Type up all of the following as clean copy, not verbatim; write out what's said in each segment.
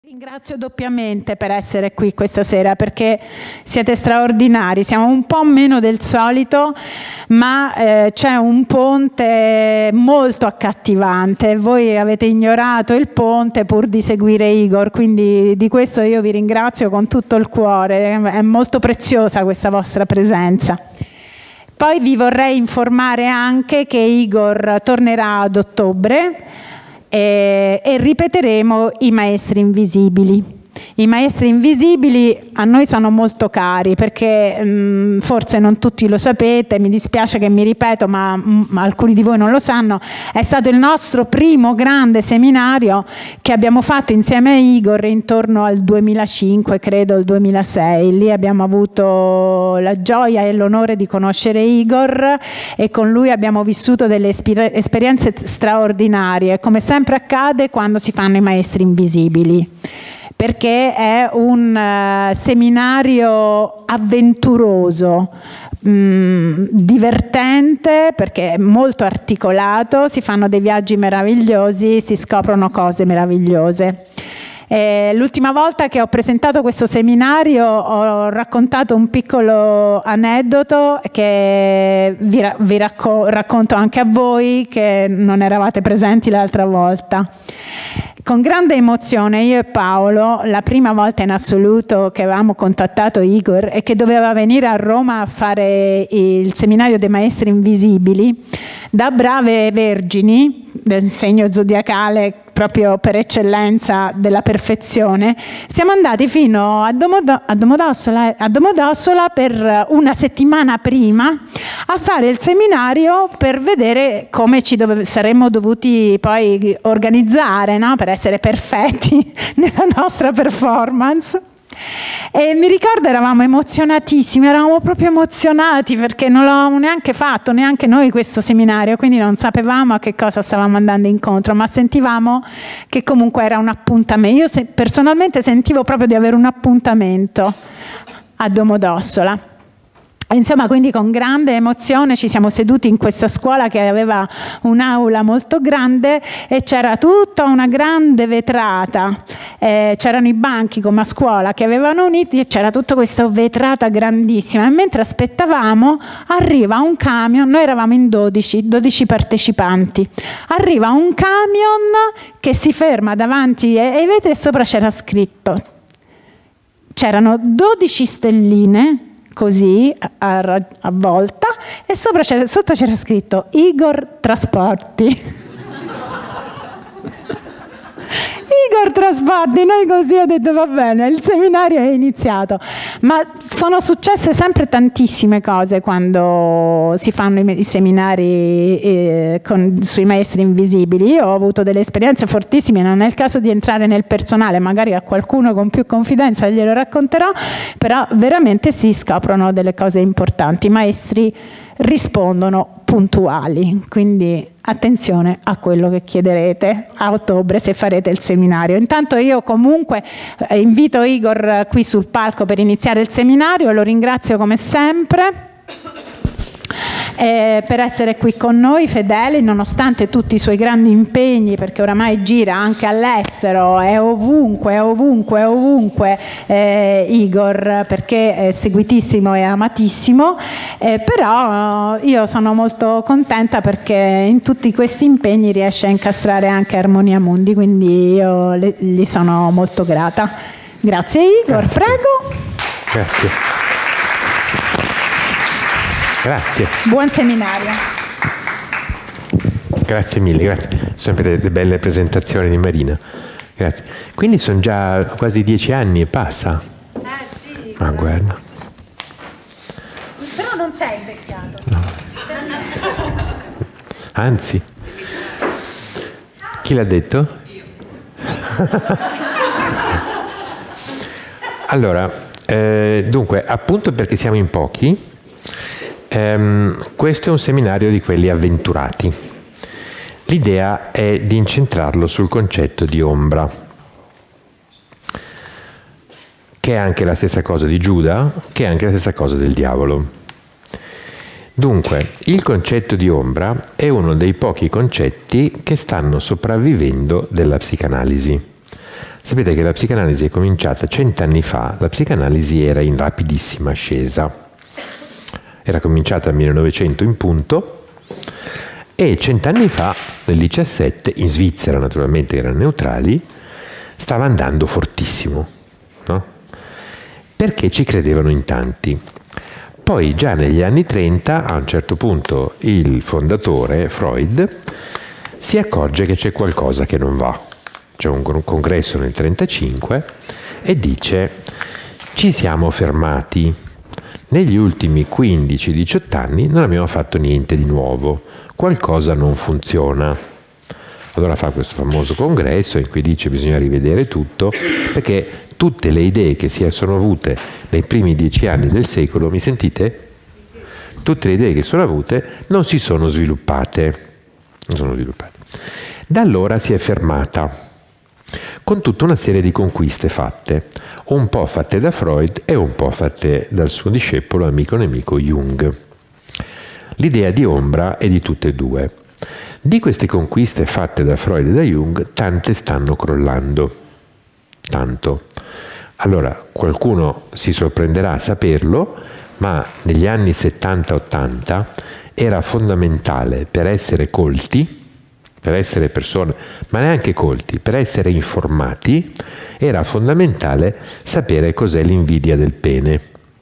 Ringrazio doppiamente per essere qui questa sera, perché siete straordinari. Siamo un po' meno del solito, ma c'è un ponte molto accattivante. Voi avete ignorato il ponte pur di seguire Igor, quindi di questo io vi ringrazio con tutto il cuore. È molto preziosa questa vostra presenza. Poi vi vorrei informare anche che Igor tornerà ad ottobre e ripeteremo i Maestri Invisibili. I Maestri Invisibili a noi sono molto cari, perché forse non tutti lo sapete, mi dispiace che mi ripeto, ma alcuni di voi non lo sanno. È stato il nostro primo grande seminario che abbiamo fatto insieme a Igor intorno al 2005, credo il 2006. Lì abbiamo avuto la gioia e l'onore di conoscere Igor e con lui abbiamo vissuto delle esperienze straordinarie, come sempre accade quando si fanno i Maestri Invisibili, perché è un seminario avventuroso, divertente, perché è molto articolato, si fanno dei viaggi meravigliosi, si scoprono cose meravigliose. L'ultima volta che ho presentato questo seminario ho raccontato un piccolo aneddoto che vi racconto anche a voi, che non eravate presenti l'altra volta. Con grande emozione io e Paolo, la prima volta in assoluto che avevamo contattato Igor e che doveva venire a Roma a fare il seminario dei Maestri Invisibili, da brave vergini, del segno zodiacale proprio per eccellenza della perfezione, siamo andati fino a Domodossola per una settimana prima a fare il seminario per vedere come ci saremmo dovuti poi organizzare, no? Per essere perfetti nella nostra performance. E mi ricordo eravamo emozionatissimi, eravamo proprio emozionati perché non l'avevamo neanche fatto, neanche noi questo seminario, quindi non sapevamo a che cosa stavamo andando incontro, ma sentivamo che comunque era un appuntamento. Io personalmente sentivo proprio di avere un appuntamento a Domodossola. Insomma, quindi con grande emozione ci siamo seduti in questa scuola che aveva un'aula molto grande e c'era tutta una grande vetrata, c'erano i banchi come a scuola che avevano uniti e c'era tutta questa vetrata grandissima, e mentre aspettavamo arriva un camion, noi eravamo in 12 partecipanti, arriva un camion che si ferma davanti ai vetri e sopra c'era scritto, c'erano 12 stelline così a volta e sotto c'era scritto Igor Trasporti. Igor Trasporti, noi così ho detto va bene, il seminario è iniziato. Ma sono successe sempre tantissime cose quando si fanno i seminari sui Maestri Invisibili. Io ho avuto delle esperienze fortissime, non è il caso di entrare nel personale, magari a qualcuno con più confidenza glielo racconterò, però veramente si scoprono delle cose importanti. I maestri rispondono puntuali, quindi attenzione a quello che chiederete a ottobre se farete il seminario. Intanto io comunque invito Igor qui sul palco per iniziare il seminario, lo ringrazio come sempre per essere qui con noi, fedele nonostante tutti i suoi grandi impegni, perché oramai gira anche all'estero, è ovunque Igor, perché è seguitissimo e amatissimo, però io sono molto contenta perché in tutti questi impegni riesce a incastrare anche Armonia Mundi, quindi io gli sono molto grata. Grazie Igor, grazie. Prego. Grazie. Grazie. Buon seminario. Grazie mille, grazie. Sempre delle belle presentazioni di Marina. Grazie. Quindi sono già quasi 10 anni e passa. Sì. Ma guarda. Però non sei invecchiato. No. Anzi. Chi l'ha detto? Io. Allora, dunque, appunto perché siamo in pochi, questo è un seminario di quelli avventurati. L'idea è di incentrarlo sul concetto di ombra, che è anche la stessa cosa di Giuda, che è anche la stessa cosa del diavolo. Dunque, il concetto di ombra è uno dei pochi concetti che stanno sopravvivendo della psicanalisi. Sapete che la psicanalisi è cominciata 100 anni fa, la psicanalisi era in rapidissima ascesa. Era cominciata nel 1900 in punto e 100 anni fa, nel 17, in Svizzera naturalmente erano neutrali, stava andando fortissimo, no? Perché ci credevano in tanti. Poi già negli anni 30, a un certo punto, il fondatore, Freud, si accorge che c'è qualcosa che non va. C'è un congresso nel 1935 e dice: ci siamo fermati. Negli ultimi 15-18 anni non abbiamo fatto niente di nuovo. Qualcosa non funziona. Allora fa questo famoso congresso in cui dice: bisogna rivedere tutto, perché tutte le idee che si sono avute nei primi 10 anni del secolo, mi sentite? Tutte le idee che sono avute non si sono sviluppate. Da allora si è fermata, con tutta una serie di conquiste fatte, un po' fatte da Freud e un po' fatte dal suo discepolo, amico nemico Jung. L'idea di ombra è di tutte e due. Di queste conquiste fatte da Freud e da Jung, tante stanno crollando. Tanto. Allora, qualcuno si sorprenderà a saperlo, ma negli anni 70-80 era fondamentale per essere colti, per essere persone, ma neanche colti, per essere informati, era fondamentale sapere cos'è l'invidia del pene.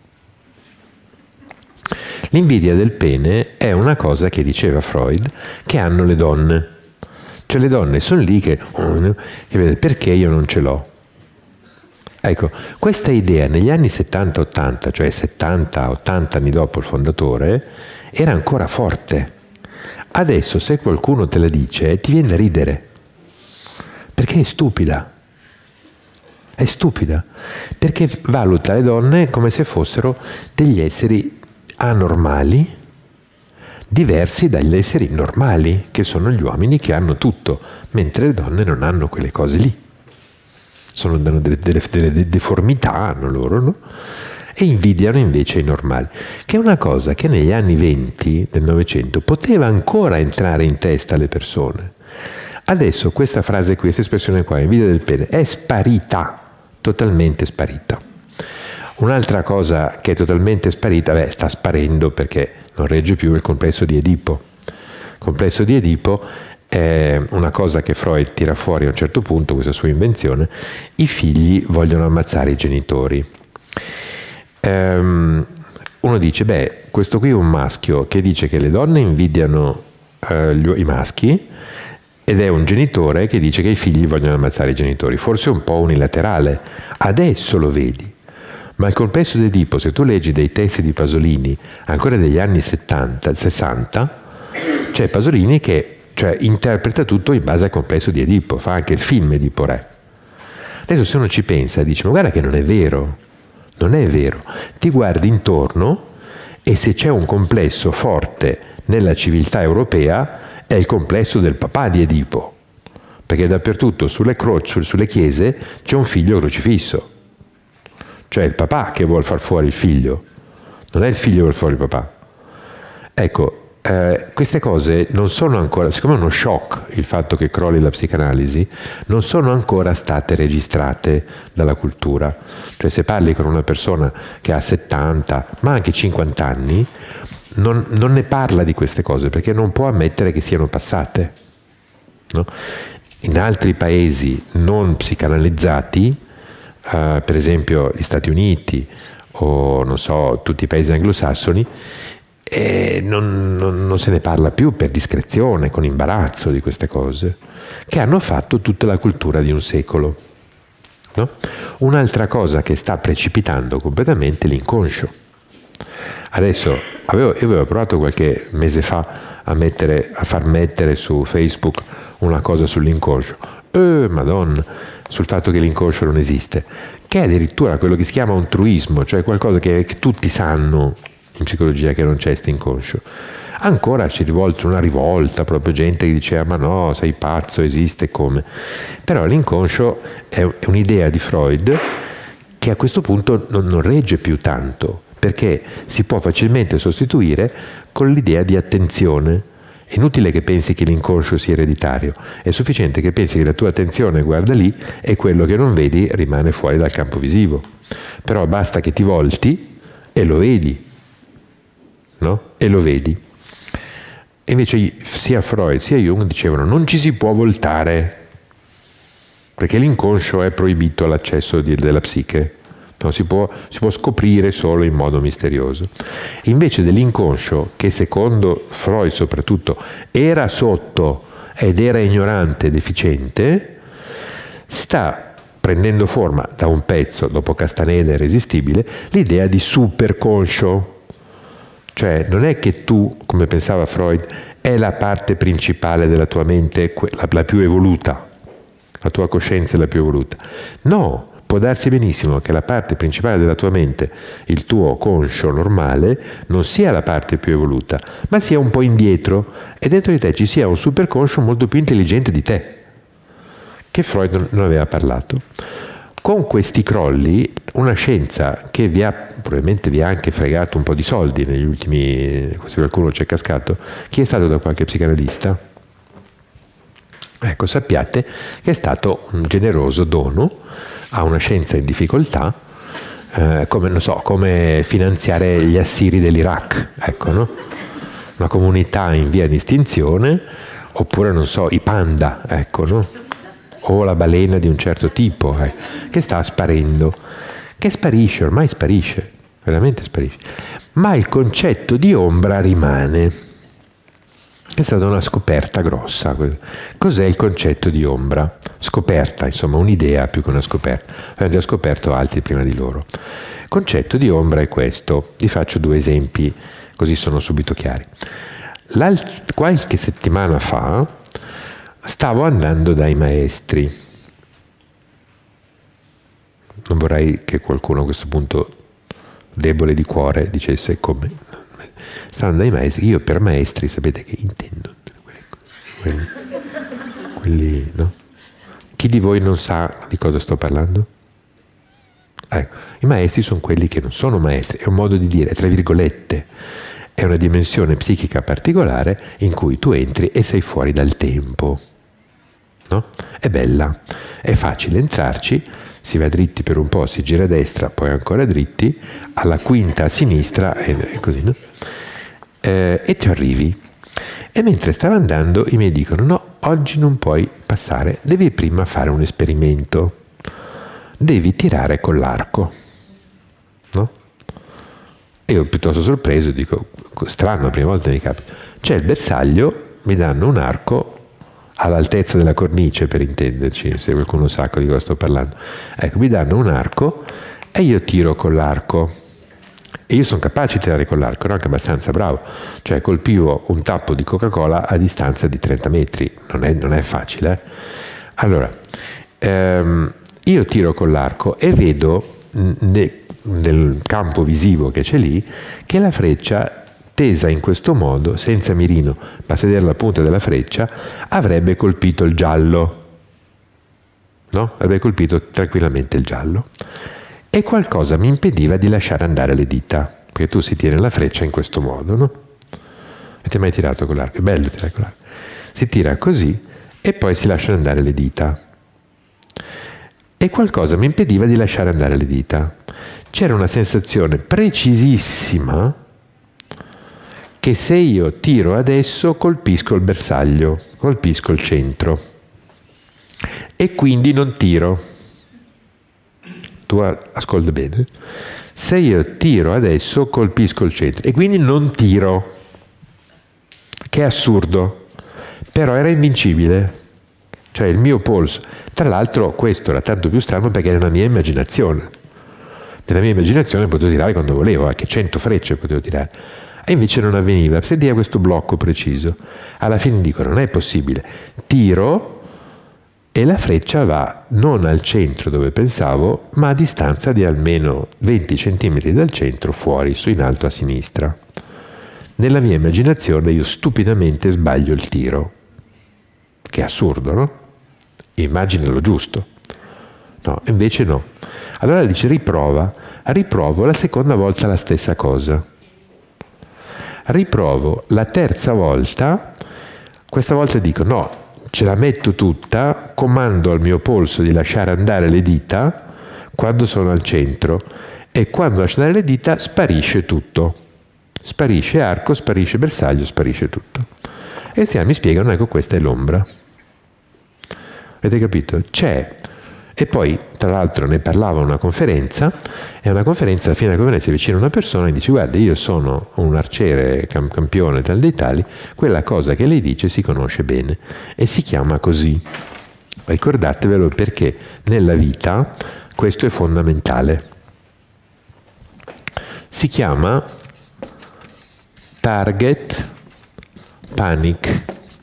L'invidia del pene è una cosa che diceva Freud che hanno le donne. Cioè le donne sono lì che perché io non ce l'ho? Ecco, questa idea negli anni 70-80, cioè 70-80 anni dopo il fondatore, era ancora forte. Adesso se qualcuno te la dice ti viene da ridere, perché è stupida, perché valuta le donne come se fossero degli esseri anormali, diversi dagli esseri normali, che sono gli uomini che hanno tutto, mentre le donne non hanno quelle cose lì, sono delle deformità, hanno loro, no? E invidiano invece i normali, che è una cosa che negli anni 20 del Novecento poteva ancora entrare in testa alle persone. Adesso questa frase qui, questa espressione qua, invidia del pene, è sparita, totalmente sparita. Un'altra cosa che è totalmente sparita, sta sparendo perché non regge più, il complesso di Edipo. Il complesso di Edipo è una cosa che Freud tira fuori a un certo punto, questa sua invenzione: i figli vogliono ammazzare i genitori. Uno dice, questo qui è un maschio che dice che le donne invidiano i maschi, ed è un genitore che dice che i figli vogliono ammazzare i genitori. Forse è un po' unilaterale, adesso lo vedi, ma il complesso di Edipo, se tu leggi dei testi di Pasolini ancora degli anni 70-60, c'è Pasolini che interpreta tutto in base al complesso di Edipo, fa anche il film Edipo Re. Adesso se uno ci pensa dice: ma guarda che non è vero. Non è vero. Ti guardi intorno e se c'è un complesso forte nella civiltà europea è il complesso del papà di Edipo, perché dappertutto sulle chiese c'è un figlio crocifisso, cioè il papà che vuol far fuori il figlio, non è il figlio che vuol fuori il papà. Ecco, queste cose non sono ancora, siccome è uno shock il fatto che crolli la psicanalisi, non sono ancora state registrate dalla cultura. Cioè se parli con una persona che ha 70 ma anche 50 anni non ne parla di queste cose perché non può ammettere che siano passate, no? In altri paesi non psicanalizzati, per esempio gli Stati Uniti o non so, tutti i paesi anglosassoni, e non se ne parla più per discrezione, con imbarazzo di queste cose, che hanno fatto tutta la cultura di un secolo, no? Un'altra cosa che sta precipitando completamente è l'inconscio. Adesso io avevo provato qualche mese fa a far mettere su Facebook una cosa sull'inconscio, madonna, sul fatto che l'inconscio non esiste, che è addirittura quello che si chiama un truismo, cioè qualcosa che tutti sanno in psicologia che non c'è questo inconscio. Ancora ci rivolge una rivolta, proprio gente che diceva: ma no, sei pazzo, esiste come. Però l'inconscio è un'idea di Freud che a questo punto non regge più tanto, perché si può facilmente sostituire con l'idea di attenzione. È inutile che pensi che l'inconscio sia ereditario, è sufficiente che pensi che la tua attenzione guarda lì e quello che non vedi rimane fuori dal campo visivo. Però basta che ti volti e lo vedi, no? E lo vedi. E invece sia Freud sia Jung dicevano non ci si può voltare, perché l'inconscio è proibito all'accesso della psiche. No, si può scoprire solo in modo misterioso. Invece dell'inconscio, che secondo Freud soprattutto era sotto ed era ignorante e deficiente, sta prendendo forma da un pezzo, dopo Castaneda Irresistibile, l'idea di superconscio. Cioè non è che tu, come pensava Freud, è la parte principale della tua mente, la più evoluta, la tua coscienza è la più evoluta. No, può darsi benissimo che la parte principale della tua mente, il tuo conscio normale, non sia la parte più evoluta, ma sia un po' indietro e dentro di te ci sia un superconscio molto più intelligente di te, che Freud non aveva parlato. Con questi crolli, una scienza che probabilmente vi ha anche fregato un po' di soldi negli ultimi, se qualcuno ci è cascato, chi è stato da qualche psicanalista? Ecco, sappiate che è stato un generoso dono a una scienza in difficoltà, come finanziare gli assiri dell'Iraq, ecco, no? Una comunità in via di estinzione, oppure, non so, i panda, ecco, no? O la balena di un certo tipo, che sta sparendo, che sparisce, ormai sparisce, veramente sparisce. Ma il concetto di ombra rimane. È stata una scoperta grossa. Cos'è il concetto di ombra? Scoperta, insomma, un'idea più che una scoperta. Avete scoperto altri prima di loro. Il concetto di ombra è questo. Vi faccio 2 esempi, così sono subito chiari. Qualche settimana fa stavo andando dai maestri. Non vorrei che qualcuno a questo punto, debole di cuore, dicesse come. Stavo andando dai maestri. Io per maestri sapete che intendo? Quelli, no? Chi di voi non sa di cosa sto parlando? Ecco, i maestri sono quelli che non sono maestri, è un modo di dire, tra virgolette. È una dimensione psichica particolare in cui tu entri e sei fuori dal tempo. No? È bella, è facile entrarci, si va dritti per un po', si gira a destra, poi ancora dritti, alla quinta a sinistra e così, no? E ti arrivi. E mentre stavo andando i miei dicono no, oggi non puoi passare, devi prima fare un esperimento, devi tirare con l'arco, no? E io piuttosto sorpreso dico, strano, la prima volta mi capita, c'è il bersaglio, mi danno un arco all'altezza della cornice, per intenderci, se qualcuno sa di cosa sto parlando. Ecco, mi danno un arco e io tiro con l'arco. E io sono capace di tirare con l'arco, ero anche abbastanza bravo. Cioè colpivo un tappo di Coca-Cola a distanza di 30 metri. Non è facile. Allora, io tiro con l'arco e vedo nel campo visivo che c'è lì che la freccia tesa in questo modo, senza mirino, basta vedere la punta della freccia, avrebbe colpito il giallo, no? Avrebbe colpito tranquillamente il giallo. E qualcosa mi impediva di lasciare andare le dita, perché tu si tiene la freccia in questo modo, no? Avete mai tirato con l'arco? È bello tirare con l'arco. Si tira così e poi si lasciano andare le dita. E qualcosa mi impediva di lasciare andare le dita. C'era una sensazione precisissima che se io tiro adesso colpisco il bersaglio, colpisco il centro e quindi non tiro. Tu ascolta bene. Se io tiro adesso colpisco il centro e quindi non tiro, che è assurdo, però era invincibile. Cioè il mio polso, tra l'altro questo era tanto più strano perché era la mia immaginazione. Nella mia immaginazione potevo tirare quando volevo, anche 100 frecce potevo tirare. E invece non avveniva, sentiva questo blocco preciso. Alla fine dico, non è possibile. Tiro e la freccia va non al centro dove pensavo, ma a distanza di almeno 20 centimetri dal centro, fuori, su in alto a sinistra. Nella mia immaginazione io stupidamente sbaglio il tiro. Che è assurdo, no? Immaginalo giusto. No, invece no. Allora dice riprovo la seconda volta la stessa cosa. Riprovo la terza volta Questa volta dico no, ce la metto tutta, comando al mio polso di lasciare andare le dita quando sono al centro, e quando lascio andare le dita sparisce tutto. Sparisce arco, sparisce bersaglio, sparisce tutto. E mi spiegano, ecco, questa è l'ombra. Avete capito? C'è. E poi, tra l'altro, ne parlava a una conferenza, e a una conferenza, alla fine della conferenza, vicino a una persona, e dice: guarda, io sono un arciere campione tal dei tali, quella cosa che lei dice si conosce bene, e si chiama così. Ricordatevelo, perché nella vita questo è fondamentale. Si chiama target panic,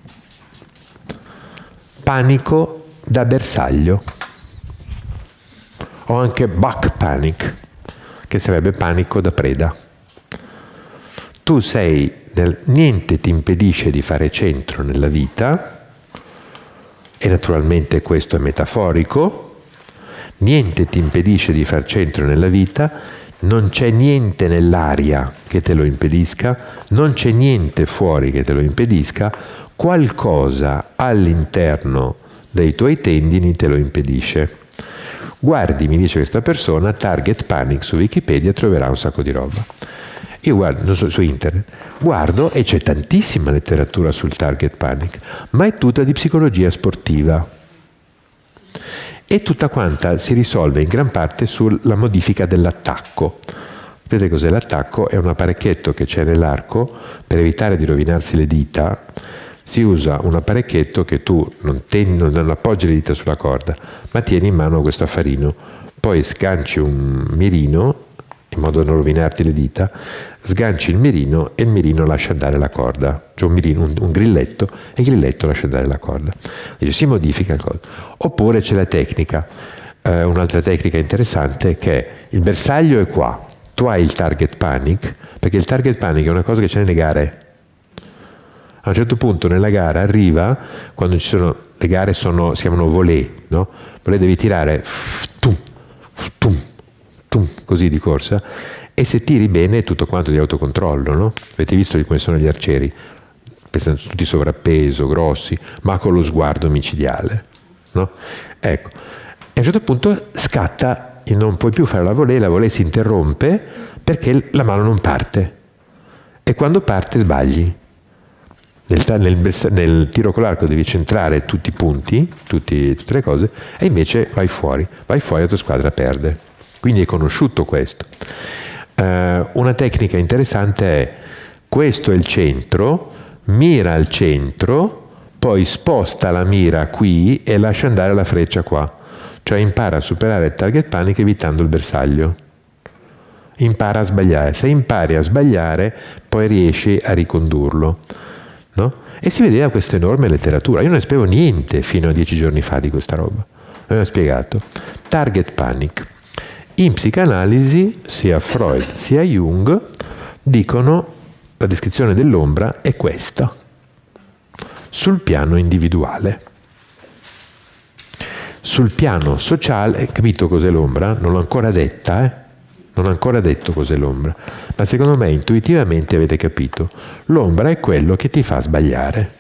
panico da bersaglio, o anche buck panic, che sarebbe panico da preda. Tu niente ti impedisce di fare centro nella vita, e naturalmente questo è metaforico, niente ti impedisce di far centro nella vita, non c'è niente nell'aria che te lo impedisca, non c'è niente fuori che te lo impedisca, qualcosa all'interno dei tuoi tendini te lo impedisce. Guardi, mi dice questa persona, target panic su Wikipedia, troverà un sacco di roba. Io guardo su internet, guardo e c'è tantissima letteratura sul target panic, ma è tutta di psicologia sportiva. E tutta quanta si risolve in gran parte sulla modifica dell'attacco. Vedete cos'è l'attacco? È un apparecchietto che c'è nell'arco, per evitare di rovinarsi le dita. Si usa un apparecchietto che tu non appoggi le dita sulla corda, ma tieni in mano questo affarino, poi sganci un mirino in modo da non rovinarti le dita, sganci il mirino e il mirino lascia andare la corda, cioè un grilletto, e il grilletto lascia andare la corda. Dice, si modifica il coso. Oppure c'è la tecnica, un'altra tecnica interessante, che è il bersaglio è qua, tu hai il target panic, perché il target panic è una cosa che c'è nelle gare. A un certo punto nella gara arriva, quando ci sono, le gare si chiamano volée, no? Volée, devi tirare così di corsa, e se tiri bene è tutto quanto di autocontrollo, no? Avete visto come sono gli arcieri? Pensano tutti sovrappeso, grossi, ma con lo sguardo micidiale, no? Ecco, e a un certo punto scatta, e non puoi più fare la volée si interrompe perché la mano non parte, e quando parte sbagli. Nel tiro con l'arco devi centrare tutti i punti, tutte le cose, e invece vai fuori, la tua squadra perde. Quindi è conosciuto questo. Una tecnica interessante è: questo è il centro, mira al centro, poi sposta la mira qui e lascia andare la freccia qua. Cioè impara a superare il target panic evitando il bersaglio. Impara a sbagliare. Se impari a sbagliare, poi riesci a ricondurlo. No? E si vedeva questa enorme letteratura. Io non ne sapevo niente fino a 10 giorni fa di questa roba. Aveva spiegato. Target panic. In psicanalisi, sia Freud sia Jung dicono la descrizione dell'ombra è questa, sul piano individuale. Sul piano sociale, capito cos'è l'ombra? Non l'ho ancora detta, Non ho ancora detto cos'è l'ombra, ma secondo me intuitivamente avete capito. L'ombra è quello che ti fa sbagliare.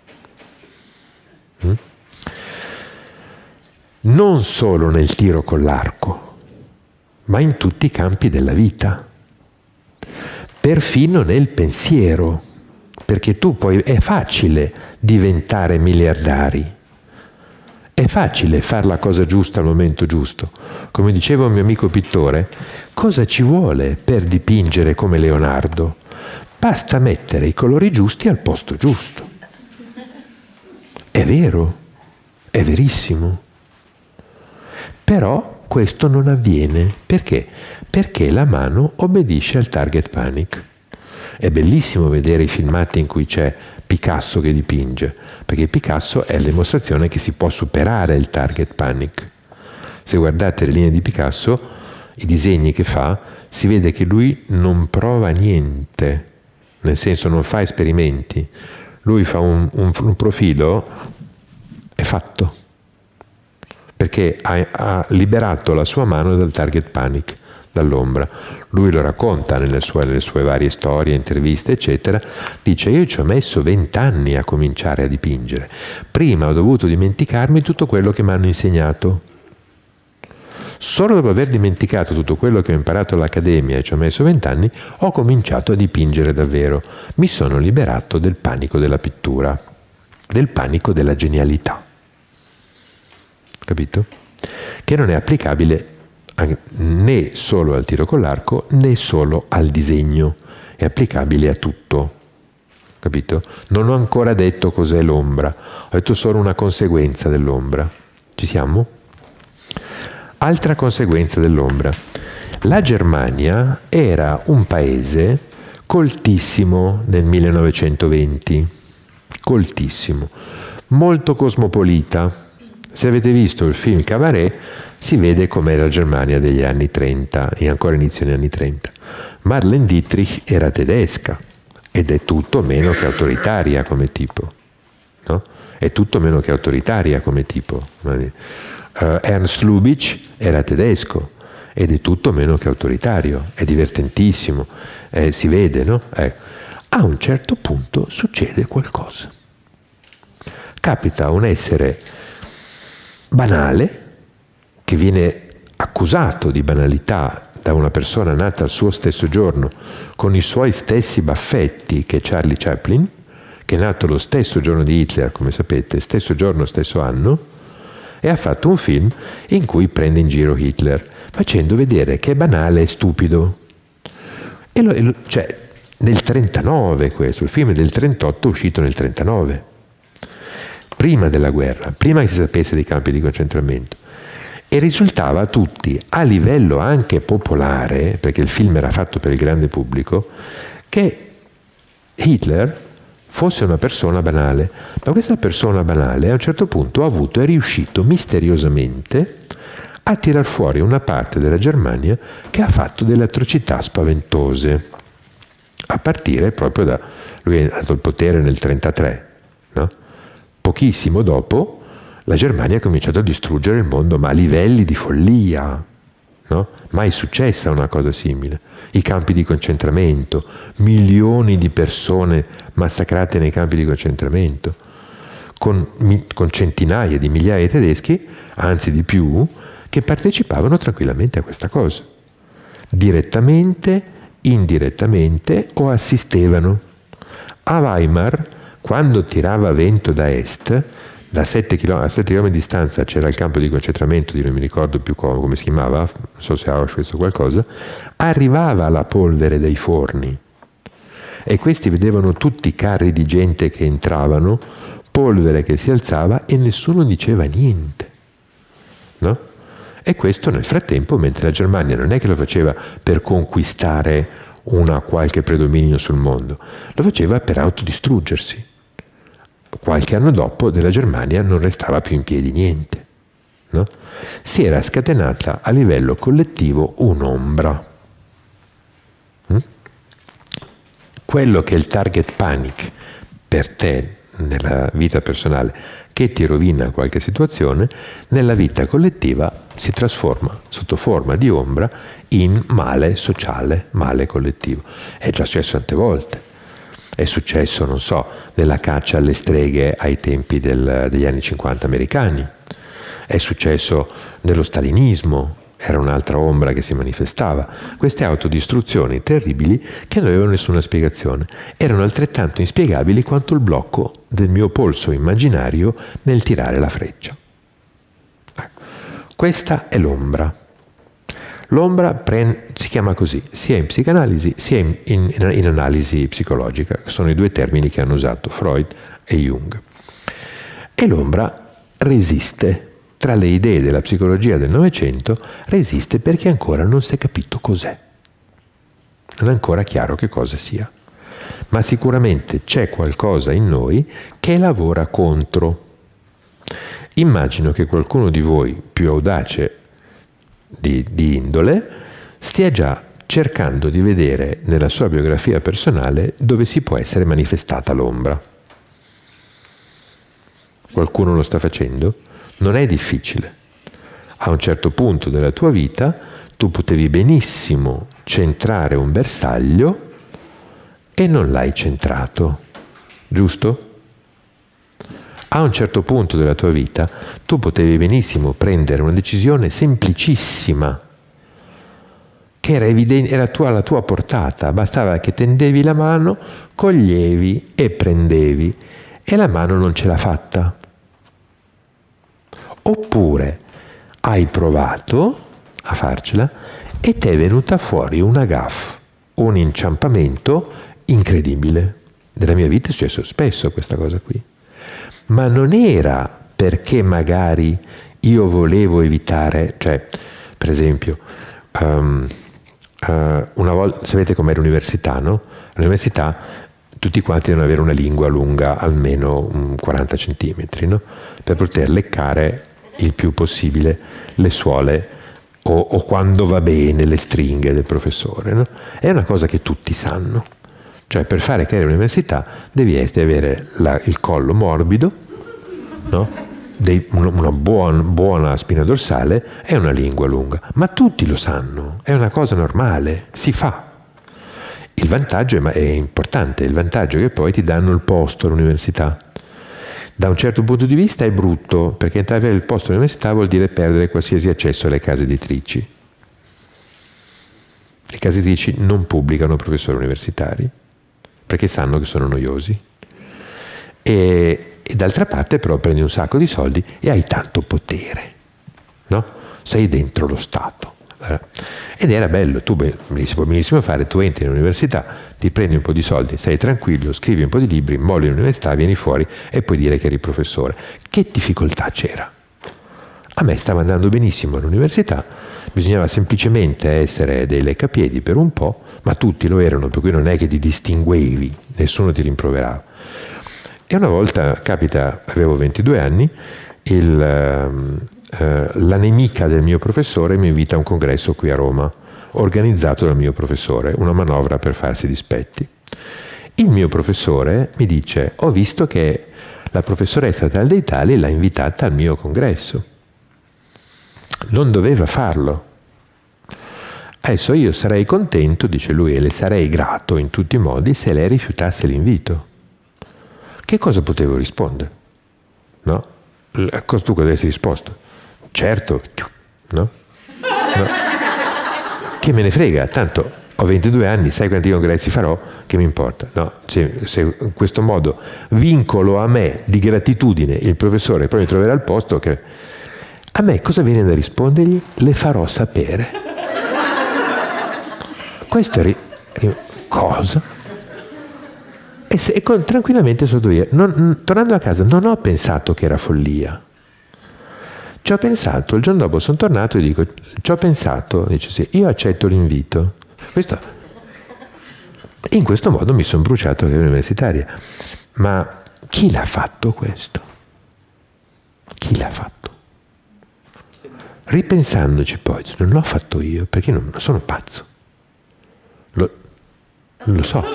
Non solo nel tiro con l'arco, ma in tutti i campi della vita. Perfino nel pensiero, perché è facile diventare miliardari. È facile fare la cosa giusta al momento giusto. Come diceva un mio amico pittore, cosa ci vuole per dipingere come Leonardo? Basta mettere i colori giusti al posto giusto. È vero, è verissimo. Però questo non avviene. Perché? Perché la mano obbedisce al target panic. È bellissimo vedere i filmati in cui c'è Picasso che dipinge, perché Picasso è la dimostrazione che si può superare il target panic. Se guardate le linee di Picasso, i disegni che fa, si vede che lui non prova niente, nel senso non fa esperimenti. Lui fa un profilo, è fatto, perché ha liberato la sua mano dal target panic. dall'ombra. Lui lo racconta nelle sue varie storie, interviste, eccetera. Dice: io ci ho messo 20 anni a cominciare a dipingere. Prima ho dovuto dimenticarmi tutto quello che mi hanno insegnato. Solo dopo aver dimenticato tutto quello che ho imparato all'accademia e ci ho messo 20 anni, ho cominciato a dipingere davvero. Mi sono liberato del panico della pittura, del panico della genialità. Capito? Che non è applicabile né solo al tiro con l'arco né solo al disegno, è applicabile a tutto. Capito? Non ho ancora detto cos'è l'ombra, ho detto solo una conseguenza dell'ombra. Ci siamo? Altra conseguenza dell'ombra. La Germania era un paese coltissimo nel 1920, coltissimo, molto cosmopolita. Se avete visto il film Cabaret, si vede com'è la Germania degli anni 30, e ancora inizio degli anni 30. Marlene Dietrich era tedesca ed è tutto meno che autoritaria come tipo, no? È tutto meno che autoritaria come tipo. Ernst Lubitsch era tedesco ed è tutto meno che autoritario, è divertentissimo, si vede, no? A un certo punto succede qualcosa. Capita un essere banale, che viene accusato di banalità da una persona nata al suo stesso giorno, con i suoi stessi baffetti, che è Charlie Chaplin, che è nato lo stesso giorno di Hitler, come sapete, stesso giorno, stesso anno, e ha fatto un film in cui prende in giro Hitler, facendo vedere che è banale e stupido. Cioè, nel 39 questo, il film è del 38, è uscito nel 39. Prima della guerra, prima che si sapesse dei campi di concentramento, e risultava a tutti, a livello anche popolare, perché il film era fatto per il grande pubblico, che Hitler fosse una persona banale. Ma questa persona banale a un certo punto ha avuto e è riuscito misteriosamente a tirar fuori una parte della Germania che ha fatto delle atrocità spaventose, a partire proprio da... lui è andato al potere nel 1933, no? Pochissimo dopo la Germania ha cominciato a distruggere il mondo, ma a livelli di follia, no? Mai successa una cosa simile. I campi di concentramento, milioni di persone massacrate nei campi di concentramento, con centinaia di migliaia di tedeschi, anzi di più, che partecipavano tranquillamente a questa cosa, direttamente, indirettamente o assistevano. A Weimar, quando tirava vento da est, a 7 km di distanza c'era il campo di concentramento di non mi ricordo più come si chiamava, non so se Auschwitz o qualcosa, arrivava la polvere dai forni e questi vedevano tutti i carri di gente che entravano, polvere che si alzava e nessuno diceva niente, no? E questo nel frattempo, mentre la Germania non è che lo faceva per conquistare qualche predominio sul mondo, lo faceva per autodistruggersi. Qualche anno dopo della Germania non restava più in piedi niente, no? Si era scatenata a livello collettivo un'ombra. Quello che è il target panic per te nella vita personale, che ti rovina qualche situazione, nella vita collettiva si trasforma sotto forma di ombra in male sociale, male collettivo. È già successo tante volte. È successo, non so, nella caccia alle streghe ai tempi degli anni 50 americani. È successo nello stalinismo, era un'altra ombra che si manifestava. Queste autodistruzioni terribili che non avevano nessuna spiegazione. Erano altrettanto inspiegabili quanto il blocco del mio polso immaginario nel tirare la freccia. Questa è l'ombra. L'ombra si chiama così, sia in psicanalisi sia in analisi psicologica, che sono i due termini che hanno usato Freud e Jung. E l'ombra resiste. Tra le idee della psicologia del Novecento resiste perché ancora non si è capito cos'è. Non è ancora chiaro che cosa sia. Ma sicuramente c'è qualcosa in noi che lavora contro. Immagino che qualcuno di voi più audace di indole stia già cercando di vedere nella sua biografia personale dove si può essere manifestata l'ombra. Qualcuno lo sta facendo? Non è difficile. A un certo punto della tua vita tu potevi benissimo centrare un bersaglio e non l'hai centrato, giusto? A un certo punto della tua vita tu potevi benissimo prendere una decisione semplicissima, che era alla tua portata, bastava che tendevi la mano, coglievi e prendevi, e la mano non ce l'ha fatta. Oppure hai provato a farcela e ti è venuta fuori una gaffe, un inciampamento incredibile. Nella mia vita è successo spesso questa cosa qui. Ma non era perché magari io volevo evitare, cioè, per esempio, una volta, sapete com'è l'università, no? All'università tutti quanti devono avere una lingua lunga almeno 40 centimetri, no? Per poter leccare il più possibile le suole o quando va bene le stringhe del professore, no? È una cosa che tutti sanno. Cioè, per fare carriera all'università devi avere il collo morbido, no? Una buona spina dorsale e una lingua lunga. Ma tutti lo sanno, è una cosa normale, si fa. Il vantaggio è importante, il vantaggio è che poi ti danno il posto all'università. Da un certo punto di vista è brutto, perché entrare avere il posto all'università vuol dire perdere qualsiasi accesso alle case editrici. Le case editrici non pubblicano professori universitari, perché sanno che sono noiosi. E d'altra parte però prendi un sacco di soldi e hai tanto potere, no? Sei dentro lo Stato. Ed era bello, si può benissimo fare, tu entri all'università, ti prendi un po' di soldi, sei tranquillo, scrivi un po' di libri, molli l'università, vieni fuori e puoi dire che eri professore. Che difficoltà c'era? A me stava andando benissimo all'università, bisognava semplicemente essere dei leccapiedi per un po', ma tutti lo erano, per cui non è che ti distinguevi, nessuno ti rimproverava. E una volta, avevo 22 anni, la nemica del mio professore mi invita a un congresso qui a Roma, organizzato dal mio professore, una manovra per farsi dispetti. Il mio professore mi dice: ho visto che la professoressa tal dei tali l'ha invitata al mio congresso. Non doveva farlo. Adesso io sarei contento, dice lui, e le sarei grato in tutti i modi se lei rifiutasse l'invito. Che cosa potevo rispondere? No? Tu cosa avresti risposto? Certo, no? Che me ne frega, tanto ho 22 anni, sai quanti congressi farò, che mi importa? No, se in questo modo vincolo a me di gratitudine il professore, poi mi troverà al posto, che a me cosa viene da rispondergli? Le farò sapere. Questo è cosa? E tranquillamente sotto via. Tornando a casa non ho pensato che era follia. Ci ho pensato, il giorno dopo sono tornato e dico: ci ho pensato, dice sì, io accetto l'invito. In questo modo mi sono bruciato la carriera universitaria. Ma chi l'ha fatto questo? Chi l'ha fatto? Ripensandoci poi, non l'ho fatto io, perché non sono pazzo. Lo so.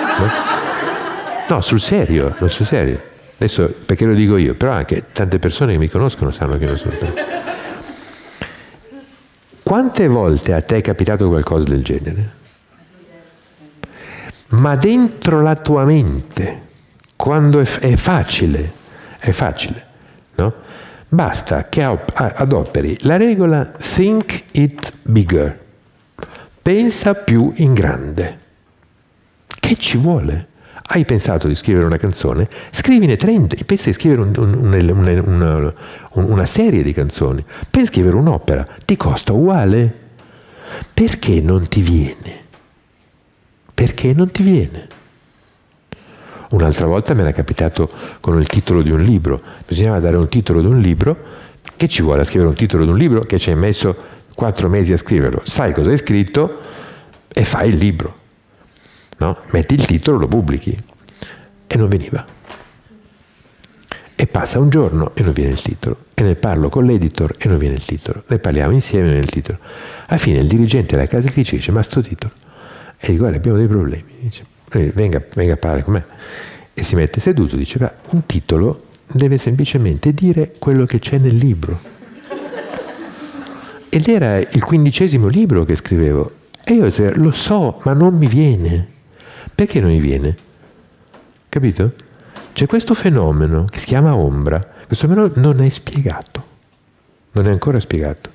No, sul serio, non sul serio. Adesso perché lo dico io, però anche tante persone che mi conoscono sanno che non sono pazzo. Quante volte a te è capitato qualcosa del genere? Ma dentro la tua mente, quando è facile, no? Basta che adoperi la regola think it bigger, pensa più in grande. Che ci vuole? Hai pensato di scrivere una canzone? Scrivine 30, pensa di scrivere una serie di canzoni, per scrivere un'opera, ti costa uguale. Perché non ti viene? Perché non ti viene? Un'altra volta mi era capitato con il titolo di un libro, bisognava dare un titolo di un libro. Che ci vuole a scrivere un titolo di un libro che ci hai messo 4 mesi a scriverlo? Sai cosa hai scritto e fai il libro. No? Metti il titolo, lo pubblichi. E non veniva. E passa un giorno e non viene il titolo. E ne parlo con l'editor e non viene il titolo. Ne parliamo insieme e non viene il titolo. Alla fine il dirigente della casa editrice dice: ma sto titolo? E dico: guarda, abbiamo dei problemi. Dice: venga a parlare con me. E si mette seduto e dice: un titolo deve semplicemente dire quello che c'è nel libro. ed era il 15° libro che scrivevo. E io lo so, ma non mi viene. Perché non mi viene? Capito? C'è questo fenomeno che si chiama ombra. Questo fenomeno non è spiegato. Non è ancora spiegato.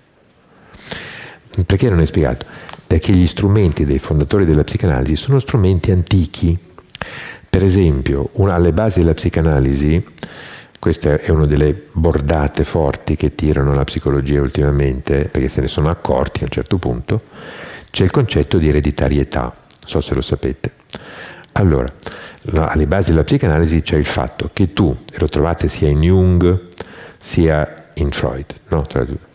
Perché non è spiegato? Perché gli strumenti dei fondatori della psicanalisi sono strumenti antichi. Per esempio, alle basi della psicanalisi, questa è una delle bordate forti che tirano la psicologia ultimamente, perché se ne sono accorti a un certo punto, c'è il concetto di ereditarietà, non so se lo sapete. Allora, alle basi della psicanalisi c'è il fatto che tu, e lo trovate sia in Jung sia in Freud, no?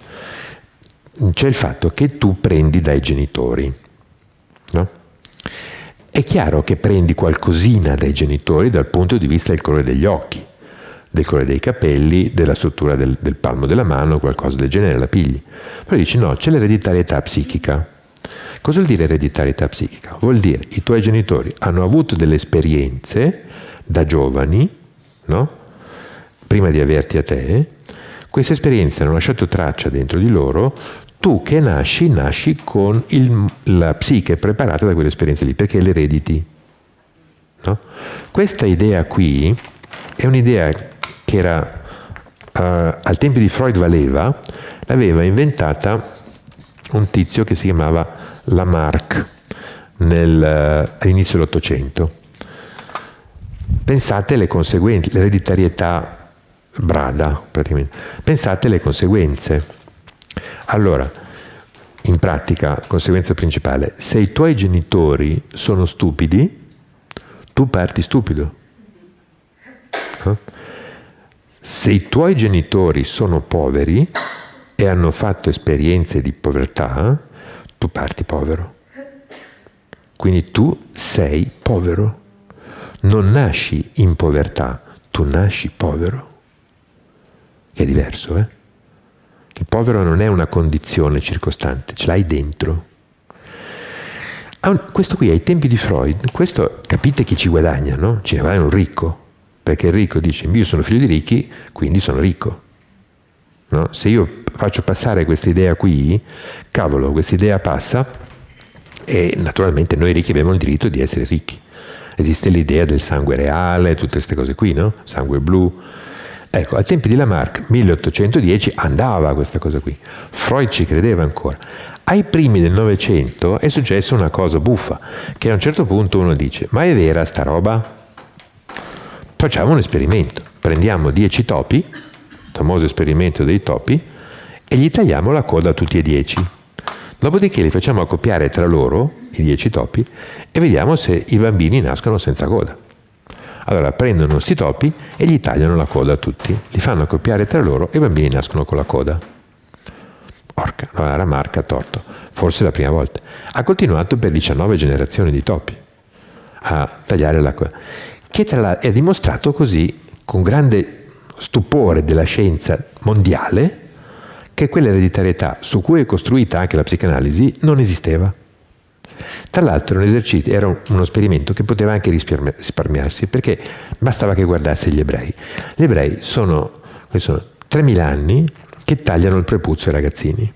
C'è il fatto che tu prendi dai genitori, no? È chiaro che prendi qualcosina dai genitori dal punto di vista del colore degli occhi, del colore dei capelli, della struttura del palmo della mano, qualcosa del genere, la pigli. Però dici no, c'è l'ereditarietà psichica. Cosa vuol dire ereditarietà psichica? Vuol dire i tuoi genitori hanno avuto delle esperienze da giovani, no? Prima di averti a te, queste esperienze hanno lasciato traccia dentro di loro, tu che nasci con la psiche preparata da quelle esperienze lì, perché le erediti, no? Questa idea qui è un'idea che era al tempo di Freud l'aveva inventata un tizio che si chiamava Lamarck all'inizio dell'Ottocento. Pensate alle conseguenze, l'ereditarietà brada praticamente. Pensate alle conseguenze. Allora, in pratica, conseguenza principale, se i tuoi genitori sono stupidi, tu parti stupido. No? Se i tuoi genitori sono poveri e hanno fatto esperienze di povertà, tu parti povero. Quindi tu sei povero. Non nasci in povertà, tu nasci povero. Che è diverso, eh? Il povero non è una condizione circostante, ce l'hai dentro. Questo qui ai tempi di Freud, questo capite chi ci guadagna, no? Ci guadagna un ricco, perché il ricco dice io sono figlio di ricchi, quindi sono ricco. No? Se io faccio passare questa idea qui, cavolo, questa idea passa e naturalmente noi ricchi abbiamo il diritto di essere ricchi. Esiste l'idea del sangue reale, tutte queste cose qui, no? Sangue blu. Ecco, ai tempi di Lamarck, 1810, andava questa cosa qui. Freud ci credeva ancora. Ai primi del Novecento è successa una cosa buffa, che a un certo punto uno dice, ma è vera sta roba? Facciamo un esperimento. Prendiamo 10 topi, il famoso esperimento dei topi, e gli tagliamo la coda a tutti e 10. Dopodiché li facciamo accoppiare tra loro, i 10 topi, e vediamo se i bambini nascono senza coda. Allora prendono sti topi e gli tagliano la coda a tutti, li fanno accoppiare tra loro e i bambini nascono con la coda. Porca, no, la Lamarck ha torto, forse la prima volta. Ha continuato per 19 generazioni di topi a tagliare la coda, che è dimostrato così, con grande stupore della scienza mondiale, che quell'ereditarietà su cui è costruita anche la psicanalisi non esisteva. Tra l'altro era uno esperimento che poteva anche risparmiarsi, perché bastava che guardasse gli ebrei. Gli ebrei sono 3.000 anni che tagliano il prepuzio ai ragazzini.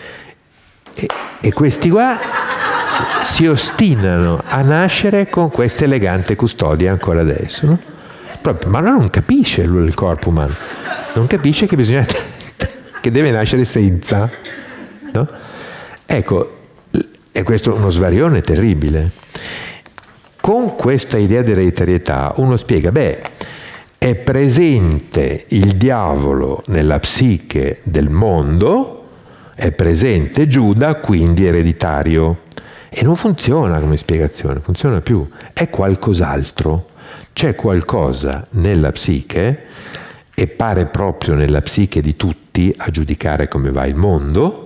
E questi qua si ostinano a nascere con questa elegante custodia ancora adesso. No? Ma non capisce il corpo umano, non capisce che bisogna che deve nascere senza. No? Ecco, e questo è uno svarione terribile. Con questa idea di ereditarietà uno spiega, è presente il diavolo nella psiche del mondo, è presente Giuda, quindi ereditario. E non funziona come spiegazione, non funziona più. È qualcos'altro. C'è qualcosa nella psiche, e pare proprio nella psiche di tutti, a giudicare come va il mondo,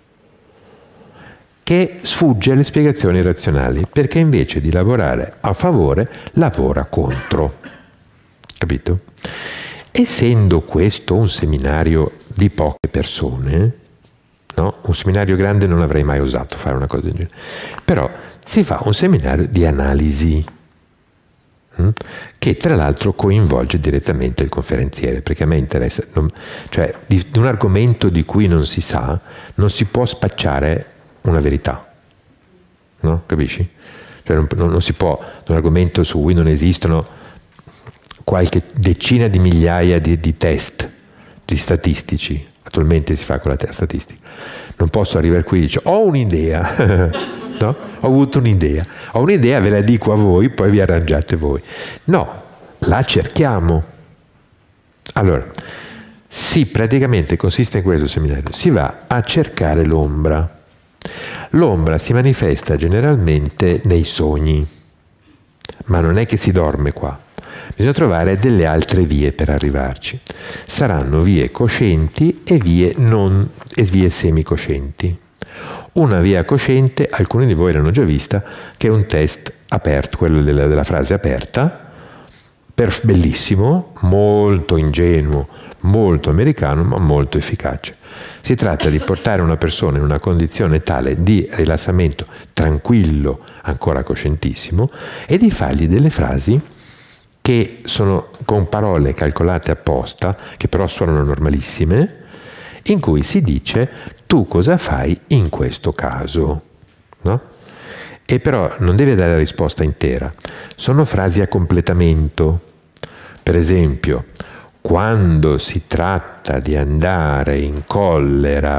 che sfugge alle spiegazioni razionali, perché invece di lavorare a favore, lavora contro. Capito? Essendo questo un seminario di poche persone, no? Un seminario grande non avrei mai osato fare una cosa del genere, però si fa un seminario di analisi, che che tra l'altro coinvolge direttamente il conferenziere, perché a me interessa, cioè di un argomento di cui non si sa, non si può spacciare una verità, no? Capisci? Cioè non si può, un argomento su cui non esistono qualche decina di migliaia di test, di statistici, attualmente si fa con la statistica, non posso arrivare qui e dire ho un'idea, no? Ho avuto un'idea, ve la dico a voi, poi vi arrangiate voi. No, la cerchiamo. Allora, sì, praticamente consiste in questo seminario, si va a cercare l'ombra. L'ombra si manifesta generalmente nei sogni, ma non è che si dorme qua. Bisogna trovare delle altre vie per arrivarci. Saranno vie coscienti e vie semicoscienti. Una via cosciente, alcuni di voi l'hanno già vista, che è un test aperto, quello della frase aperta, bellissimo, molto ingenuo, molto americano, ma molto efficace. Si tratta di portare una persona in una condizione tale di rilassamento tranquillo, ancora coscientissimo, e di fargli delle frasi che sono con parole calcolate apposta, che però suonano normalissime, in cui si dice tu cosa fai in questo caso, no? E però non deve dare la risposta intera, sono frasi a completamento. Per esempio, quando si tratta di andare in collera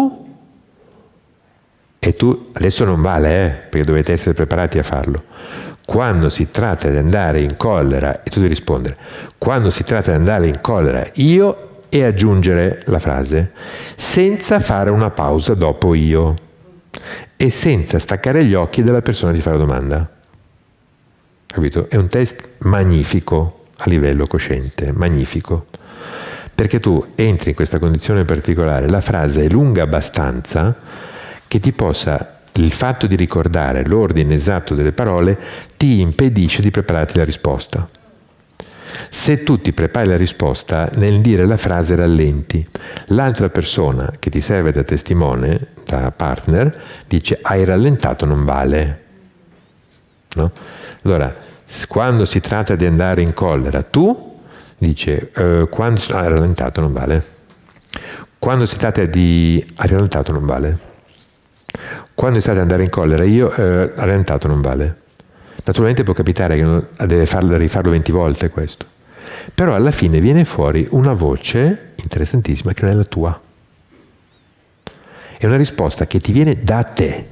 e tu adesso non vale, perché dovete essere preparati a farlo. Quando si tratta di andare in collera, e tu devi rispondere, quando si tratta di andare in collera io, e aggiungere la frase senza fare una pausa dopo io e senza staccare gli occhi dalla persona che ti fa la domanda. Capito? È un test magnifico a livello cosciente, magnifico, perché tu entri in questa condizione particolare, la frase è lunga abbastanza che ti possa, il fatto di ricordare l'ordine esatto delle parole ti impedisce di prepararti la risposta. Se tu ti prepari la risposta, nel dire la frase rallenti, l'altra persona che ti serve da testimone, da partner, dice hai rallentato, non vale. No? Allora, quando si tratta di andare in collera, tu dice quando hai rallentato, non vale. Quando si tratta di hai rallentato, non vale. Quando si tratta di andare in collera, io rallentato, non vale. Naturalmente può capitare che deve rifarlo 20 volte questo. Però alla fine viene fuori una voce interessantissima che non è la tua. È una risposta che ti viene da te,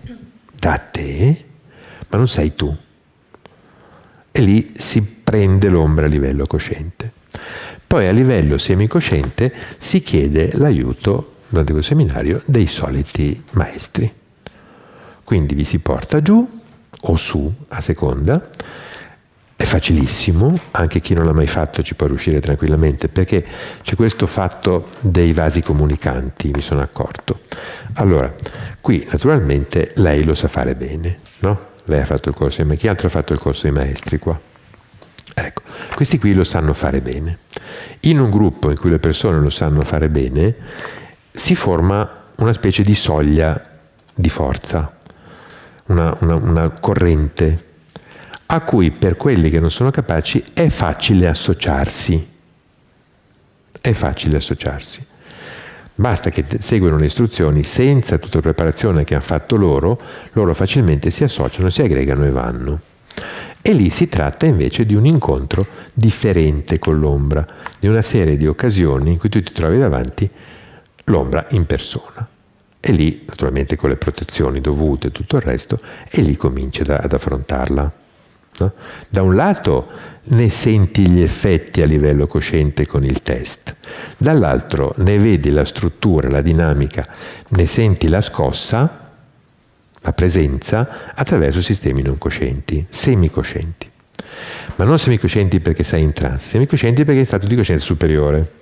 ma non sei tu. E lì si prende l'ombra a livello cosciente. Poi a livello semicosciente si chiede l'aiuto, durante questo seminario, dei soliti maestri. Quindi vi si porta giù o su, a seconda. È facilissimo, anche chi non l'ha mai fatto ci può riuscire tranquillamente, perché c'è questo fatto dei vasi comunicanti, mi sono accorto. Allora, qui naturalmente lei lo sa fare bene, no? Lei ha fatto il corso, ma chi altro ha fatto il corso dei maestri qua? Ecco, questi qui lo sanno fare bene. In un gruppo in cui le persone lo sanno fare bene, si forma una specie di soglia di forza, una corrente a cui per quelli che non sono capaci è facile associarsi. È facile associarsi. Basta che seguano le istruzioni senza tutta la preparazione che hanno fatto loro facilmente si associano, si aggregano e vanno. E lì si tratta invece di un incontro differente con l'ombra, di una serie di occasioni in cui tu ti trovi davanti l'ombra in persona. E lì, naturalmente con le protezioni dovute e tutto il resto, e lì cominci ad affrontarla. No? Da un lato ne senti gli effetti a livello cosciente con il test, dall'altro ne vedi la struttura, la dinamica, ne senti la scossa, la presenza attraverso sistemi non coscienti, semicoscienti. Ma non semicoscienti perché sei in trance, semicoscienti perché è stato di coscienza superiore.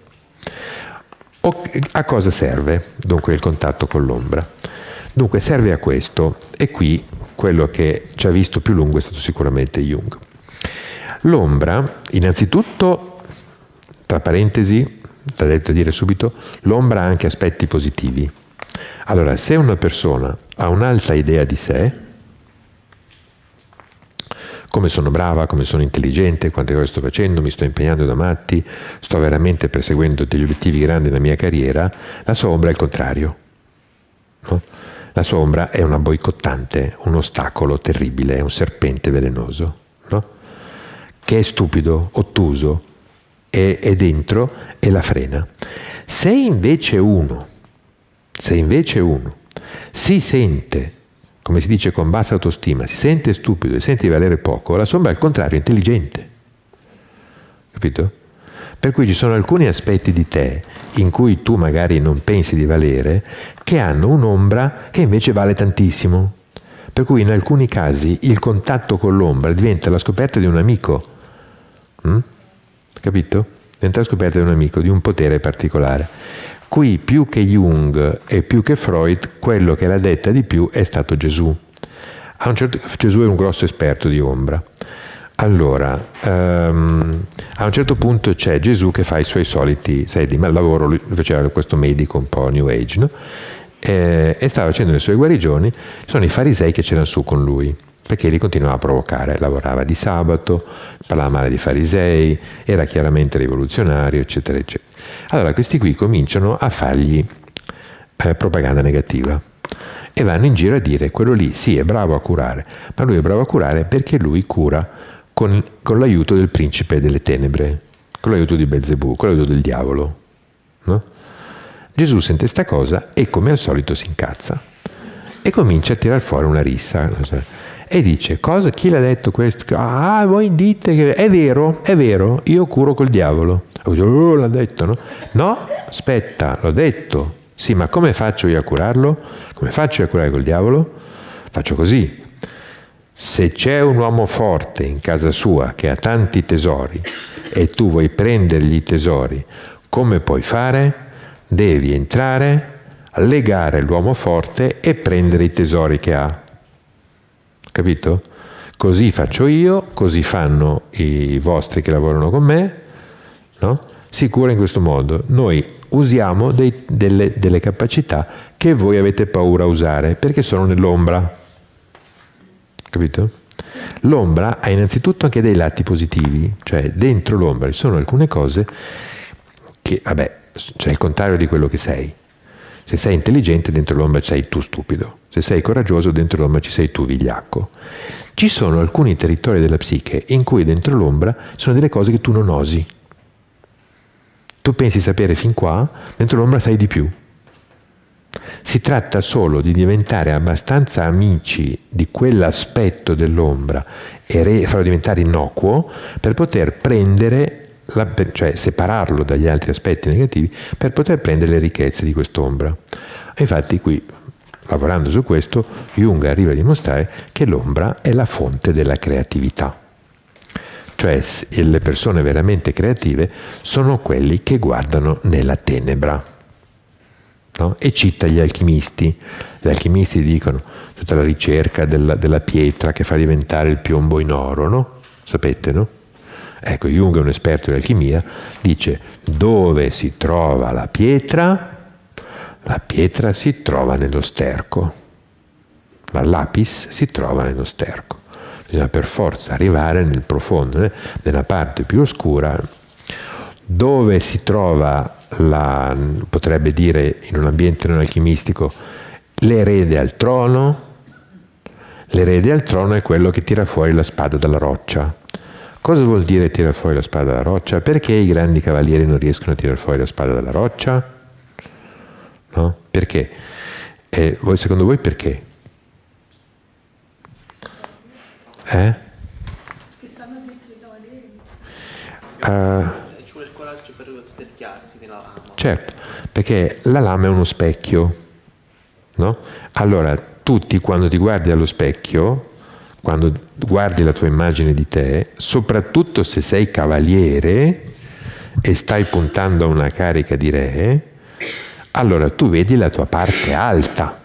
A cosa serve dunque il contatto con l'ombra? Dunque serve a questo, e qui quello che ci ha visto più lungo è stato sicuramente Jung. L'ombra, innanzitutto, tra parentesi, da dire subito, l'ombra ha anche aspetti positivi. Allora, se una persona ha un'alta idea di sé, come sono brava, come sono intelligente, quante cose sto facendo, mi sto impegnando da matti, sto veramente perseguendo degli obiettivi grandi nella mia carriera. La sua ombra è il contrario, no? La sua ombra è una boicottante, un ostacolo terribile, è un serpente velenoso, no? Che è stupido, ottuso, è dentro e la frena. Se invece uno si sente, come si dice, con bassa autostima, si sente stupido e sente di valere poco, la sombra è al contrario intelligente, capito? Per cui ci sono alcuni aspetti di te in cui tu magari non pensi di valere, che hanno un'ombra che invece vale tantissimo. Per cui in alcuni casi il contatto con l'ombra diventa la scoperta di un amico. Capito? Diventa la scoperta di un amico, di un potere particolare. Qui più che Jung e più che Freud, quello che l'ha detta di più è stato Gesù. Gesù è un grosso esperto di ombra. Allora, a un certo punto c'è Gesù che fa i suoi soliti, sai, di lavoro, lui faceva questo medico un po' New Age, no? E stava facendo le sue guarigioni. Sono i farisei che c'erano su con lui, perché li continuava a provocare, lavorava di sabato, parlava male di farisei, era chiaramente rivoluzionario, eccetera, eccetera. Allora questi qui cominciano a fargli propaganda negativa e vanno in giro a dire: quello lì sì è bravo a curare, ma lui è bravo a curare perché lui cura con l'aiuto del principe delle tenebre, con l'aiuto di Belzebù, con l'aiuto del diavolo, no? Gesù sente sta cosa e come al solito si incazza e comincia a tirar fuori una rissa e dice: cosa? Chi l'ha detto questo? Ah, voi dite che è vero, io curo col diavolo. Oh, l'ha detto, no? No, aspetta, l'ho detto. Sì, ma come faccio io a curarlo? Come faccio io a curare col diavolo? Faccio così: se c'è un uomo forte in casa sua che ha tanti tesori e tu vuoi prendergli i tesori, come puoi fare? Devi entrare, legare l'uomo forte e prendere i tesori che ha. Capito? Così faccio io, così fanno i vostri che lavorano con me, no? Si cura in questo modo. Noi usiamo delle capacità che voi avete paura a usare perché sono nell'ombra. Capito? L'ombra ha innanzitutto anche dei lati positivi, cioè dentro l'ombra ci sono alcune cose che, vabbè, c'è il contrario di quello che sei. Se sei intelligente, dentro l'ombra sei tu stupido. Se sei coraggioso, dentro l'ombra ci sei tu vigliacco. Ci sono alcuni territori della psiche in cui dentro l'ombra sono delle cose che tu non osi. Tu pensi sapere fin qua, dentro l'ombra sai di più. Si tratta solo di diventare abbastanza amici di quell'aspetto dell'ombra e farlo diventare innocuo per poter prendere, cioè separarlo dagli altri aspetti negativi, per poter prendere le ricchezze di quest'ombra. Infatti qui, lavorando su questo, Jung arriva a dimostrare che l'ombra è la fonte della creatività. Cioè le persone veramente creative sono quelli che guardano nella tenebra. No? E cita gli alchimisti. Gli alchimisti dicono tutta la ricerca della pietra che fa diventare il piombo in oro, no? Sapete, no? Ecco, Jung è un esperto di alchimia, dice: dove si trova la pietra si trova nello sterco. La lapis si trova nello sterco. Bisogna per forza arrivare nel profondo, nella parte più oscura, dove si trova potrebbe dire in un ambiente non alchimistico, l'erede al trono. L'erede al trono è quello che tira fuori la spada dalla roccia. Cosa vuol dire tirare fuori la spada dalla roccia? Perché i grandi cavalieri non riescono a tirare fuori la spada dalla roccia? No? Perché? Secondo voi perché? Che sanno di essere cavalieri. Ci vuole il coraggio per specchiarsi nella lama. Certo, perché la lama è uno specchio, no? Allora, tutti quando ti guardi allo specchio, quando guardi la tua immagine di te, soprattutto se sei cavaliere e stai puntando a una carica di re, allora tu vedi la tua parte alta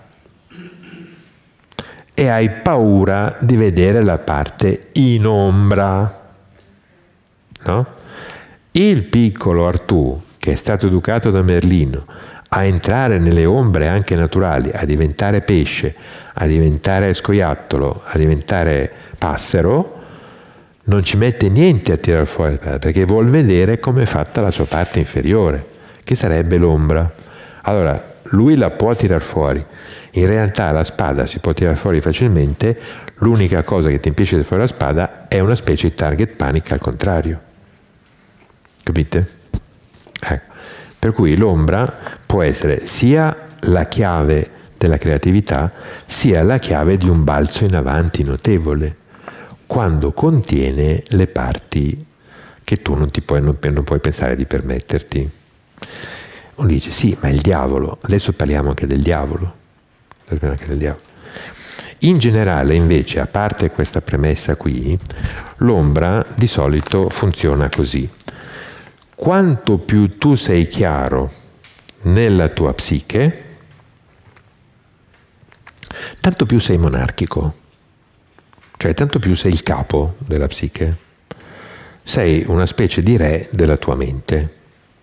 e hai paura di vedere la parte in ombra, no? Il piccolo Artù, che è stato educato da Merlino a entrare nelle ombre anche naturali, a diventare pesce, a diventare scoiattolo, a diventare passero, non ci mette niente a tirar fuori la spada, perché vuol vedere come è fatta la sua parte inferiore, che sarebbe l'ombra. Allora, lui la può tirar fuori. In realtà la spada si può tirare fuori facilmente, l'unica cosa che ti impedisce di fare la spada è una specie di target panic al contrario. Capite? Ecco. Per cui l'ombra può essere sia la chiave della creatività, sia la chiave di un balzo in avanti notevole, quando contiene le parti che tu non puoi pensare di permetterti. Uno dice, sì, ma il diavolo, adesso parliamo anche del diavolo. In generale, invece, a parte questa premessa qui, l'ombra di solito funziona così. Quanto più tu sei chiaro nella tua psiche, tanto più sei monarchico, cioè tanto più sei il capo della psiche. Sei una specie di re della tua mente.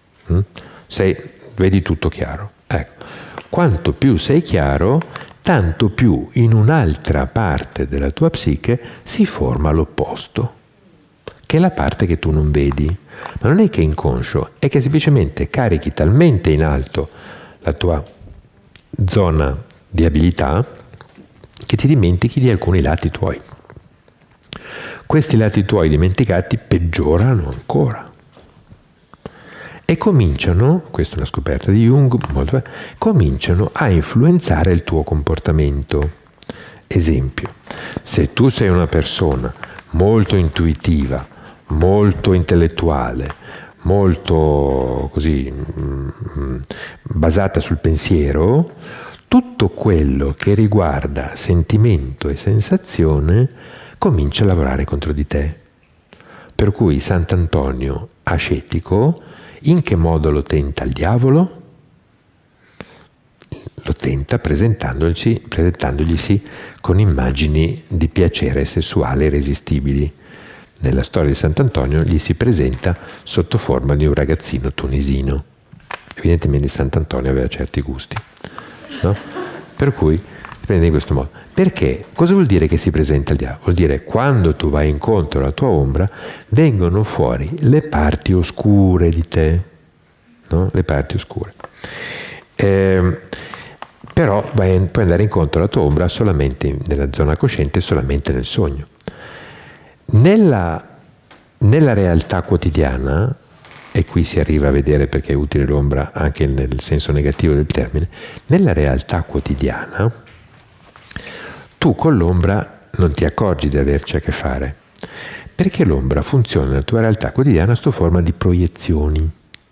Vedi tutto chiaro. Ecco. Quanto più sei chiaro, tanto più in un'altra parte della tua psiche si forma l'opposto, che è la parte che tu non vedi. Ma non è che è inconscio, è che semplicemente carichi talmente in alto la tua zona di abilità che ti dimentichi di alcuni lati tuoi. Questi lati tuoi dimenticati peggiorano ancora. E cominciano, questa è una scoperta di Jung, cominciano a influenzare il tuo comportamento. Esempio, se tu sei una persona molto intuitiva, molto intellettuale, molto così basata sul pensiero, tutto quello che riguarda sentimento e sensazione comincia a lavorare contro di te. Per cui Sant'Antonio ascetico in che modo lo tenta il diavolo? Lo tenta presentandoglisi con immagini di piacere sessuale irresistibili. Nella storia di Sant'Antonio gli si presenta sotto forma di un ragazzino tunisino. Evidentemente Sant'Antonio aveva certi gusti, no? Per cui si prende in questo modo. Perché? Cosa vuol dire che si presenta il diavolo? Vuol dire quando tu vai incontro alla tua ombra vengono fuori le parti oscure di te, no? Le parti oscure. Però puoi andare incontro alla tua ombra solamente nella zona cosciente, solamente nel sogno. Nella realtà quotidiana, e qui si arriva a vedere perché è utile l'ombra anche nel senso negativo del termine, nella realtà quotidiana tu con l'ombra non ti accorgi di averci a che fare, perché l'ombra funziona nella tua realtà quotidiana sotto forma di proiezioni.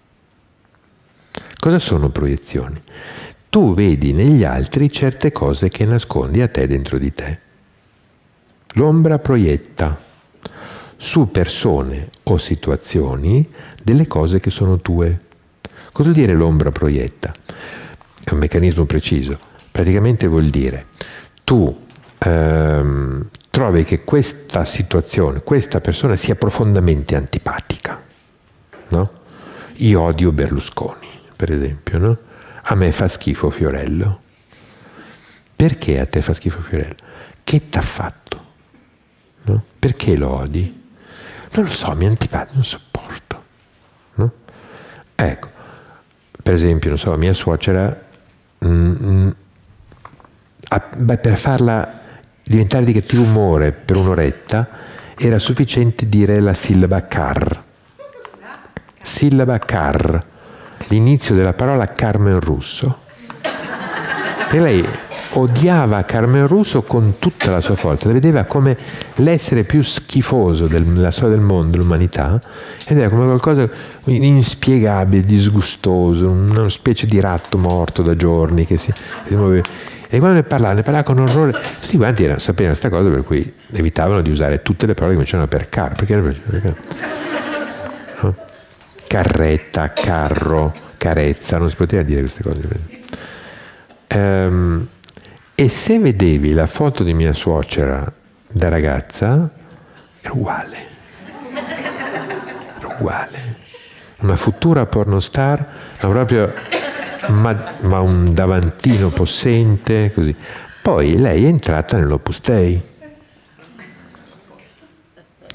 Cosa sono proiezioni? Tu vedi negli altri certe cose che nascondi a te dentro di te. L'ombra proietta su persone o situazioni delle cose che sono tue. Cosa vuol dire l'ombra proietta? È un meccanismo preciso. Praticamente vuol dire tu trovi che questa situazione, questa persona sia profondamente antipatica, no? Io odio Berlusconi, per esempio, no? A me fa schifo Fiorello. Perché a te fa schifo Fiorello? Che t'ha fatto? No? Perché lo odi? Non lo so, mi è antipatico, non sopporto. No? Ecco, per esempio, non so, mia suocera, per farla diventare di cattivo umore per un'oretta, era sufficiente dire la sillaba car. Sillaba car, l'inizio della parola Carmen Russo. E lei odiava Carmen Russo con tutta la sua forza, la vedeva come l'essere più schifoso della storia del mondo, dell'umanità, ed era come qualcosa di inspiegabile, disgustoso, una specie di ratto morto da giorni che si muoveva. E quando ne parlava con orrore. Tutti quanti sapevano questa cosa, per cui evitavano di usare tutte le parole che cominciavano per car, perché no? Carretta, carro, carezza, non si poteva dire queste cose. E se vedevi la foto di mia suocera da ragazza, era uguale. Una futura pornostar, proprio ma un davantino possente, così. Poi lei è entrata nell'Opus Dei.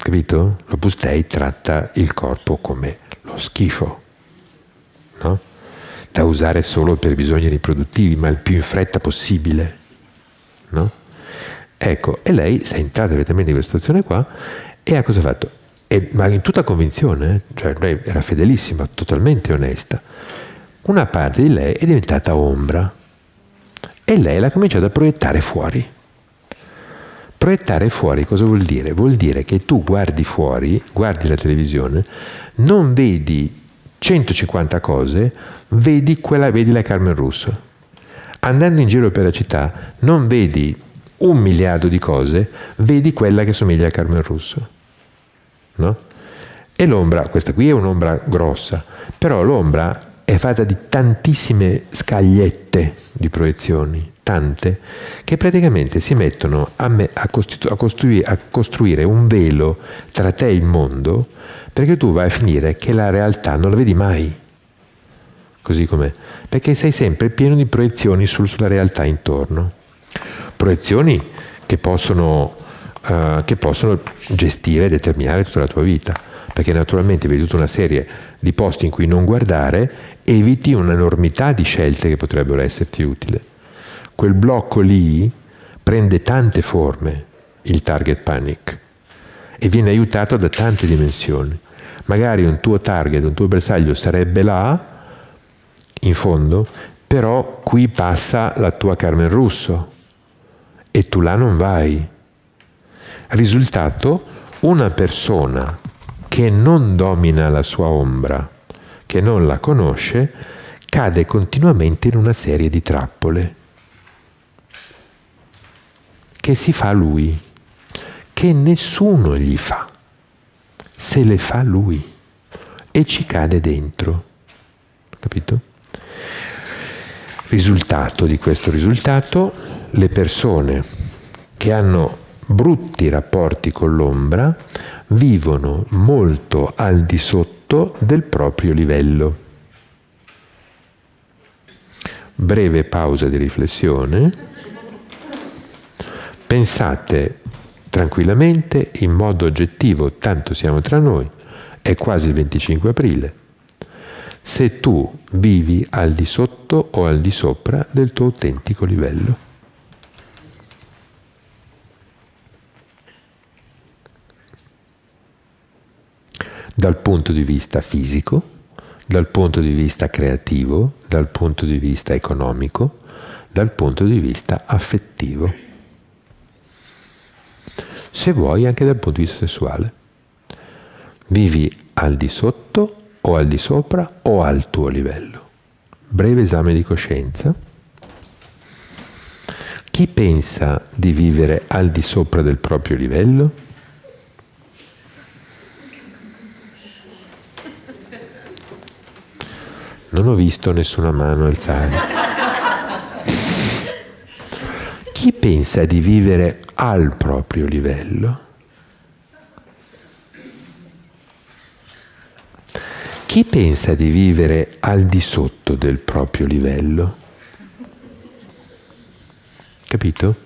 capito? L'Opus Dei tratta il corpo come lo schifo, no? Da usare solo per bisogni riproduttivi, ma il più in fretta possibile, no? Ecco, e lei si è entrata direttamente in questa situazione qua e ha cosa fatto? Ma in tutta convinzione, cioè lei era fedelissima, totalmente onesta. Una parte di lei è diventata ombra e lei l'ha cominciato a proiettare fuori. Proiettare fuori cosa vuol dire? Vuol dire che tu guardi fuori, guardi la televisione, non vedi 150 cose, vedi la Carmen Russo. Andando in giro per la città non vedi 1 miliardo di cose, vedi quella che somiglia a Carmen Russo, no? E l'ombra, questa qui è un'ombra grossa, però l'ombra è fatta di tantissime scagliette di proiezioni, tante, che praticamente si mettono a costruire un velo tra te e il mondo, perché tu vai a finire che la realtà non la vedi mai, così com'è, perché sei sempre pieno di proiezioni sulla realtà intorno. Proiezioni che possono gestire e determinare tutta la tua vita, perché naturalmente vedi tutta una serie di posti in cui non guardare, eviti un'enormità di scelte che potrebbero esserti utili. Quel blocco lì prende tante forme, il target panic, e viene aiutato da tante dimensioni. Magari un tuo target, un tuo bersaglio sarebbe là, in fondo, però qui passa la tua Carmen Russo e tu là non vai. Risultato, una persona che non domina la sua ombra, che non la conosce, cade continuamente in una serie di trappole che si fa lui, che nessuno gli fa, se le fa lui e ci cade dentro, capito? Risultato di questo risultato, le persone che hanno brutti rapporti con l'ombra vivono molto al di sotto del proprio livello. Breve pausa di riflessione. Pensate tranquillamente, in modo oggettivo, tanto siamo tra noi, è quasi il 25 aprile, se tu vivi al di sotto o al di sopra del tuo autentico livello. Dal punto di vista fisico, dal punto di vista creativo, dal punto di vista economico, dal punto di vista affettivo. Se vuoi anche dal punto di vista sessuale. Vivi al di sotto o al di sopra o al tuo livello. Breve esame di coscienza. Chi pensa di vivere al di sopra del proprio livello? Non ho visto nessuna mano alzare. Chi pensa di vivere al proprio livello? Chi pensa di vivere al di sotto del proprio livello? Capito?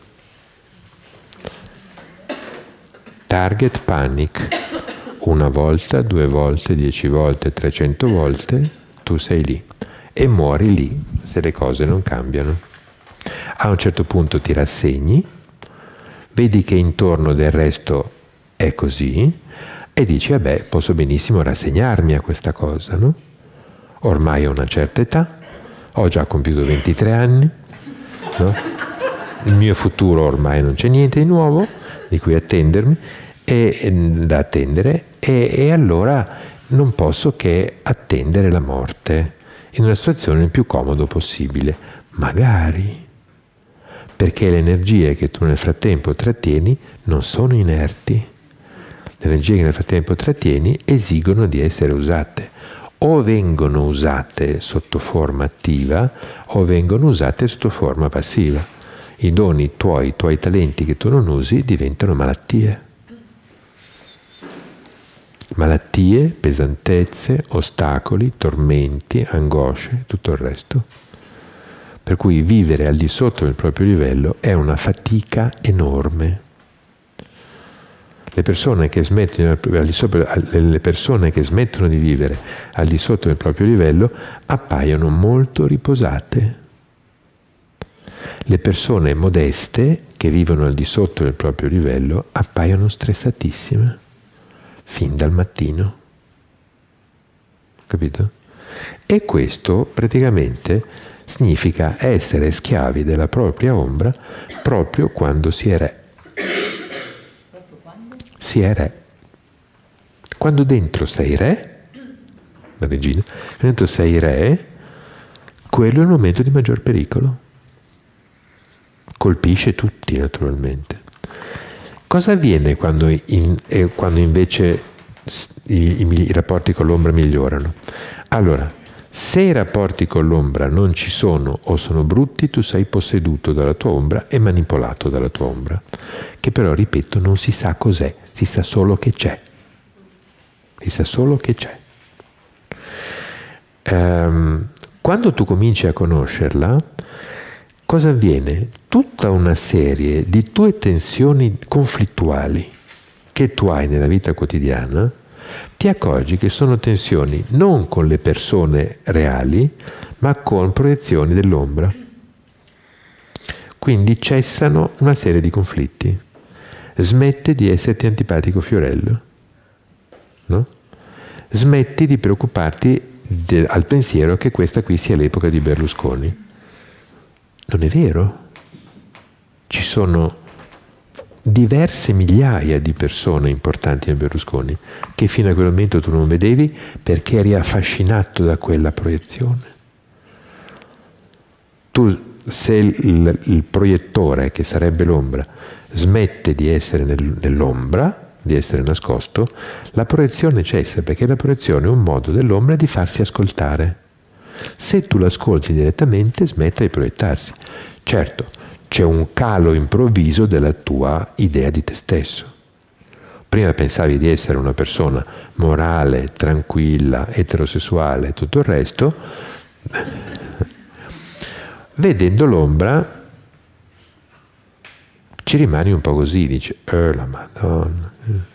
Target panic. 1 volta, 2 volte, 10 volte, 300 volte, tu sei lì e muori lì se le cose non cambiano. A un certo punto ti rassegni, vedi che intorno del resto è così e dici, vabbè, posso benissimo rassegnarmi a questa cosa, no? Ormai ho una certa età, ho già compiuto 23 anni, no? Il mio futuro ormai non c'è niente di nuovo di cui attendermi da attendere e allora non posso che attendere la morte in una situazione il più comodo possibile, magari. Perché le energie che tu nel frattempo trattieni non sono inerti. Le energie che nel frattempo trattieni esigono di essere usate. O vengono usate sotto forma attiva o vengono usate sotto forma passiva. I doni i tuoi talenti che tu non usi diventano malattie. Malattie, pesantezze, ostacoli, tormenti, angosce, tutto il resto. Per cui vivere al di sotto del proprio livello è una fatica enorme. Le persone che smettono di vivere al di sotto del proprio livello appaiono molto riposate. Le persone modeste che vivono al di sotto del proprio livello appaiono stressatissime fin dal mattino. Capito? E questo praticamente significa essere schiavi della propria ombra proprio quando si è re. Si è re. Quando dentro sei re, la regina, quando dentro sei re, quello è il momento di maggior pericolo. Colpisce tutti, naturalmente. Cosa avviene quando invece i rapporti con l'ombra migliorano? Allora, se i rapporti con l'ombra non ci sono o sono brutti, tu sei posseduto dalla tua ombra e manipolato dalla tua ombra, che però, ripeto, non si sa cos'è, si sa solo che c'è. Si sa solo che c'è. Quando tu cominci a conoscerla, cosa avviene? Tutta una serie di tue tensioni conflittuali che tu hai nella vita quotidiana, ti accorgi che sono tensioni non con le persone reali, ma con proiezioni dell'ombra. Quindi cessano una serie di conflitti. Smette di esserti antipatico Fiorello, no? Smetti di preoccuparti al pensiero che questa qui sia l'epoca di Berlusconi. Non è vero. Ci sono diverse migliaia di persone importanti a Berlusconi che fino a quel momento tu non vedevi perché eri affascinato da quella proiezione. Tu, se il proiettore, che sarebbe l'ombra, smette di essere nell'ombra, di essere nascosto, la proiezione cessa, perché la proiezione è un modo dell'ombra di farsi ascoltare. Se tu l'ascolti direttamente, smette di proiettarsi. Certo, c'è un calo improvviso della tua idea di te stesso. Prima pensavi di essere una persona morale, tranquilla, eterosessuale, tutto il resto. Vedendo l'ombra ci rimani un po' così, dici, la Madonna.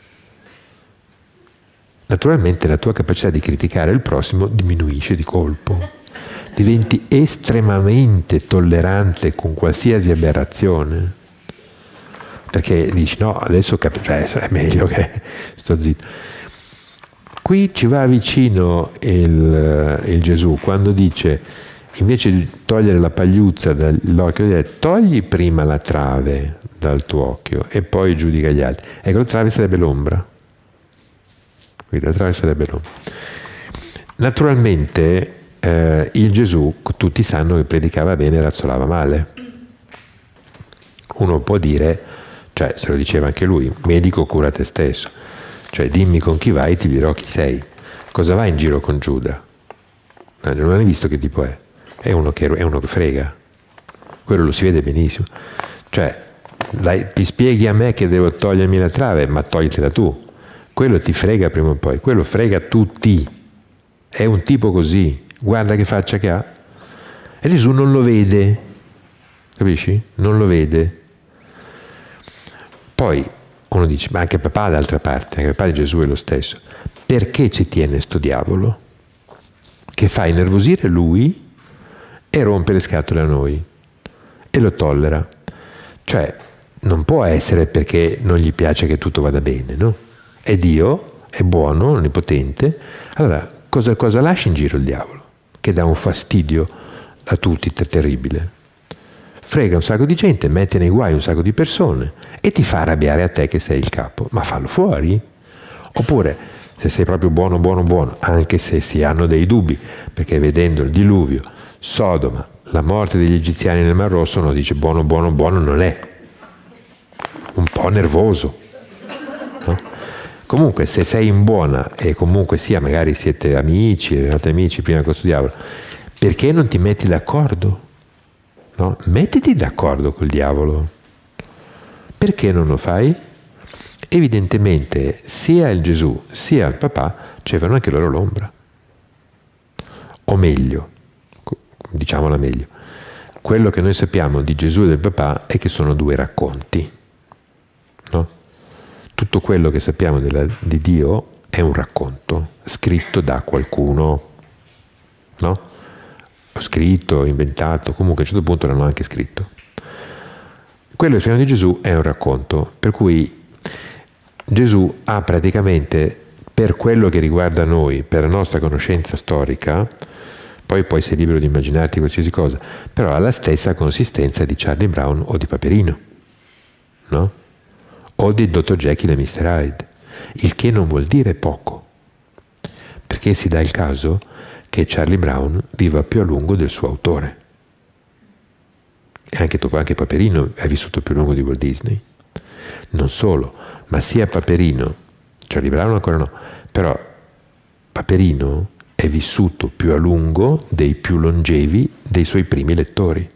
Naturalmente la tua capacità di criticare il prossimo diminuisce di colpo. Diventi estremamente tollerante con qualsiasi aberrazione, perché dici no, adesso è meglio che sto zitto. Qui ci va vicino il Gesù quando dice, invece di togliere la pagliuzza dall'occhio, togli prima la trave dal tuo occhio e poi giudica gli altri. Ecco, la trave sarebbe l'ombra. Quindi la trave sarebbe l'ombra. Naturalmente il Gesù, tutti sanno che predicava bene e razzolava male. Uno può dire, cioè se lo diceva anche lui, medico cura te stesso, cioè dimmi con chi vai, ti dirò chi sei. Cosa vai in giro con Giuda? Non hai visto che tipo è? È uno che frega, quello lo si vede benissimo. Cioè ti spieghi a me che devo togliermi la trave, ma toglitela tu. Quello ti frega prima o poi, quello frega tutti, è un tipo così. Guarda che faccia che ha. E Gesù non lo vede, capisci? Non lo vede. Poi uno dice, ma anche papà d'altra parte, anche papà di Gesù è lo stesso. Perché ci tiene sto diavolo? Che fa innervosire lui e rompe le scatole a noi. E lo tollera. Cioè, non può essere perché non gli piace che tutto vada bene, no? È Dio, è buono, onnipotente. Allora, cosa lascia in giro il diavolo? Che dà un fastidio a tutti, terribile. Frega un sacco di gente, mette nei guai un sacco di persone e ti fa arrabbiare a te che sei il capo. Ma fallo fuori. Oppure, se sei proprio buono, anche se si hanno dei dubbi, perché vedendo il diluvio, Sodoma, la morte degli egiziani nel Mar Rosso, uno dice buono non è. Un po' nervoso. No? Comunque se sei in buona e comunque sia, magari siete amici, eravate amici prima di questo diavolo, perché non ti metti d'accordo? No? Mettiti d'accordo col diavolo. Perché non lo fai? Evidentemente sia il Gesù sia il papà c'erano anche loro l'ombra. O meglio, diciamola meglio, quello che noi sappiamo di Gesù e del papà è che sono due racconti. No? Tutto quello che sappiamo di Dio è un racconto scritto da qualcuno, no? Scritto, inventato, comunque a un certo punto l'hanno anche scritto. Quello che sappiamo di Gesù è un racconto, per cui Gesù ha praticamente, per quello che riguarda noi, per la nostra conoscenza storica, poi sei libero di immaginarti qualsiasi cosa, però ha la stessa consistenza di Charlie Brown o di Paperino, no? O di Dr. Jekyll e Mr. Hyde, il che non vuol dire poco, perché si dà il caso che Charlie Brown viva più a lungo del suo autore. E anche Paperino è vissuto più a lungo di Walt Disney. Non solo, ma sia Paperino, Charlie Brown ancora no, però Paperino è vissuto più a lungo dei più longevi dei suoi primi lettori.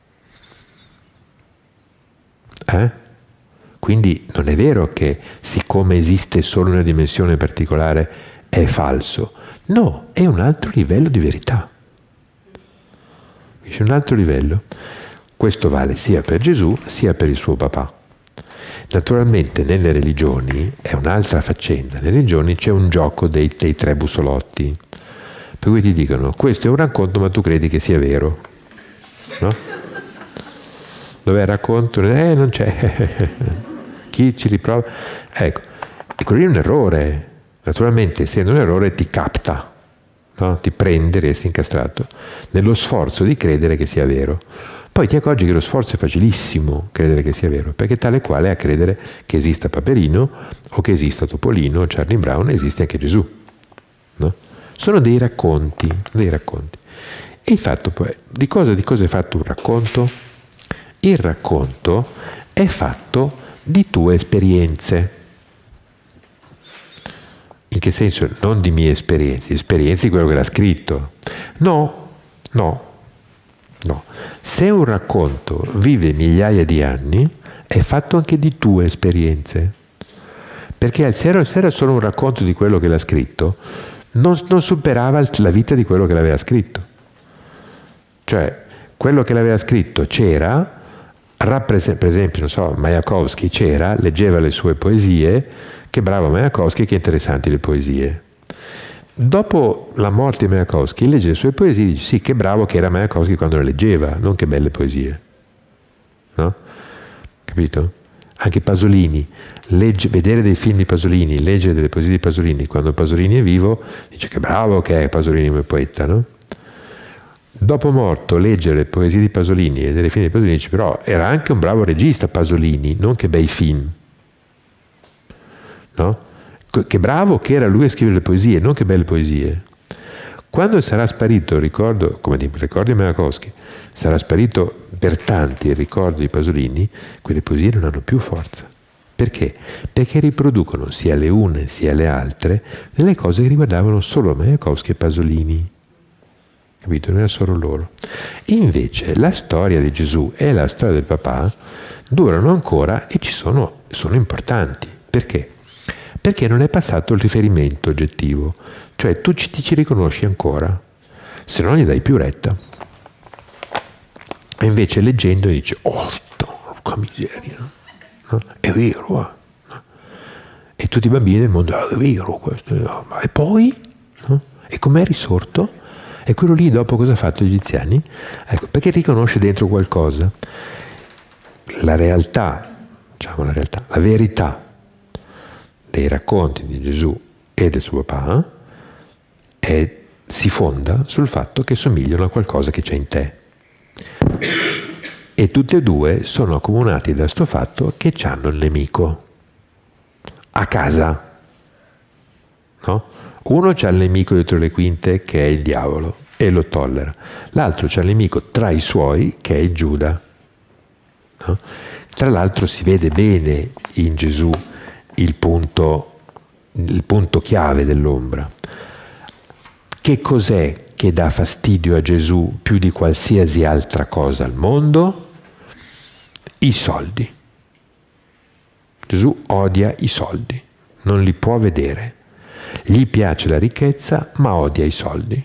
Quindi non è vero che siccome esiste solo una dimensione particolare è falso. No, è un altro livello di verità. C'è un altro livello. Questo vale sia per Gesù sia per il suo papà. Naturalmente nelle religioni è un'altra faccenda. Nelle religioni c'è un gioco dei tre bussolotti. Per cui ti dicono, questo è un racconto ma tu credi che sia vero. No? Dov'è il racconto? Non c'è. Chi ci riprova? Ecco, e quello lì è un errore. Naturalmente, essendo un errore, ti capta, no? Ti prende, resti incastrato nello sforzo di credere che sia vero. Poi ti accorgi che lo sforzo è facilissimo credere che sia vero, perché tale quale a credere che esista Paperino o che esista Topolino o Charlie Brown, esiste anche Gesù, no? Sono dei racconti. E il fatto poi, di cosa è fatto un racconto? Il racconto è fatto di tue esperienze. In che senso? Non di mie esperienze di quello che l'ha scritto. No. Se un racconto vive migliaia di anni, è fatto anche di tue esperienze. Perché se era solo un racconto di quello che l'ha scritto, non superava la vita di quello che l'aveva scritto. Cioè, quello che l'aveva scritto c'era, per esempio, non so, Majakovskij c'era, leggeva le sue poesie, che bravo Majakovskij, che interessanti le poesie. Dopo la morte di Majakovskij, legge le sue poesie e dice sì, che bravo che era Majakovskij quando le leggeva, non che belle poesie. No? Capito? Anche Pasolini, vedere dei film di Pasolini, leggere delle poesie di Pasolini, quando Pasolini è vivo, dice che bravo che è Pasolini come poeta, no? Dopo morto, leggere le poesie di Pasolini e delle film di Pasolini, dice però era anche un bravo regista Pasolini, non che bei film. No? Che bravo che era lui a scrivere le poesie, non che belle poesie. Quando sarà sparito il ricordo, come il ricordo di Majakovskij, sarà sparito per tanti il ricordo di Pasolini, quelle poesie non hanno più forza. Perché? Perché riproducono sia le une sia le altre delle cose che riguardavano solo Majakovskij e Pasolini. Capito? Non era solo loro. Invece la storia di Gesù e la storia del papà durano ancora e sono importanti. Perché? Perché non è passato il riferimento oggettivo. Cioè tu ti ci riconosci ancora, se no gli dai più retta. E invece leggendo dici, porca miseria, no? È vero, no? E tutti i bambini del mondo, è vero questo, no? E poi? No? E com'è risorto? E quello lì dopo cosa ha fatto gli egiziani? Ecco, perché riconosce dentro qualcosa. La realtà, la verità dei racconti di Gesù e del suo papà si fonda sul fatto che somigliano a qualcosa che c'è in te. E tutte e due sono accomunati da sto fatto che hanno il nemico a casa, no? Uno c'ha il nemico dietro le quinte che è il diavolo e lo tollera, l'altro c'ha il nemico tra i suoi che è Giuda, no? Tra l'altro si vede bene in Gesù il punto chiave dell'ombra. Che cos'è che dà fastidio a Gesù più di qualsiasi altra cosa al mondo? I soldi. Gesù odia i soldi, non li può vedere. Gli piace la ricchezza, ma odia i soldi.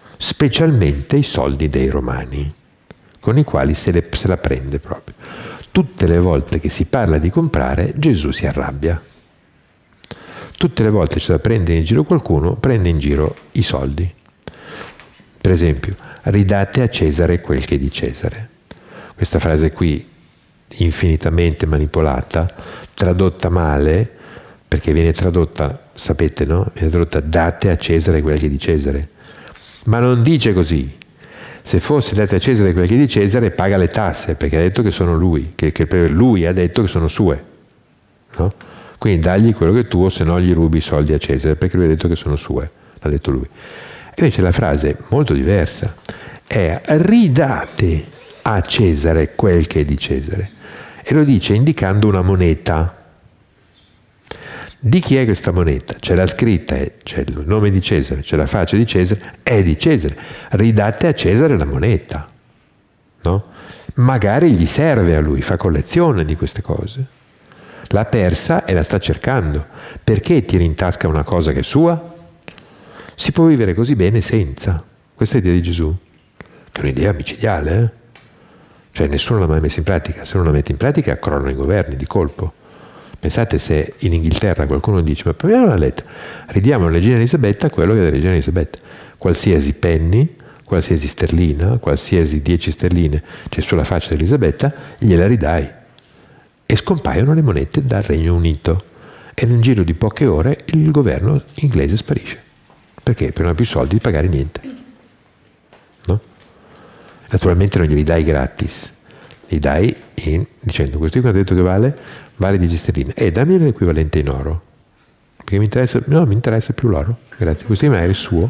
Specialmente i soldi dei romani, con i quali se la prende proprio. tutte le volte che si parla di comprare, Gesù si arrabbia. Tutte le volte che c'è da prendere in giro qualcuno, prende in giro i soldi. Per esempio, ridate a Cesare quel che è di Cesare. Questa frase qui, infinitamente manipolata, tradotta male, perché viene tradotta, sapete, no? Viene tradotta date a Cesare quel che è di Cesare. Ma non dice così. Se fosse date a Cesare quel che è di Cesare, paga le tasse, perché ha detto che sono lui, che lui ha detto che sono sue. No? Quindi dagli quello che è tuo, se no gli rubi i soldi a Cesare, perché lui ha detto che sono sue, l'ha detto lui. E invece la frase è molto diversa, è ridate a Cesare quel che è di Cesare, e lo dice indicando una moneta. Di chi è questa moneta? C'è la scritta, c'è il nome di Cesare, c'è la faccia di Cesare, è di Cesare. Ridate a Cesare la moneta, no? Magari gli serve a lui, fa collezione di queste cose. L'ha persa e la sta cercando. Perché tiene in tasca una cosa che è sua? Si può vivere così bene senza. Questa è l'idea di Gesù, che è un'idea micidiale, eh? Cioè nessuno l'ha mai messa in pratica. Se non la mette in pratica, crollano i governi di colpo. Pensate se in Inghilterra qualcuno dice: ma proviamo la lettera, ridiamo alla regina Elisabetta quello che è della regina Elisabetta. Qualsiasi penny, qualsiasi sterlina, qualsiasi 10 sterline c'è sulla faccia di Elisabetta, gliela ridai. E scompaiono le monete dal Regno Unito. E nel giro di poche ore il governo inglese sparisce. Perché? Perché non ha più soldi di pagare niente. No? Naturalmente non glieli dai gratis. Li dai dicendo: questo qui ha detto che vale 10 sterline. E dammi l'equivalente in oro. Perché mi interessa più l'oro. Grazie. Questo qui magari è suo.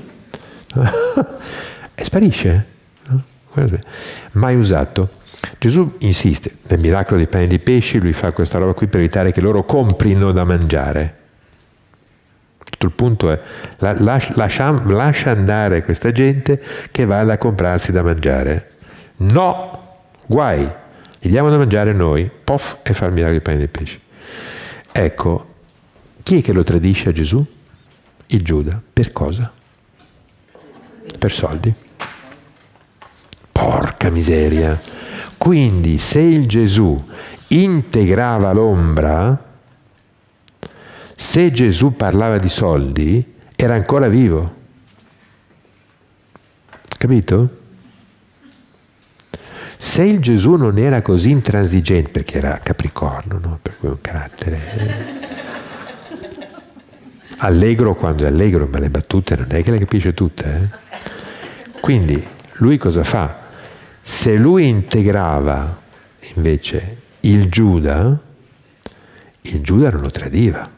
E sparisce. No? Mai usato. Gesù insiste, nel miracolo dei pani e dei pesci, lui fa questa roba qui per evitare che loro comprino da mangiare. Tutto il punto è, lascia andare questa gente che vada a comprarsi da mangiare. No, guai, gli diamo da mangiare noi, pof, e fa il miracolo dei pani e dei pesci. Ecco, chi è che lo tradisce a Gesù? Il Giuda. Per cosa? Per soldi. Porca miseria! Quindi se il Gesù integrava l'ombra, se Gesù parlava di soldi, era ancora vivo. Capito? Se il Gesù non era così intransigente, perché era Capricorno, no? Per cui un carattere allegro quando è allegro, ma le battute non è che le capisce tutte. Quindi lui cosa fa? Se lui integrava invece il Giuda non lo tradiva.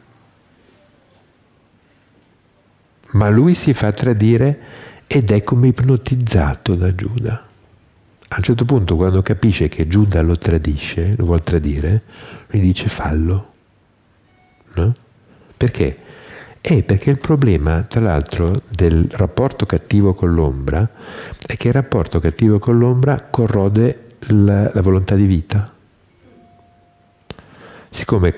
Ma lui si fa tradire ed è come ipnotizzato da Giuda. A un certo punto, quando capisce che Giuda lo tradisce, lo vuol tradire, lui dice: fallo. No? Perché? Perché il problema, tra l'altro, del rapporto cattivo con l'ombra è che il rapporto cattivo con l'ombra corrode la volontà di vita. Siccome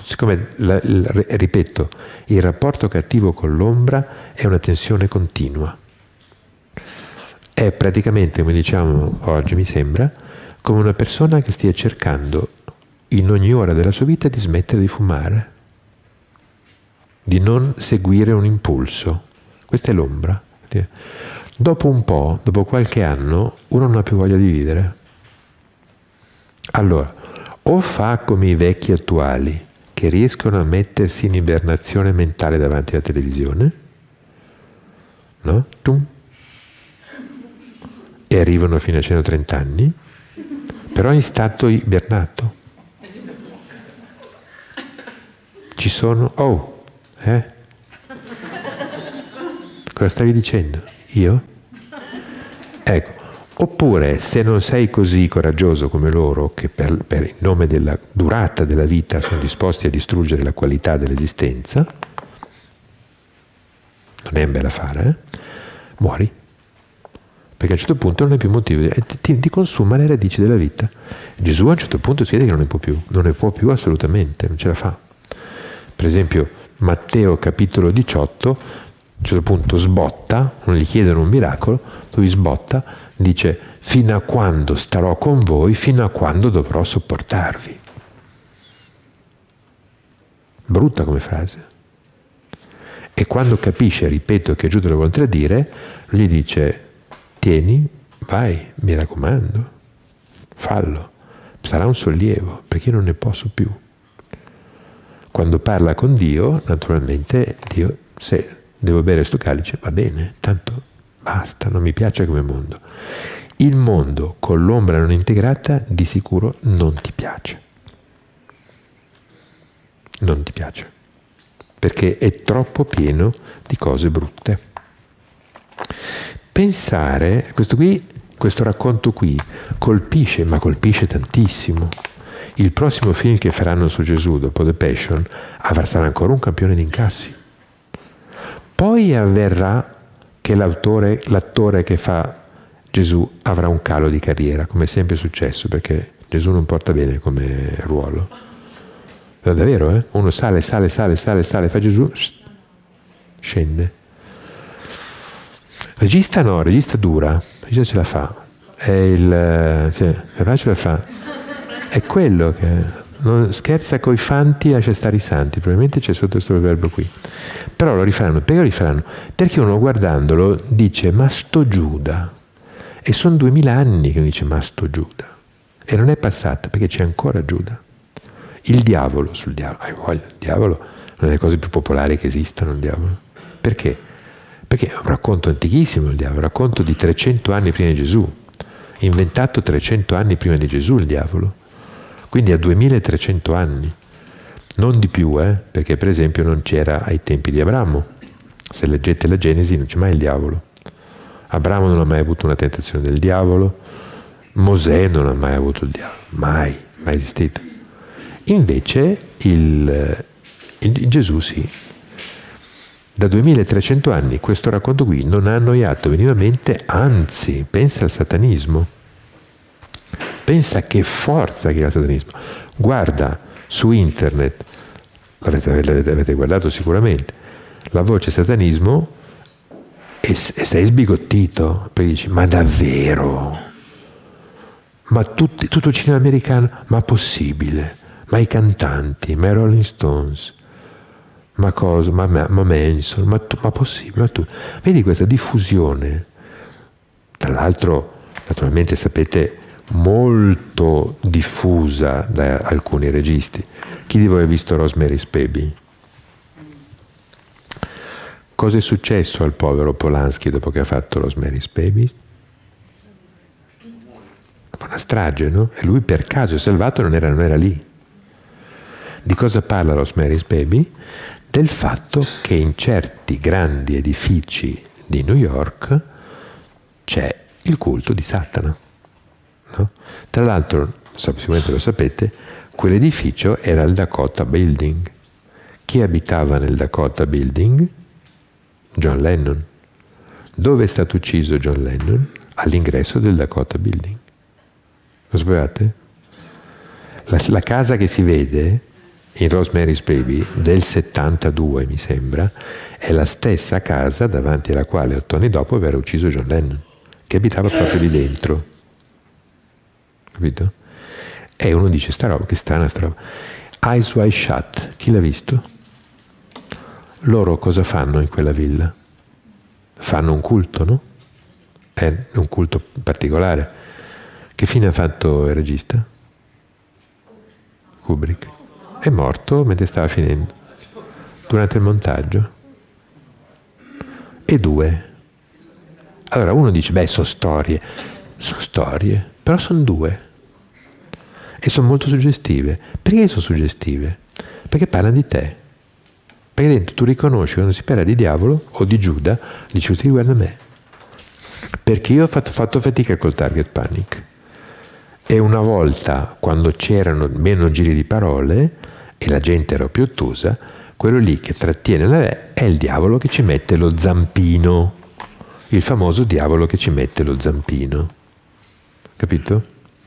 ripeto, il rapporto cattivo con l'ombra è una tensione continua. È praticamente, come diciamo oggi, mi sembra, come una persona che stia cercando in ogni ora della sua vita di smettere di fumare, di non seguire un impulso. Questa è l'ombra. Dopo un po', dopo qualche anno, uno non ha più voglia di vivere. Allora, o fa come i vecchi attuali, che riescono a mettersi in ibernazione mentale davanti alla televisione, no? E arrivano fino a 130 anni, però in stato ibernato. Ci sono... Cosa stavi dicendo? Io? Ecco, oppure se non sei così coraggioso come loro, che per il nome della durata della vita sono disposti a distruggere la qualità dell'esistenza, non è un bel affare, muori. Perché a un certo punto non hai più motivo, ti consuma le radici della vita. Gesù a un certo punto si vede che non ne può più assolutamente, non ce la fa. Per esempio, Matteo capitolo 18, a un certo punto sbotta, non gli chiedono un miracolo, lui sbotta, dice: fino a quando starò con voi, fino a quando dovrò sopportarvi. Brutta come frase. E quando capisce, ripeto, che Giuda lo vuol tradire, lui gli dice: tieni, vai, mi raccomando, fallo, sarà un sollievo, perché io non ne posso più. Quando parla con Dio, naturalmente Dio, se devo bere sto calice, va bene, tanto basta, non mi piace come mondo. Il mondo con l'ombra non integrata di sicuro non ti piace. Non ti piace, perché è troppo pieno di cose brutte. Pensare, questo racconto qui colpisce, ma colpisce tantissimo. Il prossimo film che faranno su Gesù dopo The Passion sarà ancora un campione di incassi. Poi avverrà che l'attore che fa Gesù avrà un calo di carriera, come è sempre successo, perché Gesù non porta bene come ruolo. Davvero, eh? Uno sale, fa Gesù, scende. Regista no, regista dura, regista ce la fa. Ce la fa. È quello che non scherza coi fanti, lascia stare i santi. Probabilmente c'è sotto questo verbo qui. Però lo rifaranno. Perché lo rifaranno? Perché uno guardandolo dice: ma sto Giuda. E sono 2000 anni che uno dice: ma sto Giuda. E non è passata, perché c'è ancora Giuda. Il diavolo sul diavolo. Il diavolo è una delle cose più popolari che esistano, il diavolo. Perché? Perché è un racconto antichissimo il diavolo, un racconto di 300 anni prima di Gesù. Inventato 300 anni prima di Gesù il diavolo. Quindi ha 2300 anni. Non di più, perché per esempio non c'era ai tempi di Abramo. Se leggete la Genesi non c'è mai il diavolo. Abramo non ha mai avuto una tentazione del diavolo. Mosè non ha mai avuto il diavolo. Mai esistito. Invece il Gesù sì. Da 2300 anni questo racconto qui non ha annoiato minimamente, anzi, pensa al satanismo. Pensa che forza che ha il satanismo. Guarda su internet, l'avete guardato sicuramente, la voce satanismo e sei sbigottito, perché dici: ma davvero? Ma tutto il cinema americano? Ma possibile? Ma i cantanti, ma i Rolling Stones, ma cosa, ma Manson, ma possibile, ma tu. Vedi questa diffusione, tra l'altro naturalmente sapete molto diffusa da alcuni registi. Chi di voi ha visto Rosemary's Baby? Cosa è successo al povero Polanski dopo che ha fatto Rosemary's Baby? Una strage, no? E lui per caso è salvato, non era lì. Di cosa parla Rosemary's Baby? Del fatto che in certi grandi edifici di New York c'è il culto di Satana. No? Tra l'altro, sicuramente lo sapete, quell'edificio era il Dakota Building. Chi abitava nel Dakota Building? John Lennon. Dove è stato ucciso John Lennon? All'ingresso del Dakota Building. Lo sapevate? La casa che si vede in Rosemary's Baby del 72, mi sembra, è la stessa casa davanti alla quale 8 anni dopo verrà ucciso John Lennon, che abitava proprio lì dentro. Capito? E uno dice: sta roba, che strana sta roba. Eyes Wide Shut, chi l'ha visto? Loro cosa fanno in quella villa? Fanno un culto, no? È un culto particolare. Che fine ha fatto il regista? Kubrick. È morto mentre stava finendo, durante il montaggio. E 2. Allora uno dice: beh, sono storie, però sono 2. E sono molto suggestive. Perché sono suggestive? Perché parlano di te. Perché dentro tu riconosci, quando si parla di diavolo o di Giuda, dici: questo riguarda me. Perché io ho fatto fatica col target panic. E una volta, quando c'erano meno giri di parole e la gente era più ottusa, quello lì che trattiene la è il diavolo che ci mette lo zampino. Il famoso diavolo che ci mette lo zampino. Capito?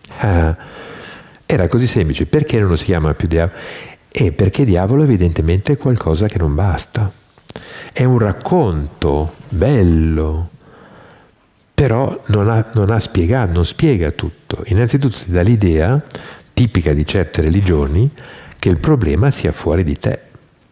Era così semplice. Perché non lo si chiama più diavolo? Perché diavolo evidentemente è qualcosa che non basta. È un racconto bello, però non spiega tutto. Innanzitutto ti dà l'idea, tipica di certe religioni, che il problema sia fuori di te.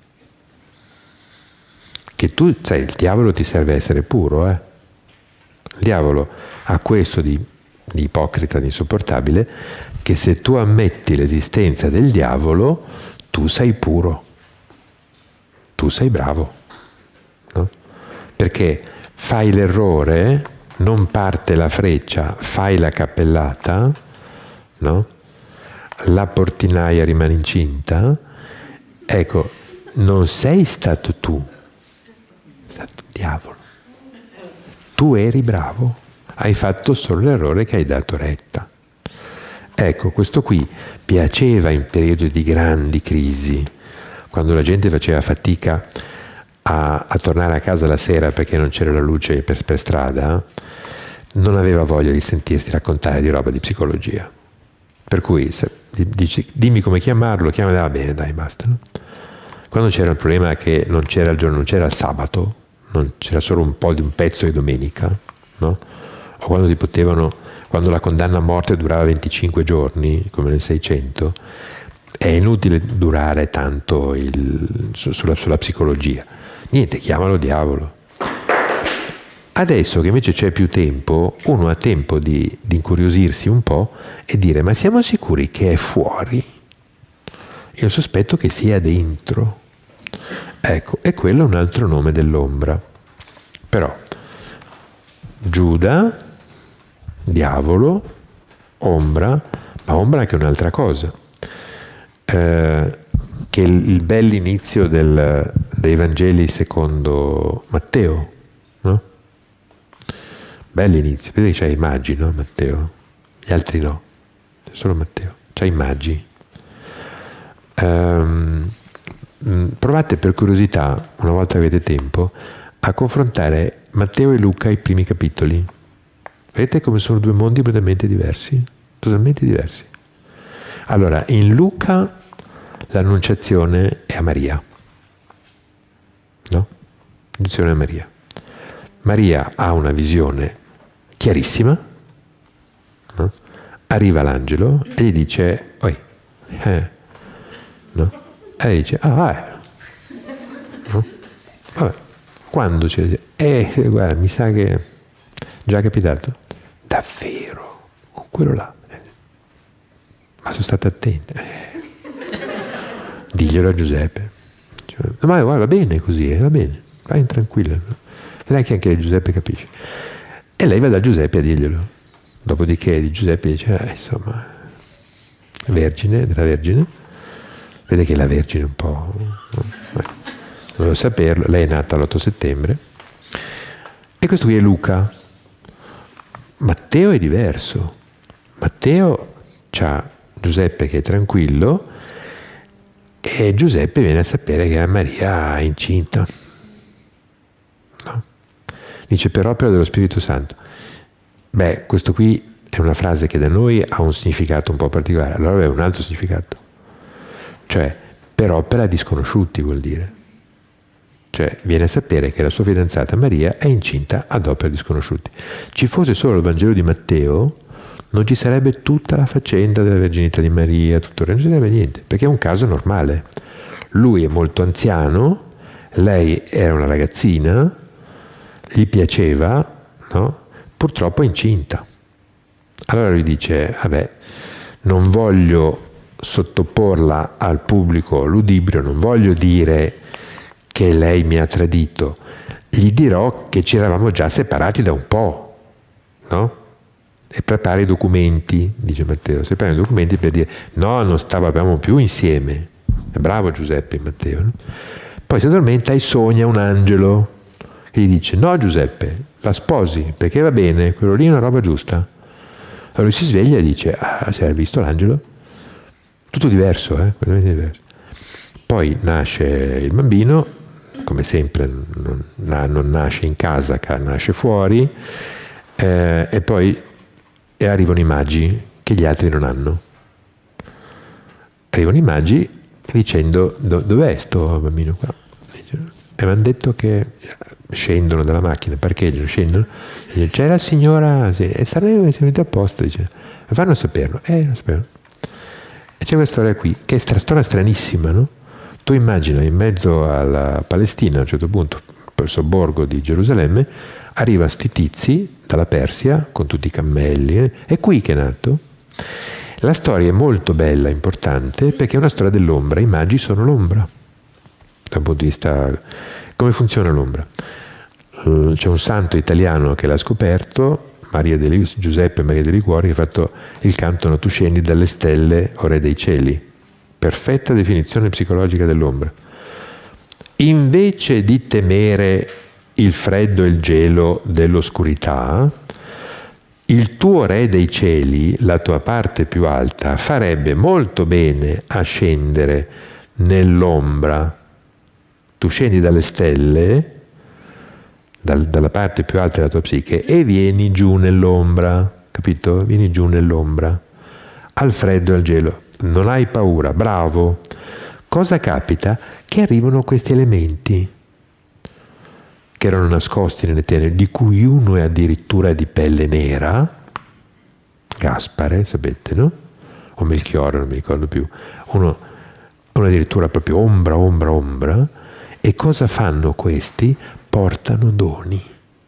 Che tu, sai, il diavolo ti serve a essere puro, Il diavolo ha questo di ipocrita, di insopportabile, che se tu ammetti l'esistenza del diavolo, tu sei puro, tu sei bravo, no? Perché fai l'errore, non parte la freccia, fai la cappellata, no? La portinaia rimane incinta, ecco, non sei stato tu, è stato il diavolo. Tu eri bravo, hai fatto solo l'errore che hai dato retta. Ecco, questo qui piaceva in periodi di grandi crisi, quando la gente faceva fatica a tornare a casa la sera perché non c'era la luce per strada, non aveva voglia di sentirsi raccontare di roba di psicologia. Per cui dici, dimmi come chiamarlo, va bene, dai, basta. No? Quando c'era il problema che non c'era il giorno, non c'era il sabato, non c'era solo un po' di un pezzo di domenica, no? O quando la condanna a morte durava 25 giorni, come nel 600, è inutile durare tanto sulla psicologia. Niente, chiamalo diavolo. Adesso che invece c'è più tempo, uno ha tempo di incuriosirsi un po' e dire: ma siamo sicuri che è fuori? Io sospetto che sia dentro. Ecco, e quello è un altro nome dell'ombra. Però Giuda, diavolo, ombra, ma ombra è anche un'altra cosa. Che il bell'inizio dei Vangeli secondo Matteo, no? Bell'inizio, vedi che c'ha i magi, no, Matteo? Gli altri no, solo Matteo, c'ha i magi. Provate per curiosità, una volta che avete tempo, a confrontare Matteo e Luca i primi capitoli. Vedete come sono due mondi completamente diversi? Totalmente diversi. Allora, in Luca l'annunciazione è a Maria, no? L'annunciazione è a Maria. Maria ha una visione chiarissima, no? Arriva l'angelo e gli dice: oi, no? E lei dice: no? Vabbè, quando c'è? Guarda, mi sa che è già capitato. Davvero? Con quello là? Ma sono stata attenta. Diglielo a Giuseppe. Ma guarda, va bene così, va bene, vai tranquilla. Vedrai che anche Giuseppe capisce. E lei va da Giuseppe a dirglielo. Dopodiché di Giuseppe dice: insomma, Vergine, della Vergine. Vede che la Vergine un po'... Dovevo saperlo. Lei è nata l'8 settembre. E questo qui è Luca. Matteo è diverso. Matteo c'ha Giuseppe che è tranquillo e Giuseppe viene a sapere che la Maria è incinta. No? Dice: per opera dello Spirito Santo. Beh, questo qui è una frase che da noi ha un significato un po' particolare, allora aveva un altro significato. Cioè, per opera di sconosciuti vuol dire. Cioè, viene a sapere che la sua fidanzata Maria è incinta ad opera di sconosciuti. Ci fosse solo il Vangelo di Matteo, non ci sarebbe tutta la faccenda della verginità di Maria, tutto, non ci sarebbe niente, perché è un caso normale. Lui è molto anziano, lei era una ragazzina, gli piaceva, no? Purtroppo è incinta. Allora lui dice: vabbè, non voglio sottoporla al pubblico ludibrio, non voglio dire che lei mi ha tradito, gli dirò che ci eravamo già separati da un po', no? E prepara i documenti, dice Matteo, prepara i documenti per dire: no, non stavamo più insieme. È bravo Giuseppe, Matteo, no? Poi si addormenta e sogna un angelo che gli dice: no Giuseppe, la sposi, perché va bene, quello lì è una roba giusta. Allora lui si sveglia e dice: ah, se hai visto l'angelo? Tutto diverso, completamente diverso. Poi nasce il bambino, come sempre non nasce in casa, nasce fuori, e poi arrivano i magi che gli altri non hanno. Arrivano i magi dicendo: dov'è sto bambino qua? e mi hanno detto che scendono dalla macchina, parcheggiano, scendono, e c'è la signora, sì, e sarebbe venuta apposta, dice, vanno a saperlo, non sapevo. E c'è questa storia qui, che è storia stranissima, no? Tu immagina, in mezzo alla Palestina, a un certo punto, per il sobborgo di Gerusalemme, arriva sti tizi dalla Persia, con tutti i cammelli, è qui che è nato. La storia è molto bella, importante, perché è una storia dell'ombra, i magi sono l'ombra. Da un punto di vista, come funziona l'ombra? C'è un santo italiano che l'ha scoperto, Giuseppe Maria dei Liguori, che ha fatto il canto Tu scendi dalle stelle, o re dei cieli. Perfetta definizione psicologica dell'ombra. Invece di temere il freddo e il gelo dell'oscurità, il tuo re dei cieli, la tua parte più alta, farebbe molto bene a scendere nell'ombra. Tu scendi dalle stelle, dalla parte più alta della tua psiche, e vieni giù nell'ombra, capito? Vieni giù nell'ombra, al freddo e al gelo. Non hai paura, bravo. Cosa capita? Che arrivano questi elementi che erano nascosti nelle tenebre, di cui uno è addirittura di pelle nera, Gaspare, sapete, no? O Melchiorre, non mi ricordo più. Uno addirittura proprio ombra. E cosa fanno questi? Portano doni.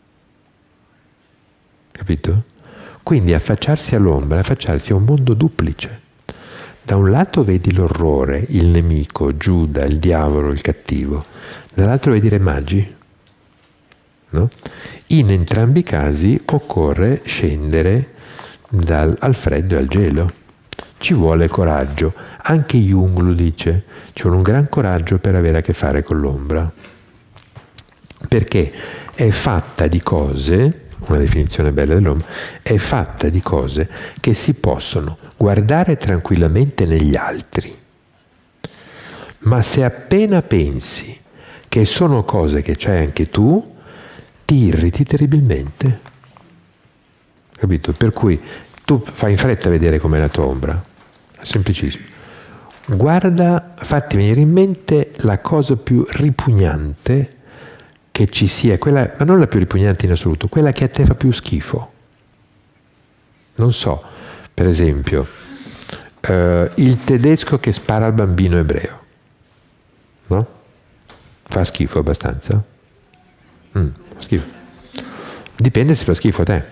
Capito? Quindi affacciarsi all'ombra, affacciarsi a un mondo duplice. Da un lato vedi l'orrore, il nemico, Giuda, il diavolo, il cattivo. Dall'altro vedi i re magi. No? In entrambi i casi occorre scendere al freddo e al gelo. Ci vuole coraggio. Anche Jung lo dice, ci vuole un gran coraggio per avere a che fare con l'ombra. Perché è fatta di cose, una definizione bella dell'ombra, è fatta di cose che si possono guardare tranquillamente negli altri. Ma se appena pensi che sono cose che c'hai anche tu, ti irriti terribilmente. Capito? Per cui tu fai in fretta a vedere com'è la tua ombra. Semplicissimo. Guarda, fatti venire in mente la cosa più ripugnante che ci sia, quella, ma non la più ripugnante in assoluto, quella che a te fa più schifo. Non so, per esempio, il tedesco che spara al bambino ebreo, no? Fa schifo abbastanza? Fa schifo. Dipende se fa schifo a te.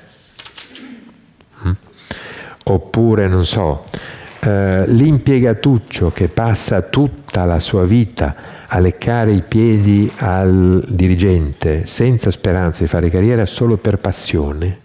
Oppure, non so, l'impiegatuccio che passa tutta la sua vita a leccare i piedi al dirigente senza speranza di fare carriera solo per passione,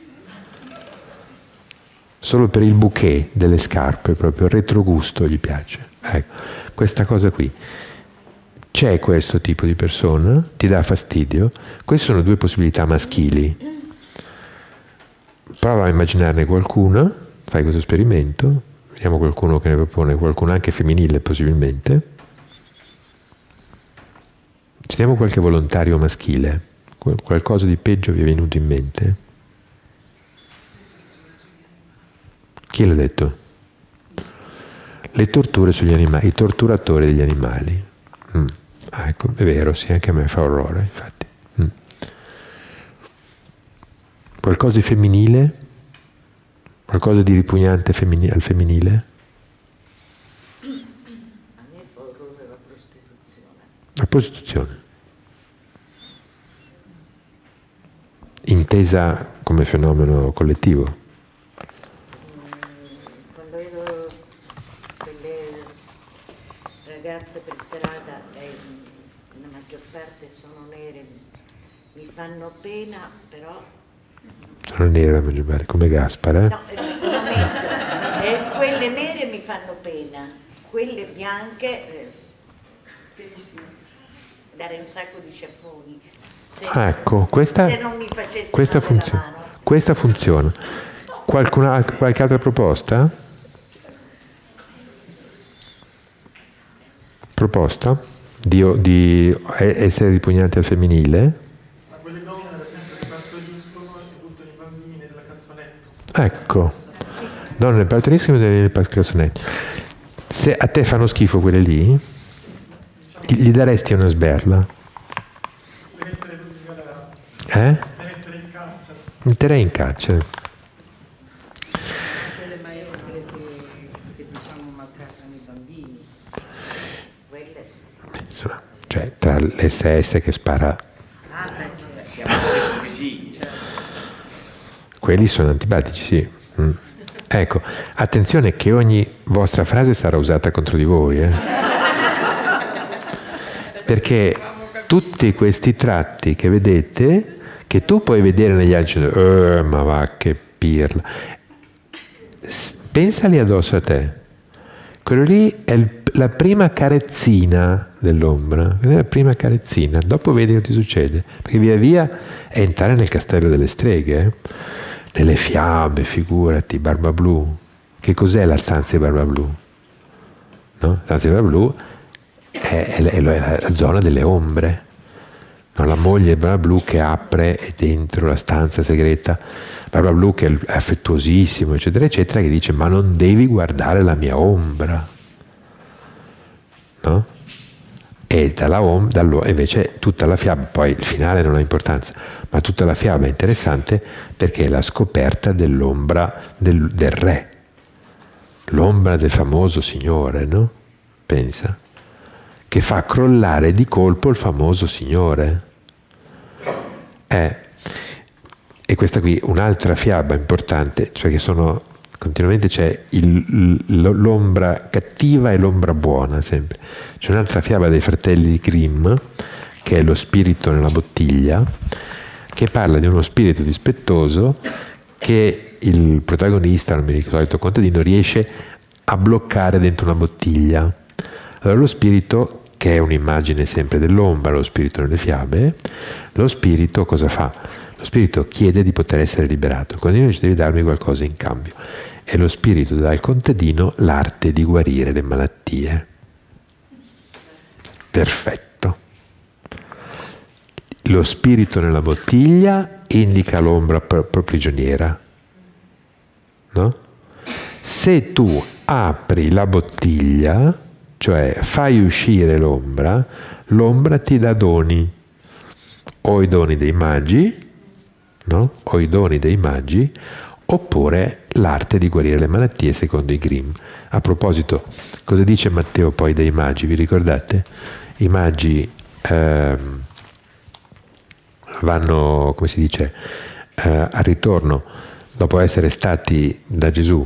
solo per il bouquet delle scarpe, proprio il retrogusto gli piace. Ecco, questa cosa qui. C'è questo tipo di persona, ti dà fastidio. Queste sono due possibilità maschili. Prova a immaginarne qualcuna, fai questo esperimento, vediamo qualcuno che ne propone, qualcuno anche femminile possibilmente. Citiamo qualche volontario maschile, qualcosa di peggio vi è venuto in mente? Chi l'ha detto? Le torture sugli animali, i torturatori degli animali. Ecco, è vero, sì, anche a me fa orrore, infatti. Qualcosa di femminile? Qualcosa di ripugnante al femminile? A me fa orrore la prostituzione. La prostituzione. Intesa come fenomeno collettivo? Quando vedo quelle ragazze per strada, e la maggior parte sono nere, mi fanno pena, però... Sono nere la maggior parte, come Gaspare? No, quelle nere mi fanno pena, quelle bianche, dare un sacco di sciamponi. Ecco, questa funziona. Questa funziona. Qualche altra proposta? Proposta? Di essere ripugnanti al femminile? Ma quelle donne, ad esempio, che partoriscono e buttano i bambini nella cassonetto. Ecco, donne che partoriscono nel cassonetto. Se a te fanno schifo quelle lì, gli daresti una sberla? Metterei in carcere. Quelle maestre che diciamo maltrattano i bambini. Insomma, cioè, tra l'SS che spara... Siamo così. Quelli sono antipatici, sì. Ecco, attenzione che ogni vostra frase sarà usata contro di voi. Perché tutti questi tratti che vedete, che tu puoi vedere negli altri, ma va che pirla, pensali addosso a te. Quello lì è la prima carezzina dell'ombra, è la prima carezzina, dopo vedi cosa ti succede, perché via via è entrare nel castello delle streghe, nelle fiabe, figurati, Barba Blu. Che cos'è la stanza di Barba Blu? No? La stanza di Barba Blu è la zona delle ombre. No, la moglie di Barba Blu che apre e dentro la stanza segreta, Barba Blu che è affettuosissimo, eccetera, eccetera, che dice ma non devi guardare la mia ombra. No? E invece tutta la fiaba, poi il finale non ha importanza, ma tutta la fiaba è interessante perché è la scoperta dell'ombra del re, l'ombra del famoso signore, no? Pensa, che fa crollare di colpo il famoso signore. E questa qui un'altra fiaba importante, cioè che continuamente c'è l'ombra cattiva e l'ombra buona sempre. C'è un'altra fiaba dei fratelli Grimm, che è lo spirito nella bottiglia, che parla di uno spirito dispettoso che il protagonista, non mi ricordo, il contadino, riesce a bloccare dentro una bottiglia. Allora lo spirito, che è un'immagine sempre dell'ombra, lo spirito nelle fiabe, lo spirito cosa fa? Lo spirito chiede di poter essere liberato, il contadino dice devi darmi qualcosa in cambio, e lo spirito dà al contadino l'arte di guarire le malattie. Perfetto. Lo spirito nella bottiglia indica l'ombra prigioniera, no? Se tu apri la bottiglia, cioè fai uscire l'ombra, l'ombra ti dà doni, o i doni dei magi, no? O i doni dei magi, oppure l'arte di guarire le malattie secondo i Grimm. A proposito, cosa dice Matteo poi dei magi? Vi ricordate? I magi vanno, come si dice, al ritorno, dopo essere stati da Gesù,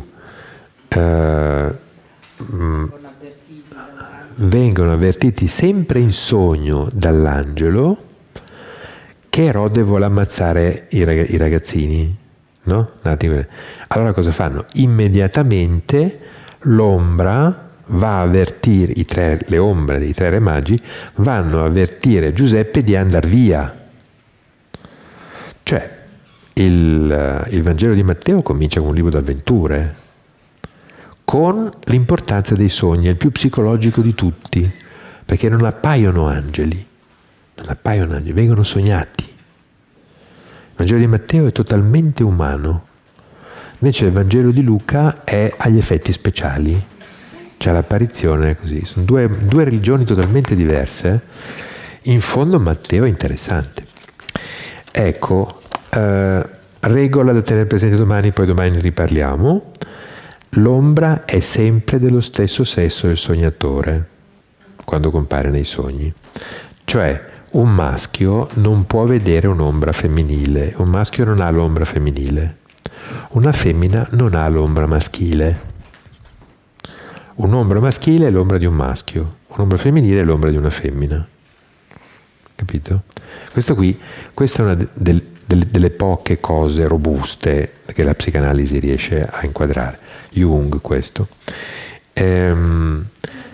vengono avvertiti sempre in sogno dall'angelo che Erode vuole ammazzare i ragazzini, no? Allora cosa fanno? Immediatamente l'ombra va a avvertire, le ombre dei tre re magi vanno a avvertire Giuseppe di andare via. Cioè, il Vangelo di Matteo comincia con un libro d'avventure, con l'importanza dei sogni, è il più psicologico di tutti, perché non appaiono angeli, vengono sognati. Il Vangelo di Matteo è totalmente umano, invece il Vangelo di Luca è agli effetti speciali, c'è l'apparizione così. Sono due religioni totalmente diverse. In fondo Matteo è interessante. Ecco, regola da tenere presente domani, poi domani riparliamo. L'ombra è sempre dello stesso sesso del sognatore quando compare nei sogni. Cioè, un maschio non può vedere un'ombra femminile, un maschio non ha l'ombra femminile, una femmina non ha l'ombra maschile. Un'ombra maschile è l'ombra di un maschio, un'ombra femminile è l'ombra di una femmina. Capito? Questa è una delle poche cose robuste che la psicanalisi riesce a inquadrare. Jung questo. Dell'ombra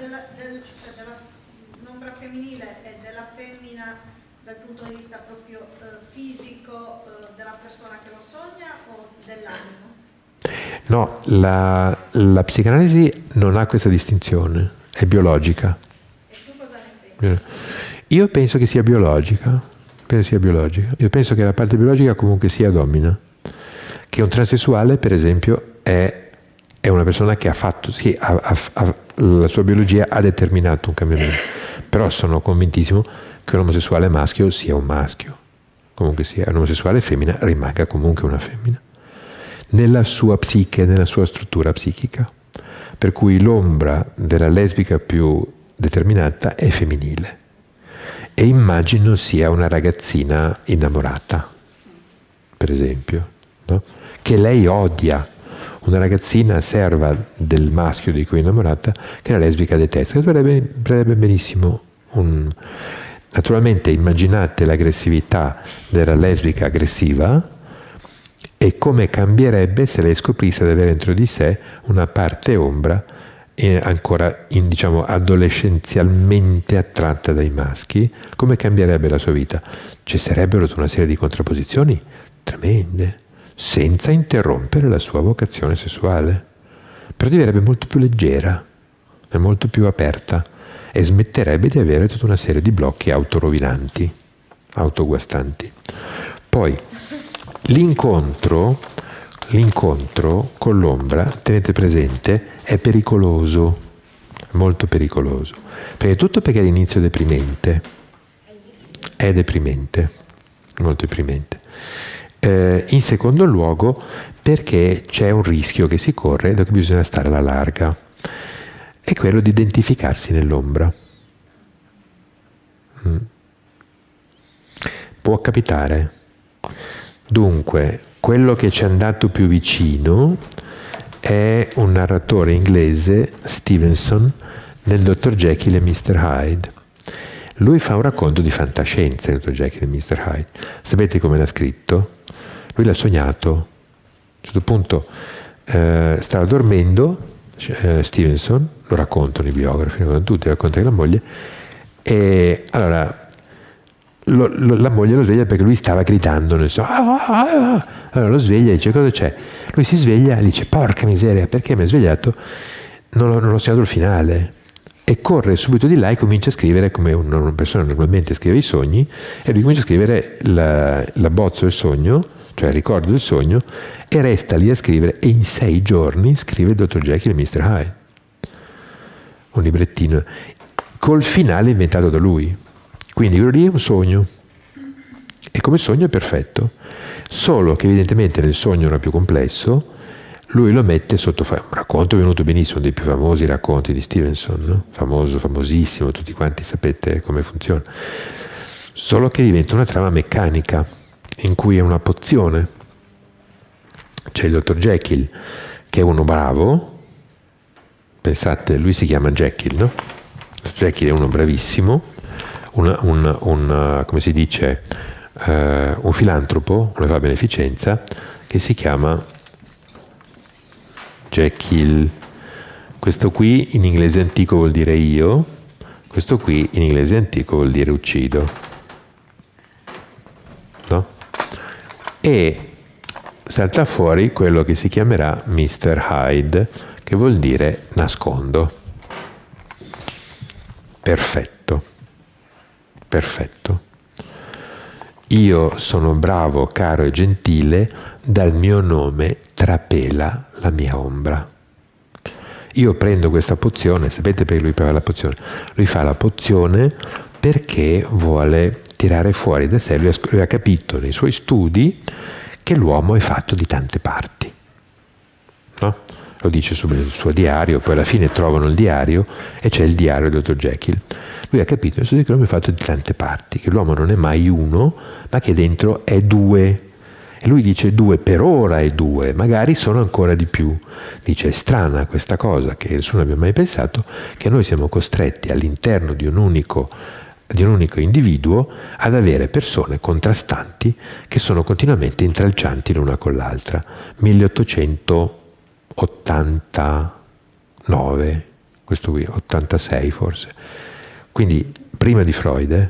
femminile e della femmina dal punto di vista proprio fisico della persona che lo sogna o dell'animo? No, la psicanalisi non ha questa distinzione, è biologica. E tu cosa ne pensi? Io penso che sia biologica. Io penso che la parte biologica comunque sia domina. Che un transessuale, per esempio, è una persona che ha fatto, sì, la sua biologia ha determinato un cambiamento. Però sono convintissimo che un omosessuale maschio sia un maschio. comunque sia un omosessuale femmina, rimanga comunque una femmina, nella sua psiche, nella sua struttura psichica. Per cui l'ombra della lesbica più determinata è femminile. E immagino sia una ragazzina innamorata, per esempio, no? Che lei odia, una ragazzina serva del maschio di cui è innamorata, che la lesbica detesta. Potrebbe benissimo naturalmente immaginate l'aggressività della lesbica aggressiva e come cambierebbe se lei scoprisse di avere dentro di sé una parte ombra ancora diciamo adolescenzialmente attratta dai maschi. Come cambierebbe la sua vita? Ci sarebbero una serie di contrapposizioni tremende, senza interrompere la sua vocazione sessuale, però diventerebbe molto più leggera e molto più aperta e smetterebbe di avere tutta una serie di blocchi autorovinanti, autoguastanti. Poi l'incontro con l'ombra, tenete presente, è pericoloso, molto pericoloso. Prima di tutto perché all'inizio è deprimente, molto deprimente. In secondo luogo perché c'è un rischio che si corre da cui bisogna stare alla larga, è quello di identificarsi nell'ombra. Può capitare. Dunque, quello che ci è andato più vicino è un narratore inglese, Stevenson, nel Dr. Jekyll e Mr. Hyde. Lui fa un racconto di fantascienza, il Dr. Jekyll e Mr. Hyde. Sapete come l'ha scritto? Lui l'ha sognato. A un certo punto stava dormendo, Stevenson, lo raccontano i biografi, tutti, racconta che la moglie, e allora la moglie lo sveglia perché lui stava gridando nel sonno. Allora lo sveglia e dice: cosa c'è? Lui si sveglia e dice: porca miseria, perché mi ha svegliato? Non ho segnato il finale. E corre subito di là e comincia a scrivere come una persona normalmente scrive i sogni, e lui comincia a scrivere l'abbozzo del sogno, cioè il ricordo del sogno, e resta lì a scrivere, e in 6 giorni scrive il Dr. Jekyll e Mr. Hyde, un librettino col finale inventato da lui. Quindi quello lì è un sogno, e come sogno è perfetto, solo che evidentemente nel sogno era più complesso. Lui lo mette sotto un racconto venuto benissimo, dei più famosi racconti di Stevenson, no? Famosissimo, tutti quanti sapete come funziona, solo che diventa una trama meccanica in cui è una pozione. C'è il Dr. Jekyll che è uno bravo, pensate, lui si chiama Jekyll, no? Jekyll è uno bravissimo, come si dice, un filantropo, una fa beneficenza, che si chiama Jekyll. Questo qui in inglese antico vuol dire io, questo qui in inglese antico vuol dire uccido, no? E salta fuori quello che si chiamerà Mr. Hyde, che vuol dire nascondo. Perfetto. Io sono bravo, caro e gentile, dal mio nome trapela la mia ombra. Io prendo questa pozione, sapete perché lui fa la pozione? Lui fa la pozione perché vuole tirare fuori da sé, lui ha capito nei suoi studi che l'uomo è fatto di tante parti, no? Lo dice sul suo diario, poi alla fine trovano il diario e c'è il diario del Dr. Jekyll. Lui ha capito che l'uomo è fatto di tante parti, che l'uomo non è mai uno, ma che dentro è 2. E lui dice 2, per ora è 2, magari sono ancora di più. Dice: è strana questa cosa, che nessuno abbia mai pensato, che noi siamo costretti all'interno di un unico individuo ad avere persone contrastanti che sono continuamente intralcianti l'una con l'altra. 1889, questo qui, 86 forse. Quindi prima di Freud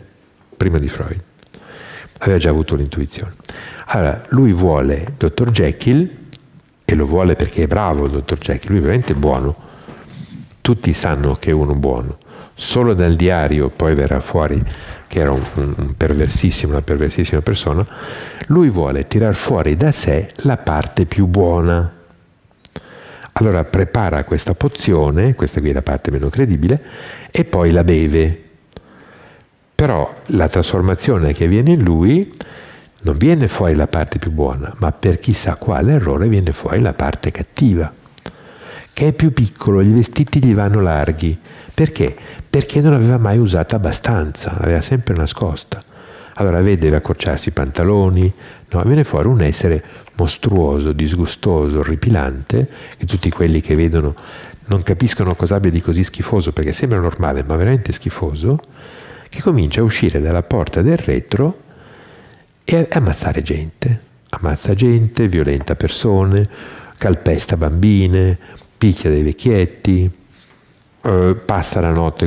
aveva già avuto l'intuizione. Allora, lui vuole Dr. Jekyll, e lo vuole perché è bravo il Dr. Jekyll, lui è veramente buono, tutti sanno che è uno buono, solo dal diario poi verrà fuori che era una perversissima persona. Lui vuole tirar fuori da sé la parte più buona. Allora prepara questa pozione, questa qui è la parte meno credibile, e poi la beve. Però la trasformazione che avviene in lui non viene fuori la parte più buona, ma per chissà quale errore viene fuori la parte cattiva, che è più piccolo, i vestiti gli vanno larghi. Perché? Perché non l'aveva mai usata abbastanza, l'aveva sempre nascosta. Allora vede deve accorciarsi i pantaloni, no, viene fuori un essere mostruoso, disgustoso, orripilante, che tutti quelli che vedono non capiscono cosa abbia di così schifoso, perché sembra normale ma veramente schifoso, che comincia a uscire dalla porta del retro e ammazzare gente. Ammazza gente, violenta persone, calpesta bambine, picchia dei vecchietti, passa la notte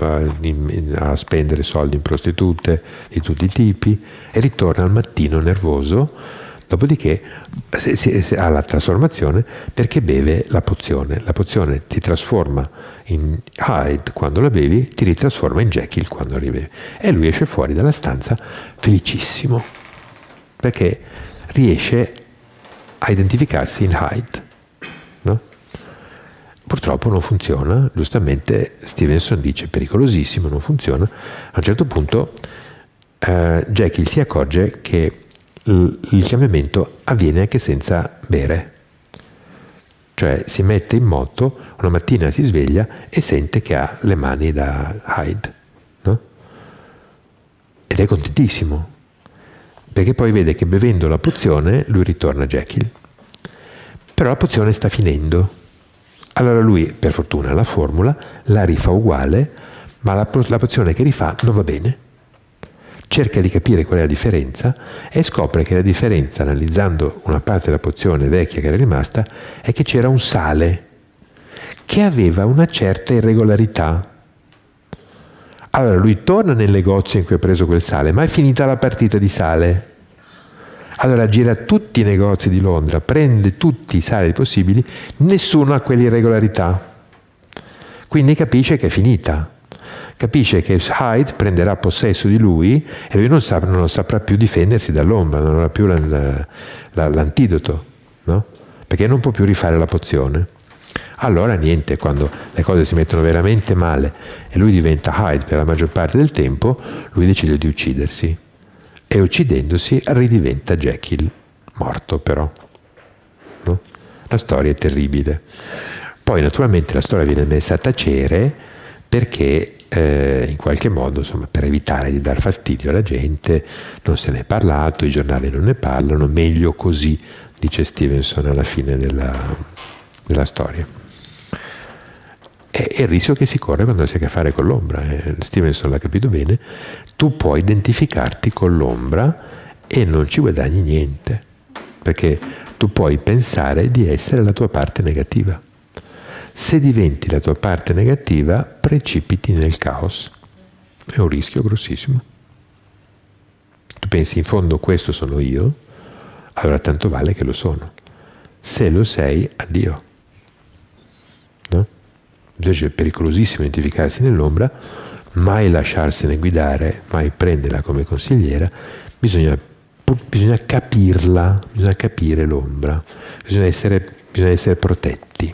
a spendere soldi in prostitute di tutti i tipi e ritorna al mattino nervoso, dopodiché ha la trasformazione perché beve la pozione. La pozione ti trasforma in Hyde quando la bevi, ti ritrasforma in Jekyll quando la ribevi. E lui esce fuori dalla stanza felicissimo, perché riesce a identificarsi in Hyde. No? Purtroppo non funziona, giustamente Stevenson dice pericolosissimo, non funziona. A un certo punto Jekyll si accorge che il cambiamento avviene anche senza bere, cioè si mette in moto, una mattina si sveglia e sente che ha le mani da Hyde, no? Ed è contentissimo, perché poi vede che bevendo la pozione lui ritorna Jekyll, però la pozione sta finendo. Allora lui, per fortuna, la formula la rifà uguale, ma la pozione che rifà non va bene. Cerca di capire qual è la differenza e scopre che la differenza, analizzando una parte della pozione vecchia che era rimasta, è che c'era un sale che aveva una certa irregolarità. Allora lui torna nel negozio in cui ha preso quel sale, ma è finita la partita di sale. Allora gira tutti i negozi di Londra, prende tutti i sali possibili, nessuno ha quell'irregolarità. Quindi capisce che è finita. Capisce che Hyde prenderà possesso di lui e lui non saprà più difendersi dall'ombra, non avrà più l'antidoto, no? Perché non può più rifare la pozione. Allora niente, quando le cose si mettono veramente male e lui diventa Hyde per la maggior parte del tempo, lui decide di uccidersi. E uccidendosi ridiventa Jekyll, morto però. No? La storia è terribile. Poi naturalmente la storia viene messa a tacere perché in qualche modo, insomma, per evitare di dar fastidio alla gente, non se ne è parlato, i giornali non ne parlano, meglio così, dice Stevenson alla fine della storia. È il rischio che si corre quando si ha a che fare con l'ombra. Stevenson l'ha capito bene. Tu puoi identificarti con l'ombra e non ci guadagni niente, perché tu puoi pensare di essere la tua parte negativa. Se diventi la tua parte negativa, precipiti nel caos. È un rischio grossissimo. Tu pensi, in fondo questo sono io, allora tanto vale che lo sono. Se lo sei, addio. No? Invece è pericolosissimo identificarsi nell'ombra, mai lasciarsene guidare, mai prenderla come consigliera, bisogna capirla, bisogna capire l'ombra, bisogna essere protetti.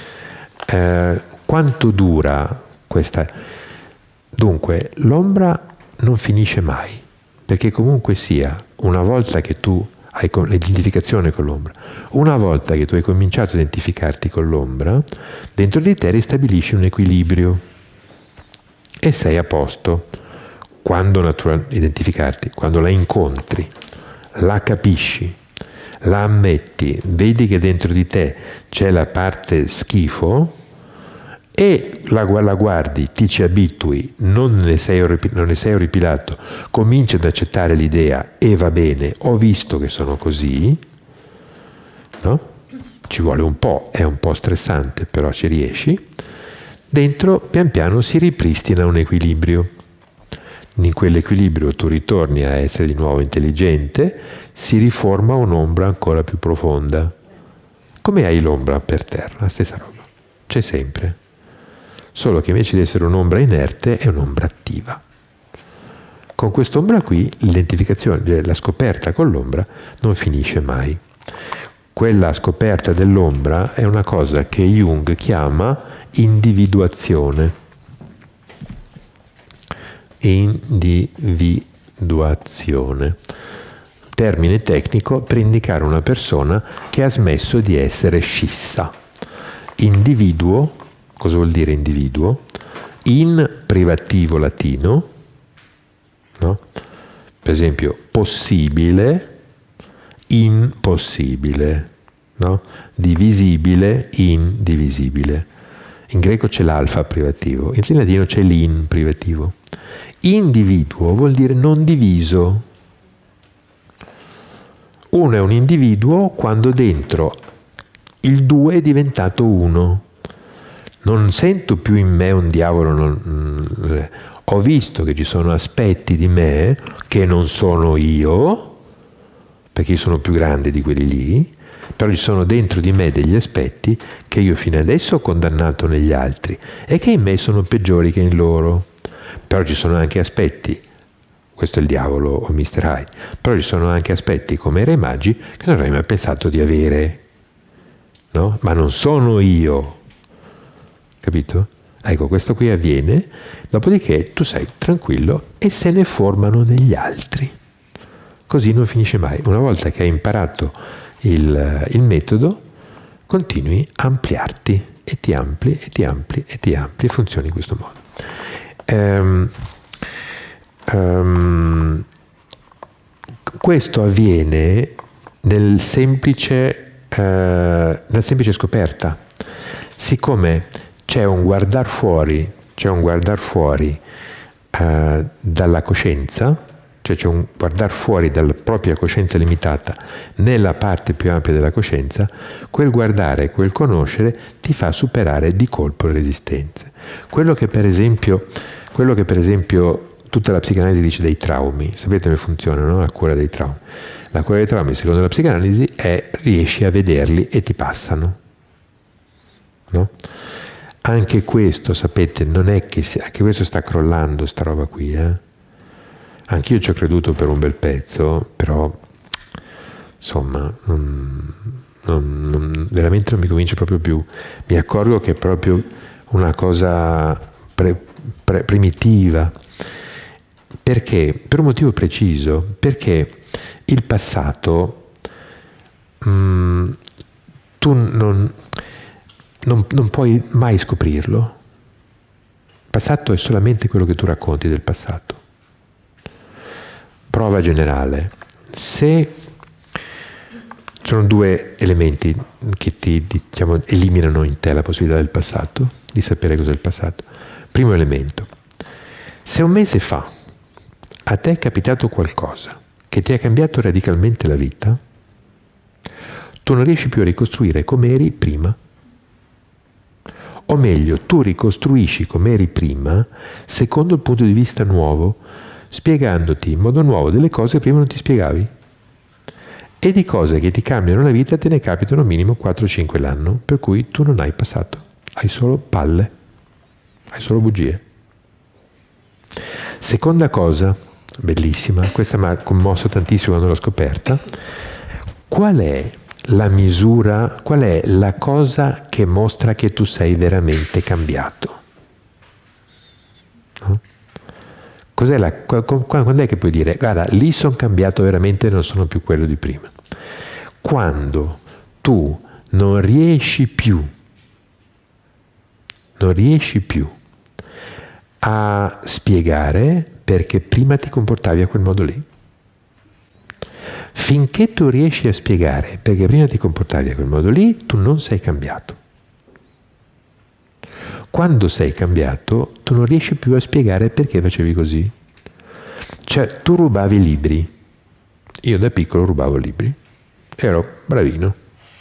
Quanto dura questa? Dunque, l'ombra non finisce mai, perché comunque sia, una volta che tu hai l'identificazione con l'ombra, una volta che tu hai cominciato a identificarti con l'ombra, dentro di te ristabilisci un equilibrio e sei a posto. Quando identificarti, quando la incontri, la capisci, la ammetti, vedi che dentro di te c'è la parte schifo e la guardi, ti ci abitui, non ne sei orripilato, cominci ad accettare l'idea e va bene, ho visto che sono così, no? Ci vuole un po', è un po' stressante, però ci riesci. Dentro pian piano si ripristina un equilibrio. In quell'equilibrio tu ritorni a essere di nuovo intelligente, si riforma un'ombra ancora più profonda. Come hai l'ombra per terra? La stessa roba, c'è sempre. Solo che invece di essere un'ombra inerte è un'ombra attiva. Con quest'ombra qui l'identificazione, la scoperta con l'ombra non finisce mai. Quella scoperta dell'ombra è una cosa che Jung chiama individuazione. Individuazione. termine tecnico per indicare una persona che ha smesso di essere scissa. Individuo, cosa vuol dire individuo? In privativo latino, no? Per esempio possibile, impossibile, no? Divisibile, indivisibile. In greco c'è l'alfa privativo, in latino c'è l'in privativo. Individuo vuol dire non diviso. Uno è un individuo quando dentro il due è diventato uno. Non sento più in me un diavolo, ho visto che ci sono aspetti di me che non sono io, perché io sono più grande di quelli lì, però ci sono dentro di me degli aspetti che io fino adesso ho condannato negli altri e che in me sono peggiori che in loro. Però ci sono anche aspetti, questo è il diavolo o Mr. Hyde, però ci sono anche aspetti come i re magi che non avrei mai pensato di avere, no? Ma non sono io, capito? Ecco, questo qui avviene, dopodiché tu sei tranquillo e se ne formano degli altri. Così non finisce mai. Una volta che hai imparato il metodo, continui a ampliarti e ti ampli e ti ampli e ti ampli e funzioni in questo modo. Questo avviene nella semplice scoperta. Siccome c'è un guardar fuori dalla coscienza, cioè c'è un guardar fuori dalla propria coscienza limitata nella parte più ampia della coscienza, quel guardare, quel conoscere ti fa superare di colpo le resistenze. Quello che per esempio tutta la psicanalisi dice dei traumi, sapete come funziona, no? La cura dei traumi. La cura dei traumi, secondo la psicanalisi, è riesci a vederli e ti passano, no? Anche questo, sapete, non è che anche questo sta crollando, sta roba qui, Anch'io ci ho creduto per un bel pezzo, però insomma veramente non mi convince proprio più. Mi accorgo che è proprio una cosa primitiva. Perché? Per un motivo preciso, perché il passato tu non puoi mai scoprirlo. Il passato è solamente quello che tu racconti del passato. Prova generale. Se ci sono due elementi che ti eliminano in te la possibilità del passato, di sapere cos'è il passato. Primo elemento. Se un mese fa a te è capitato qualcosa che ti ha cambiato radicalmente la vita, tu non riesci più a ricostruire come eri prima. O meglio, tu ricostruisci come eri prima secondo il punto di vista nuovo, spiegandoti in modo nuovo delle cose che prima non ti spiegavi. E di cose che ti cambiano la vita te ne capitano minimo 4-5 l'anno, per cui tu non hai passato, hai solo palle, hai solo bugie. Seconda cosa, bellissima, questa mi ha commosso tantissimo quando l'ho scoperta, qual è la misura, qual è la cosa che mostra che tu sei veramente cambiato? No? Quando è che puoi dire, guarda, lì sono cambiato veramente e non sono più quello di prima? Quando tu non riesci più a spiegare perché prima ti comportavi a quel modo lì. Finché tu riesci a spiegare perché prima ti comportavi a quel modo lì, tu non sei cambiato. Quando sei cambiato, tu non riesci più a spiegare perché facevi così. Cioè, tu rubavi libri. Io da piccolo rubavo libri. Ero bravino.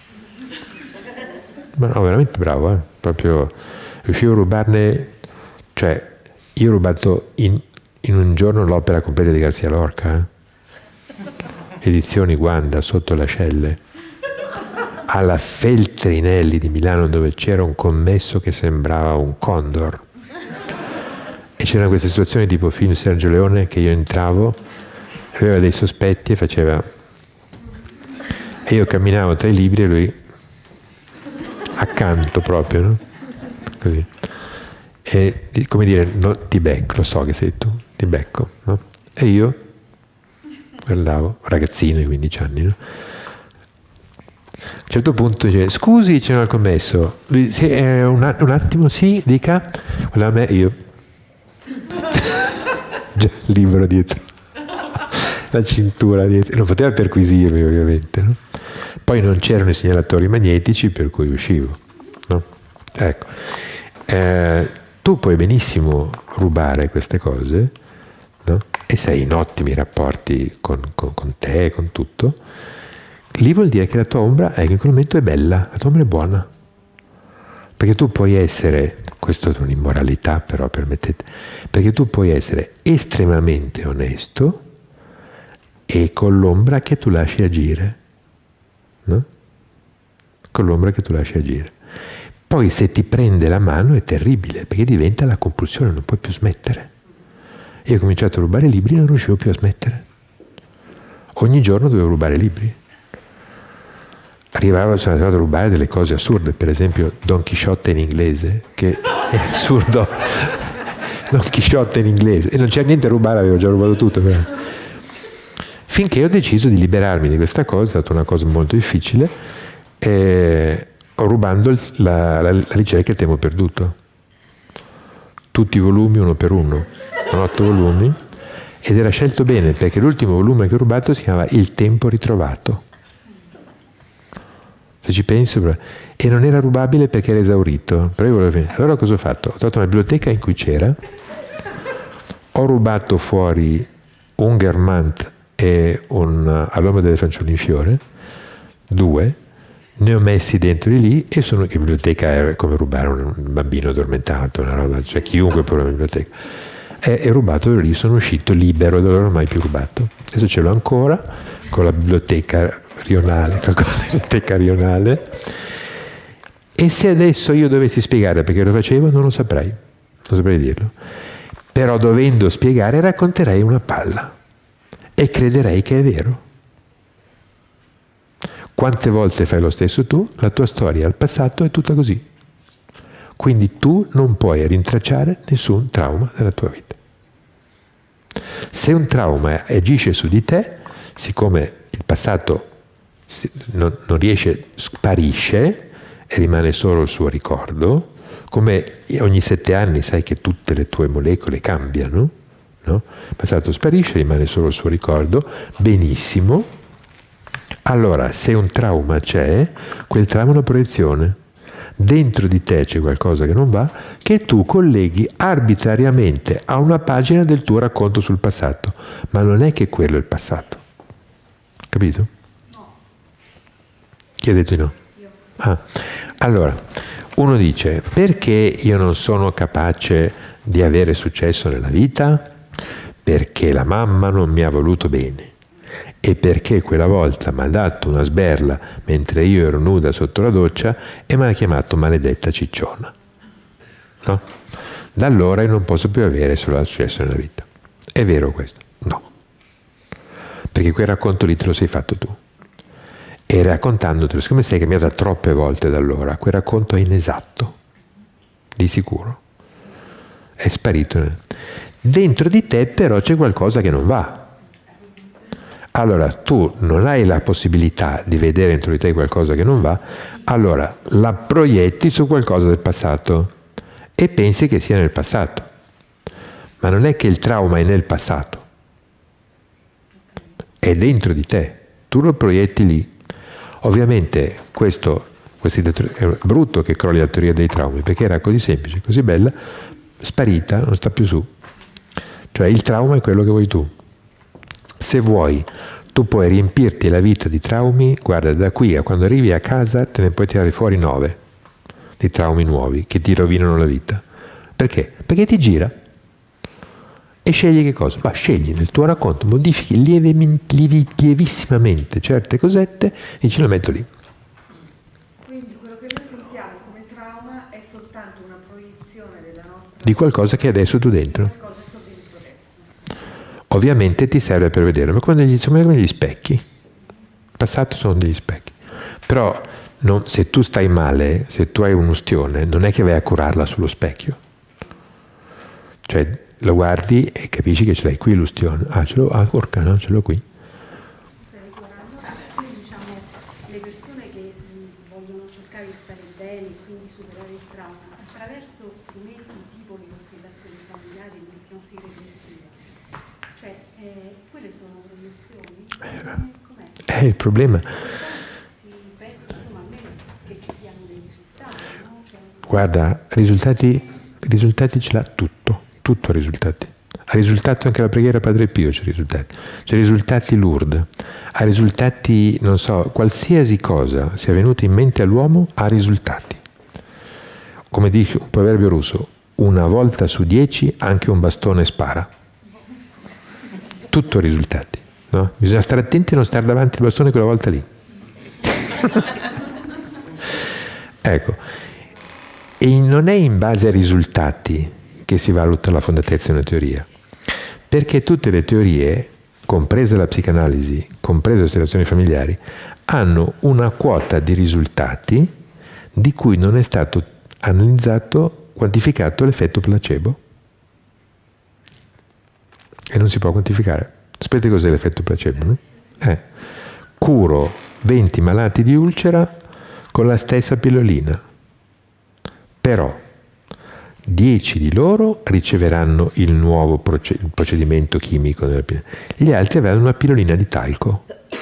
Ma no, veramente bravo, Proprio riuscivo a rubarne. Cioè, io ho rubato in un giorno l'opera completa di Garcia Lorca, Edizioni Guanda, sotto le ascelle, alla Feltrinelli di Milano, dove c'era un commesso che sembrava un condor. E c'erano queste situazioni tipo film Sergio Leone, che io entravo, aveva dei sospetti e faceva... E io camminavo tra i libri e lui accanto proprio, no? Così. E come dire, no, ti becco, lo so che sei tu, ti becco, no? E io guardavo, ragazzino di 15 anni, no? A un certo punto dice, scusi, c'è il commesso. Lui, sì, un attimo, sì, dica. Guarda me, io. Già, il libro dietro. La cintura dietro. Non poteva perquisirmi, ovviamente, no? Poi non c'erano i segnalatori magnetici, per cui uscivo, no? Ecco. Tu puoi benissimo rubare queste cose, no? E sei in ottimi rapporti con te, con tutto. Lì vuol dire che la tua ombra in quel momento è bella, la tua ombra è buona. Perché tu puoi essere, questo è un'immoralità però, permettete, perché tu puoi essere estremamente onesto e con l'ombra che tu lasci agire, no? Con l'ombra che tu lasci agire. Poi se ti prende la mano è terribile, perché diventa la compulsione, non puoi più smettere. Io ho cominciato a rubare libri e non riuscivo più a smettere. Ogni giorno dovevo rubare libri. Sono arrivato a rubare delle cose assurde, per esempio Don Chisciotte in inglese, che è assurdo. Don Chisciotte in inglese, e non c'è niente a rubare, avevo già rubato tutto. Però. Finché ho deciso di liberarmi di questa cosa, è stata una cosa molto difficile, rubando la ricerca Il tempo perduto. Tutti i volumi uno per uno, sono 8 volumi, ed era scelto bene perché l'ultimo volume che ho rubato si chiama Il tempo ritrovato. Se ci penso, e non era rubabile perché era esaurito. Però io volevo finire. Allora cosa ho fatto? Ho trovato una biblioteca in cui c'era, ho rubato fuori un Guermantes e All'uomo delle fanciulle in fiore, 2, ne ho messi dentro di lì e sono che biblioteca era come rubare un bambino addormentato, una roba, cioè chiunque può una biblioteca. E rubato da lì, sono uscito libero, non l'ho mai più rubato. Adesso ce l'ho ancora con la biblioteca rionale, qualcosa di biblioteca rionale. E se adesso io dovessi spiegare perché lo facevo, non lo saprei dirlo. Però dovendo spiegare racconterei una palla e crederei che è vero. Quante volte fai lo stesso tu? La tua storia al passato è tutta così. Quindi tu non puoi rintracciare nessun trauma nella tua vita. Se un trauma agisce su di te, siccome il passato non riesce, sparisce e rimane solo il suo ricordo, come ogni 7 anni sai che tutte le tue molecole cambiano, no? Il passato sparisce, rimane solo il suo ricordo, benissimo. Allora, se un trauma c'è, quel trauma è una proiezione. Dentro di te c'è qualcosa che non va, che tu colleghi arbitrariamente a una pagina del tuo racconto sul passato, ma non è che quello è il passato. Capito? No. Chi ha detto di no? Io. Allora, uno dice, perché io non sono capace di avere successo nella vita? Perché la mamma non mi ha voluto bene. E perché quella volta mi ha dato una sberla mentre io ero nuda sotto la doccia e mi ha chiamato maledetta cicciona. No? Da allora io non posso più avere solo successo nella vita. È vero questo? No. Perché quel racconto lì te lo sei fatto tu. E raccontandotelo, siccome sei cambiata troppe volte da allora, quel racconto è inesatto. Di sicuro. È sparito. Dentro di te però c'è qualcosa che non va. Allora tu non hai la possibilità di vedere dentro di te qualcosa che non va, allora la proietti su qualcosa del passato e pensi che sia nel passato. Ma non è che il trauma è nel passato, è dentro di te, tu lo proietti lì. Ovviamente questo è brutto che crolli la teoria dei traumi, perché era così semplice, così bella, sparita, non sta più su. Cioè il trauma è quello che vuoi tu. Se vuoi, tu puoi riempirti la vita di traumi, guarda, da qui a quando arrivi a casa te ne puoi tirare fuori 9 di traumi nuovi che ti rovinano la vita. Perché? Perché ti gira e scegli che cosa? Va, scegli nel tuo racconto, modifichi lievissimamente certe cosette e ce lo metto lì. Quindi quello che noi sentiamo come trauma è soltanto una proiezione della nostra... Di qualcosa che adesso tu dentro. Ovviamente ti serve per vedere, ma come degli specchi. Il passato sono degli specchi. Però se tu stai male, se tu hai un'ustione, non è che vai a curarla sullo specchio. Cioè lo guardi e capisci che ce l'hai qui l'ustione. Porca, no, ce l'ho qui. strumenti tipo le costellazioni familiari, l'ipnosi regressiva, cioè quelle sono proiezioni, com'è? Il problema. Si pensa, insomma, almeno che ci siano dei risultati, no? Cioè, Guarda, risultati ce l'ha tutto ha risultati. Ha risultato anche la preghiera Padre Pio, c'è risultati. C'è risultati Lourdes, ha risultati, non so, qualsiasi cosa sia venuta in mente all'uomo ha risultati. Come dice un proverbio russo, una volta su 10 anche un bastone spara. Tutto risultati, no? Bisogna stare attenti a non stare davanti al bastone quella volta lì. Ecco, e non è in base ai risultati che si valuta la fondatezza di una teoria, perché tutte le teorie, comprese la psicanalisi, comprese le costellazioni familiari, hanno una quota di risultati di cui non è stato analizzato, quantificato l'effetto placebo. E non si può quantificare. Sapete cos'è l'effetto placebo? No? Curo 20 malati di ulcera con la stessa pillolina, però 10 di loro riceveranno il nuovo procedimento chimico della pillolina. Gli altri avranno una pillolina di talco,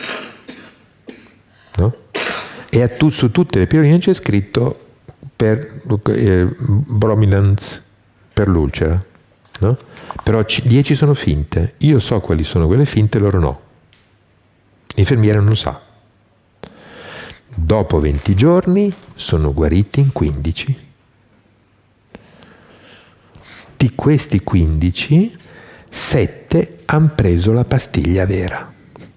no? E su tutte le pilloline c'è scritto per Brominance, per l'ulcera, no? Però 10 sono finte. Io so quali sono quelle finte, loro no. L'infermiera non sa. Dopo 20 giorni sono guariti in 15. Di questi 15, 7 hanno preso la pastiglia vera.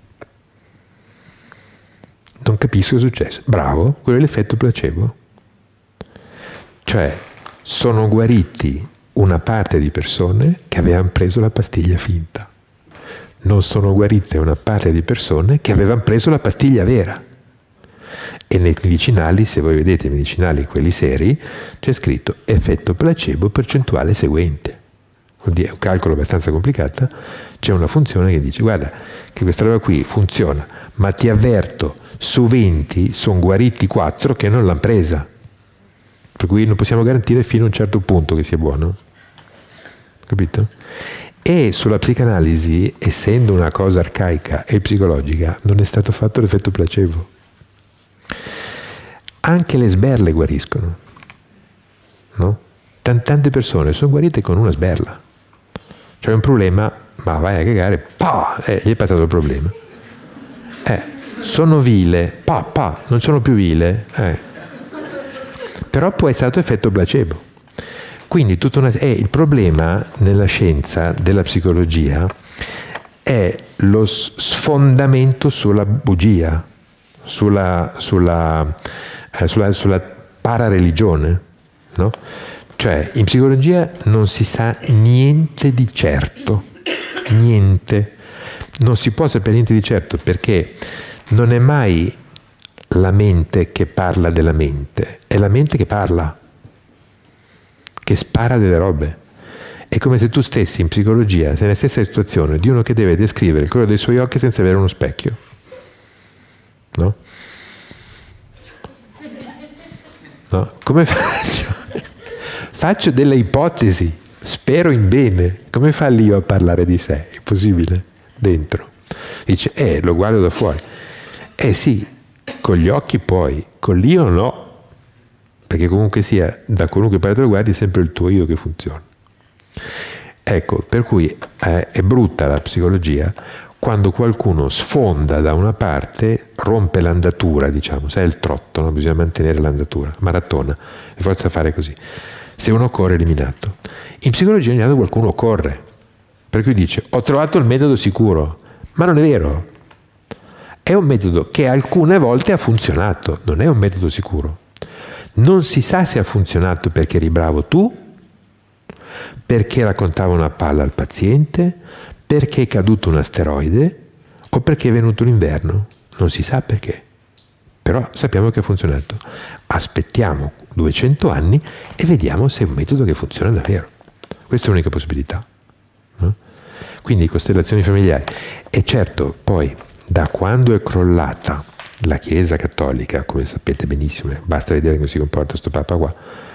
Non capisco cosa è successo. Bravo, quello è l'effetto placebo. Cioè, sono guariti una parte di persone che avevano preso la pastiglia finta. Non sono guarite una parte di persone che avevano preso la pastiglia vera. E nei medicinali, se voi vedete i medicinali, quelli seri, c'è scritto effetto placebo percentuale seguente. Quindi è un calcolo abbastanza complicato. C'è una funzione che dice, guarda, che questa roba qui funziona, ma ti avverto, su 20 sono guariti 4 che non l'hanno presa. Per cui non possiamo garantire fino a un certo punto che sia buono. Capito? E sulla psicanalisi, essendo una cosa arcaica e psicologica, non è stato fatto l'effetto placebo. Anche le sberle guariscono, no? Tante persone sono guarite con una sberla. C'è un problema, ma vai a cagare, gli è passato il problema. Sono vile, non sono più vile. Però poi è stato effetto placebo. Quindi il problema nella scienza della psicologia è lo sfondamento sulla bugia, sulla parareligione, no? Cioè, in psicologia non si sa niente di certo, niente. Non si può sapere niente di certo perché non è mai la mente che parla della mente, è la mente che parla, che spara delle robe. È come se tu stessi in psicologia, sei nella stessa situazione di uno che deve descrivere il colore dei suoi occhi senza avere uno specchio, no? No? Come faccio? Faccio delle ipotesi, spero in bene. Come fa l'io a parlare di sé? È impossibile. Dentro. Dice, lo guardo da fuori. Sì, con gli occhi puoi, con l'io no. Perché comunque sia, da qualunque parte lo guardi, è sempre il tuo io che funziona. Ecco, per cui è brutta la psicologia quando qualcuno sfonda da una parte, rompe l'andatura, diciamo, sai il trotto, no? Bisogna mantenere l'andatura, maratona, è forza fare così. Se uno corre è eliminato. In psicologia ogni tanto qualcuno corre, per cui dice, ho trovato il metodo sicuro, ma non è vero. È un metodo che alcune volte ha funzionato, non è un metodo sicuro. Non si sa se ha funzionato perché eri bravo tu, perché raccontava una palla al paziente, perché è caduto un asteroide o perché è venuto l'inverno. Non si sa perché, però sappiamo che ha funzionato. Aspettiamo 200 anni e vediamo se è un metodo che funziona davvero. Questa è l'unica possibilità, no? Quindi costellazioni familiari. E certo, poi, da quando è crollata la Chiesa cattolica, come sapete benissimo, basta vedere come si comporta sto Papa qua,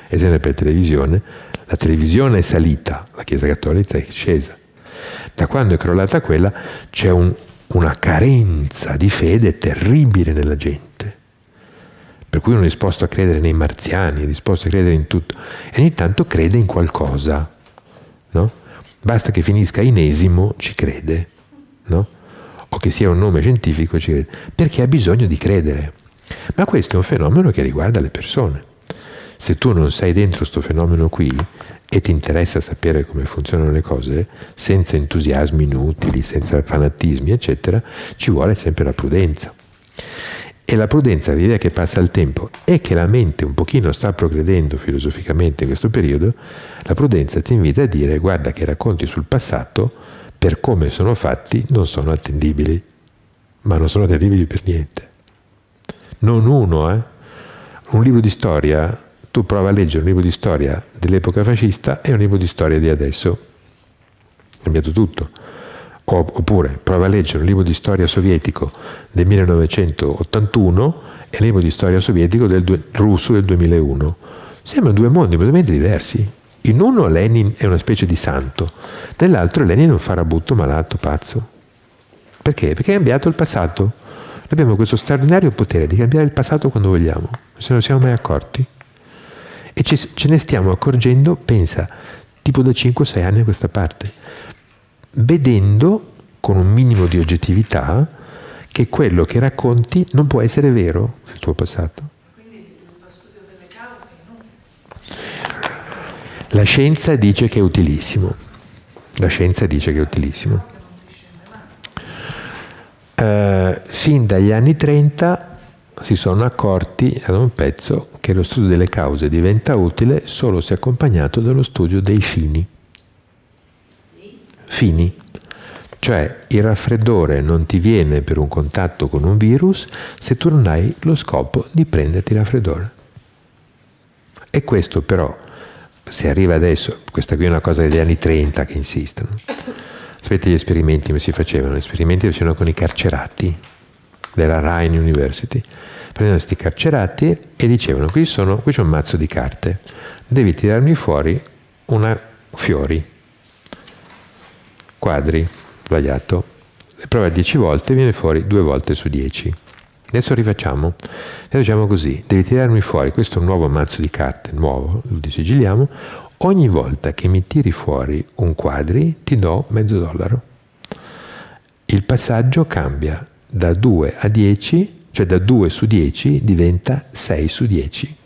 esempio per televisione, la televisione è salita, la Chiesa Cattolica è scesa. Da quando è crollata quella c'è una carenza di fede terribile nella gente, per cui uno è disposto a credere nei marziani, è disposto a credere in tutto, e ogni tanto crede in qualcosa, no? Basta che finisca inesimo, ci crede, no? O che sia un nome scientifico, ci crede, perché ha bisogno di credere. Ma questo è un fenomeno che riguarda le persone. Se tu non sei dentro questo fenomeno qui e ti interessa sapere come funzionano le cose, senza entusiasmi inutili, senza fanatismi, eccetera, ci vuole sempre la prudenza. E la prudenza, via che passa il tempo e che la mente un pochino sta progredendo filosoficamente in questo periodo, la prudenza ti invita a dire: guarda che i racconti sul passato, per come sono fatti, non sono attendibili, ma non sono attendibili per niente. Non uno, un libro di storia, tu prova a leggere un libro di storia dell'epoca fascista e un libro di storia di adesso, è cambiato tutto. Oppure prova a leggere un libro di storia sovietico del 1981 e un libro di storia sovietico russo del 2001. Sembrano due mondi completamente diversi. In uno Lenin è una specie di santo, nell'altro Lenin è un farabutto malato, pazzo. Perché? Perché è cambiato il passato. Noi abbiamo questo straordinario potere di cambiare il passato quando vogliamo, se non siamo mai accorti. E ce ne stiamo accorgendo, pensa, tipo da 5-6 anni a questa parte, vedendo con un minimo di oggettività che quello che racconti non può essere vero nel tuo passato. Quindi lo studio delle cause è inutile. La scienza dice che è utilissimo. La scienza dice che è utilissimo. Fin dagli anni 30 si sono accorti ad un pezzo che lo studio delle cause diventa utile solo se accompagnato dallo studio dei fini. Fini. Cioè il raffreddore non ti viene per un contatto con un virus se tu non hai lo scopo di prenderti il raffreddore. E questo però, se arriva adesso, questa qui è una cosa degli anni 30 che insistono. Sapete gli esperimenti come si facevano? Gli esperimenti facevano con i carcerati della Rhine University. Prendevano questi carcerati e dicevano: qui c'è un mazzo di carte, devi tirarmi fuori fiori, quadri, sbagliato, prova 10 volte, viene fuori 2 volte su 10. Adesso rifacciamo, così, devi tirarmi fuori questo nuovo mazzo di carte, nuovo, lo sigilliamo, ogni volta che mi tiri fuori un quadri ti do $0,50. Il passaggio cambia da 2 a 10, cioè da 2 su 10 diventa 6 su 10.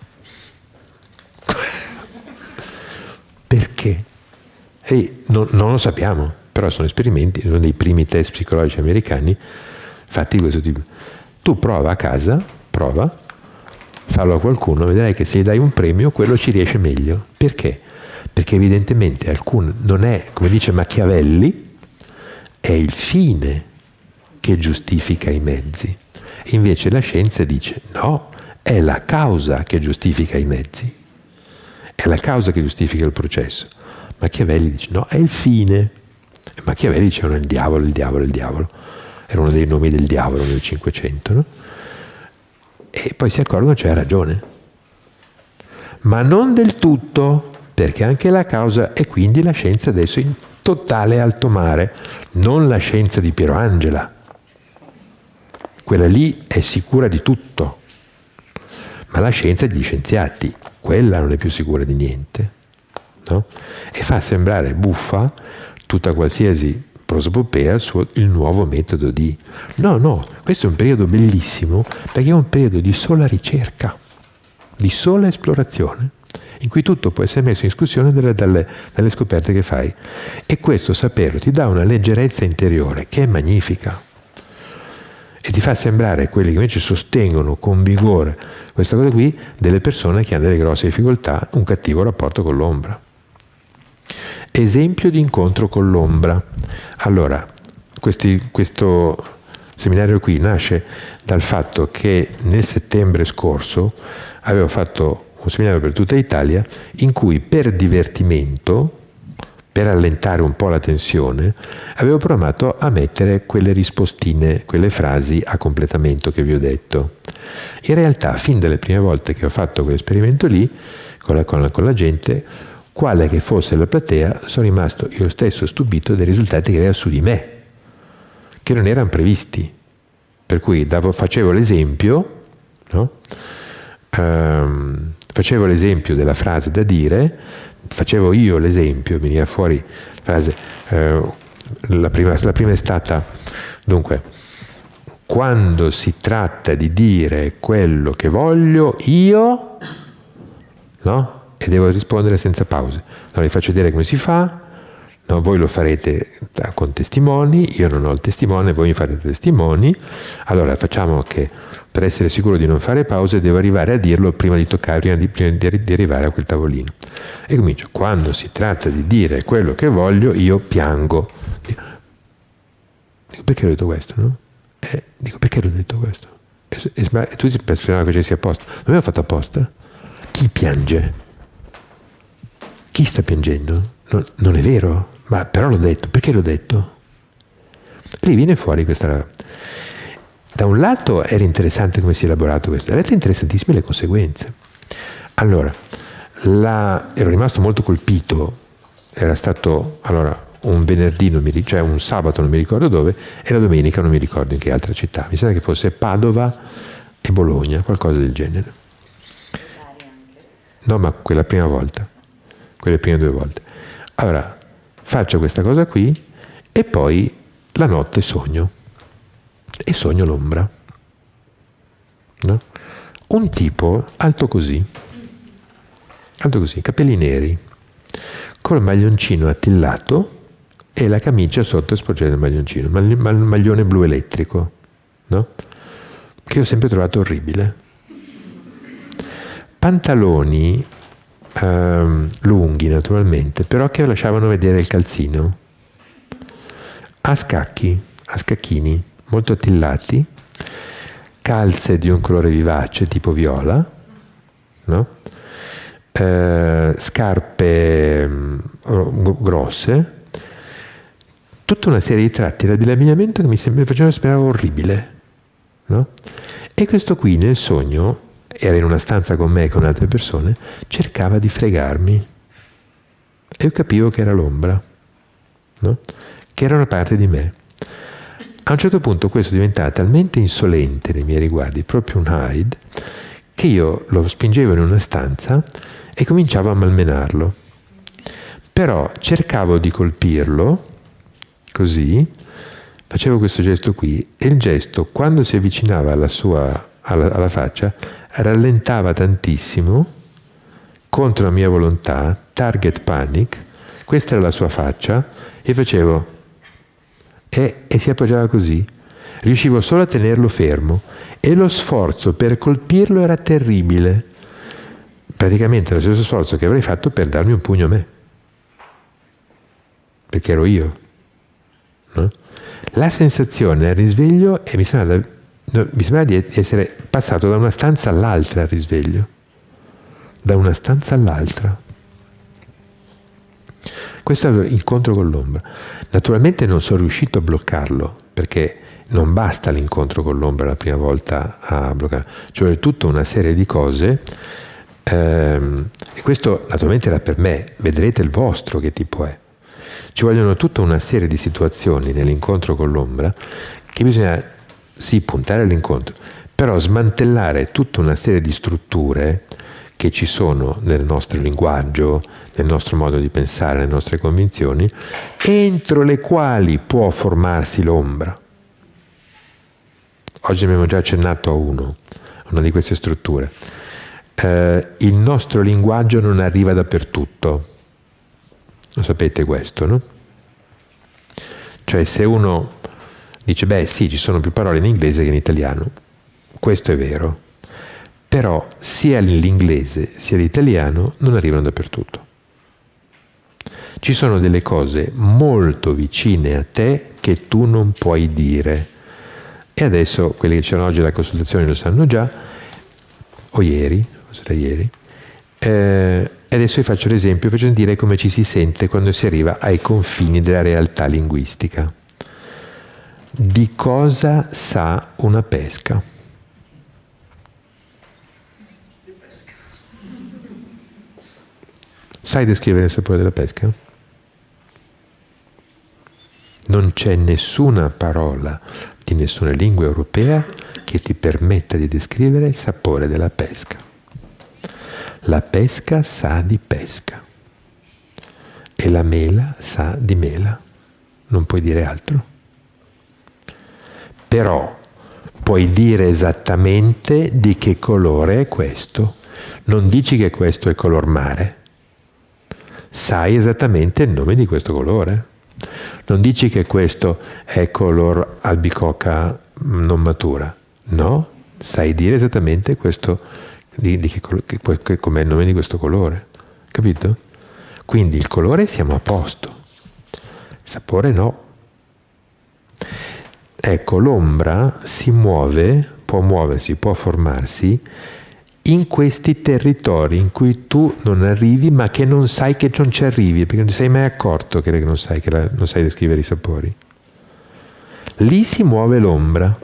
Perché? E non lo sappiamo, però sono esperimenti, sono dei primi test psicologici americani fatti di questo tipo. Tu prova a casa, fallo a qualcuno, vedrai che se gli dai un premio quello ci riesce meglio. Perché? Perché evidentemente non è, come dice Machiavelli, è il fine che giustifica i mezzi. Invece la scienza dice no, è la causa che giustifica i mezzi, è la causa che giustifica il processo. Machiavelli dice no, è il fine. E Machiavelli diceva il diavolo, era uno dei nomi del diavolo nel 500, no? E poi si accorgono che c'è ragione, ma non del tutto, perché anche la causa, e quindi la scienza adesso è in totale alto mare, non la scienza di Piero Angela, quella lì è sicura di tutto, ma la scienza degli scienziati, quella non è più sicura di niente, no? E fa sembrare buffa tutta qualsiasi prosopopea il nuovo metodo di... No, questo è un periodo bellissimo perché è un periodo di sola ricerca, di sola esplorazione, in cui tutto può essere messo in discussione dalle scoperte che fai. E questo saperlo ti dà una leggerezza interiore che è magnifica e ti fa sembrare quelli che invece sostengono con vigore questa cosa qui delle persone che hanno delle grosse difficoltà, un cattivo rapporto con l'ombra. Esempio di incontro con l'ombra. Allora, questo seminario qui nasce dal fatto che nel settembre scorso avevo fatto un seminario per tutta Italia in cui per divertimento, per allentare un po' la tensione, avevo programmato a mettere quelle rispostine, quelle frasi a completamento che vi ho detto. In realtà, fin dalle prime volte che ho fatto quell'esperimento lì, con la gente, quale che fosse la platea, sono rimasto io stesso stupito dei risultati che aveva su di me, che non erano previsti. Per cui facevo l'esempio, no? Facevo l'esempio della frase da dire, facevo io l'esempio, veniva fuori la frase, la prima è stata, dunque, quando si tratta di dire quello che voglio io, no? E devo rispondere senza pause. No, vi faccio vedere come si fa, no, voi lo farete con testimoni, io non ho il testimone, voi mi farete testimoni, allora facciamo che per essere sicuro di non fare pause devo arrivare a dirlo prima di toccare, prima di arrivare a quel tavolino. E comincio, quando si tratta di dire quello che voglio, io piango. Dico, perché ho detto questo, no? Dico, perché ho detto questo? E tu ti pensavo che facessi apposta. Non avevo fatto apposta? Chi piange? Chi sta piangendo? Non è vero, ma però l'ho detto. Perché l'ho detto? Lì viene fuori questa... Da un lato era interessante come si è elaborato questo, dall'altro interessantissime le conseguenze. Allora, ero rimasto molto colpito, era stato un venerdì, cioè un sabato, non mi ricordo dove, e la domenica non mi ricordo in che altra città. Mi sembra che fosse Padova e Bologna, qualcosa del genere. No, ma quella prima volta, quelle prime 2 volte. Allora, faccio questa cosa qui e poi la notte sogno. E sogno l'ombra, no? Un tipo alto così, capelli neri, col maglioncino attillato e la camicia sotto sporgendo il maglioncino, il maglione blu elettrico, no? Che ho sempre trovato orribile. Pantaloni lunghi naturalmente, però che lasciavano vedere il calzino, a scacchini, molto attillati, calze di un colore vivace tipo viola, no? Scarpe grosse, tutta una serie di tratti dell'abbigliamento che mi facevano sembrare orribile, no? E questo qui nel sogno, era in una stanza con me e con altre persone, cercava di fregarmi e io capivo che era l'ombra, no? Che era una parte di me. A un certo punto questo diventava talmente insolente nei miei riguardi, proprio un Hyde, che io lo spingevo in una stanza e cominciavo a malmenarlo. Però cercavo di colpirlo, così, facevo questo gesto qui, e il gesto, quando si avvicinava alla faccia, rallentava tantissimo, contro la mia volontà, target panic, questa era la sua faccia, e facevo... E si appoggiava così. Riuscivo solo a tenerlo fermo e lo sforzo per colpirlo era terribile. Praticamente lo stesso sforzo che avrei fatto per darmi un pugno a me, perché ero io, no? La sensazione al risveglio mi sembra di essere passato da una stanza all'altra al risveglio, da una stanza all'altra. Questo è l'incontro con l'ombra. Naturalmente non sono riuscito a bloccarlo, perché non basta l'incontro con l'ombra la prima volta a bloccare, ci vuole tutta una serie di cose, e questo naturalmente era per me, vedrete il vostro che tipo è. Ci vogliono tutta una serie di situazioni nell'incontro con l'ombra che bisogna sì puntare all'incontro, però smantellare tutta una serie di strutture che ci sono nel nostro linguaggio, nel nostro modo di pensare, nelle nostre convinzioni, entro le quali può formarsi l'ombra. Oggi abbiamo già accennato a una di queste strutture. Il nostro linguaggio non arriva dappertutto. Lo sapete questo, no? Cioè se uno dice, beh sì, ci sono più parole in inglese che in italiano. Questo è vero. Però sia l'inglese sia l'italiano non arrivano dappertutto. Ci sono delle cose molto vicine a te che tu non puoi dire. E adesso quelli che c'erano oggi alla consultazione lo sanno già, o ieri, forse era ieri. E adesso vi faccio l'esempio, faccio dire come ci si sente quando si arriva ai confini della realtà linguistica. Di cosa sa una pesca? Sai descrivere il sapore della pesca? Non c'è nessuna parola di nessuna lingua europea che ti permetta di descrivere il sapore della pesca. La pesca sa di pesca e la mela sa di mela. Non puoi dire altro. Però puoi dire esattamente di che colore è questo. Non dici che questo è color mare. Sai esattamente il nome di questo colore. Non dici che questo è color albicocca non matura. No, sai dire esattamente questo, com'è il nome di questo colore. Capito? Quindi il colore siamo a posto. Il sapore no. Ecco, l'ombra si muove, può muoversi, può formarsi in questi territori in cui tu non arrivi, ma che non sai che non ci arrivi, perché non ti sei mai accorto che non sai descrivere i sapori. Lì si muove l'ombra.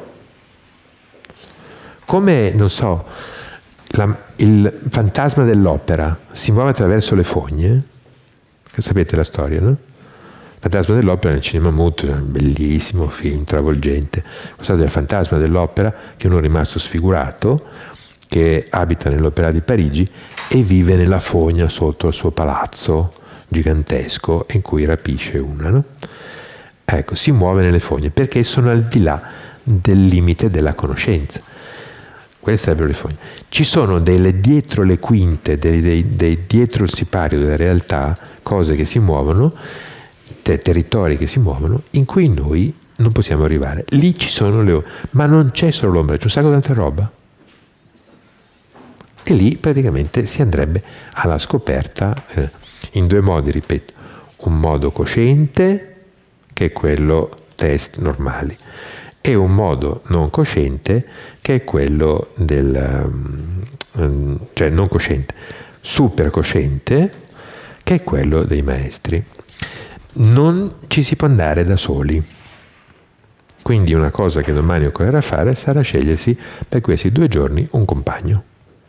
Come, non so, il fantasma dell'opera si muove attraverso le fogne. Sapete la storia, no? Il fantasma dell'opera nel cinema muto è un bellissimo film, travolgente. Questo è il fantasma dell'opera, che è uno rimasto sfigurato, che abita nell'Opera di Parigi e vive nella fogna sotto il suo palazzo gigantesco in cui rapisce una. No? Ecco, si muove nelle fogne perché sono al di là del limite della conoscenza. Quelle sarebbero le fogne. Ci sono dietro le quinte, dietro il sipario della realtà, cose che si muovono, territori che si muovono, in cui noi non possiamo arrivare. Lì ci sono le ombre, ma non c'è solo l'ombra, c'è un sacco di altra roba. E lì praticamente si andrebbe alla scoperta in due modi, ripeto, un modo cosciente, che è quello test normali, e un modo non cosciente, che è quello cioè non cosciente, super cosciente, che è quello dei maestri. Non ci si può andare da soli. Quindi una cosa che domani occorrerà fare sarà scegliersi per questi 2 giorni un compagno.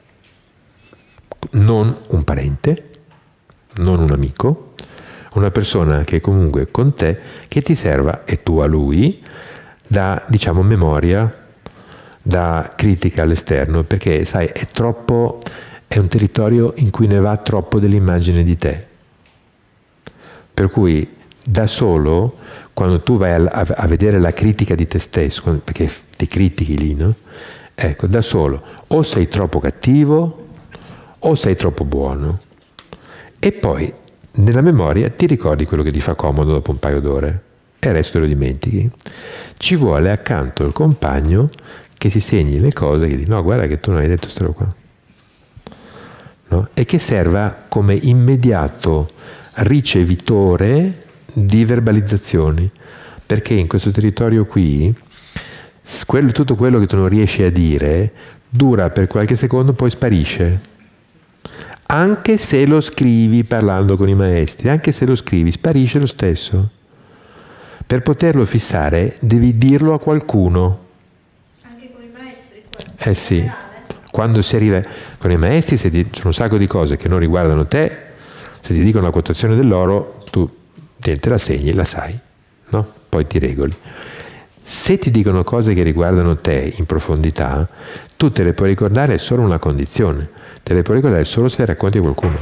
Non un parente, non un amico, una persona che comunque con te, che ti serva, e tu a lui, da, diciamo, memoria, da critica all'esterno, perché sai, è un territorio in cui ne va troppo dell'immagine di te. Per cui da solo, quando tu vai a vedere la critica di te stesso, perché ti critichi lì, no? Ecco, da solo, o sei troppo cattivo, o sei troppo buono, e poi nella memoria ti ricordi quello che ti fa comodo dopo un paio d'ore e il resto lo dimentichi. Ci vuole accanto il compagno che si segni le cose, che dice no, guarda che tu non hai detto questa roba qua, no? E che serva come immediato ricevitore di verbalizzazioni, perché in questo territorio qui tutto quello che tu non riesci a dire dura per qualche secondo, poi sparisce. Anche se lo scrivi parlando con i maestri, anche se lo scrivi, sparisce lo stesso. Per poterlo fissare devi dirlo a qualcuno. Anche con i maestri? Sì. Quando si arriva con i maestri, se ci sono un sacco di cose che non riguardano te, se ti dicono la quotazione dell'oro, tu te la segni, la sai, no? Poi ti regoli. Se ti dicono cose che riguardano te in profondità, tu te le puoi ricordare solo una condizione, te le puoi ricordare solo se le racconti a qualcuno.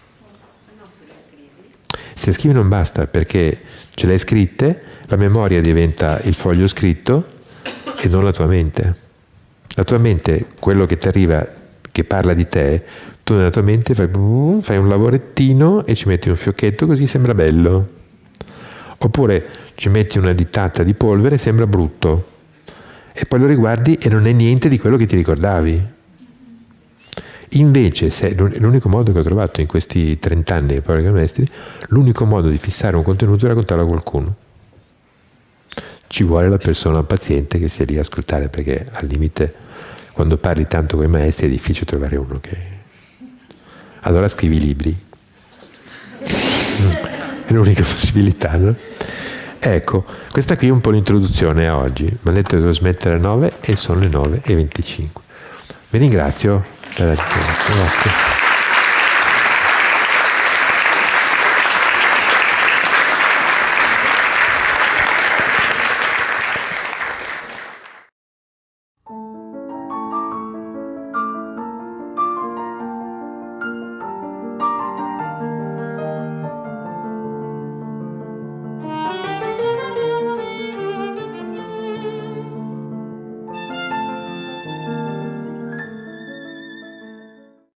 Se le scrivi non basta, perché ce le hai scritte, la memoria diventa il foglio scritto e non la tua mente. La tua mente, quello che ti arriva, che parla di te, tu nella tua mente fai un lavorettino e ci metti un fiocchetto così sembra bello. Oppure ci metti una ditata di polvere e sembra brutto. E poi lo riguardi e non è niente di quello che ti ricordavi. Invece, l'unico modo che ho trovato in questi 30 anni di Parole Maestri, l'unico modo di fissare un contenuto è raccontarlo a qualcuno. Ci vuole la persona paziente che sia lì a ascoltare, perché al limite, quando parli tanto con i maestri, è difficile trovare uno che... Allora scrivi libri. È l'unica possibilità, no? Ecco, questa qui è un po' l'introduzione a oggi. Mi hanno detto che devo smettere alle 9 e sono le 9:25. Vi ringrazio. Grazie.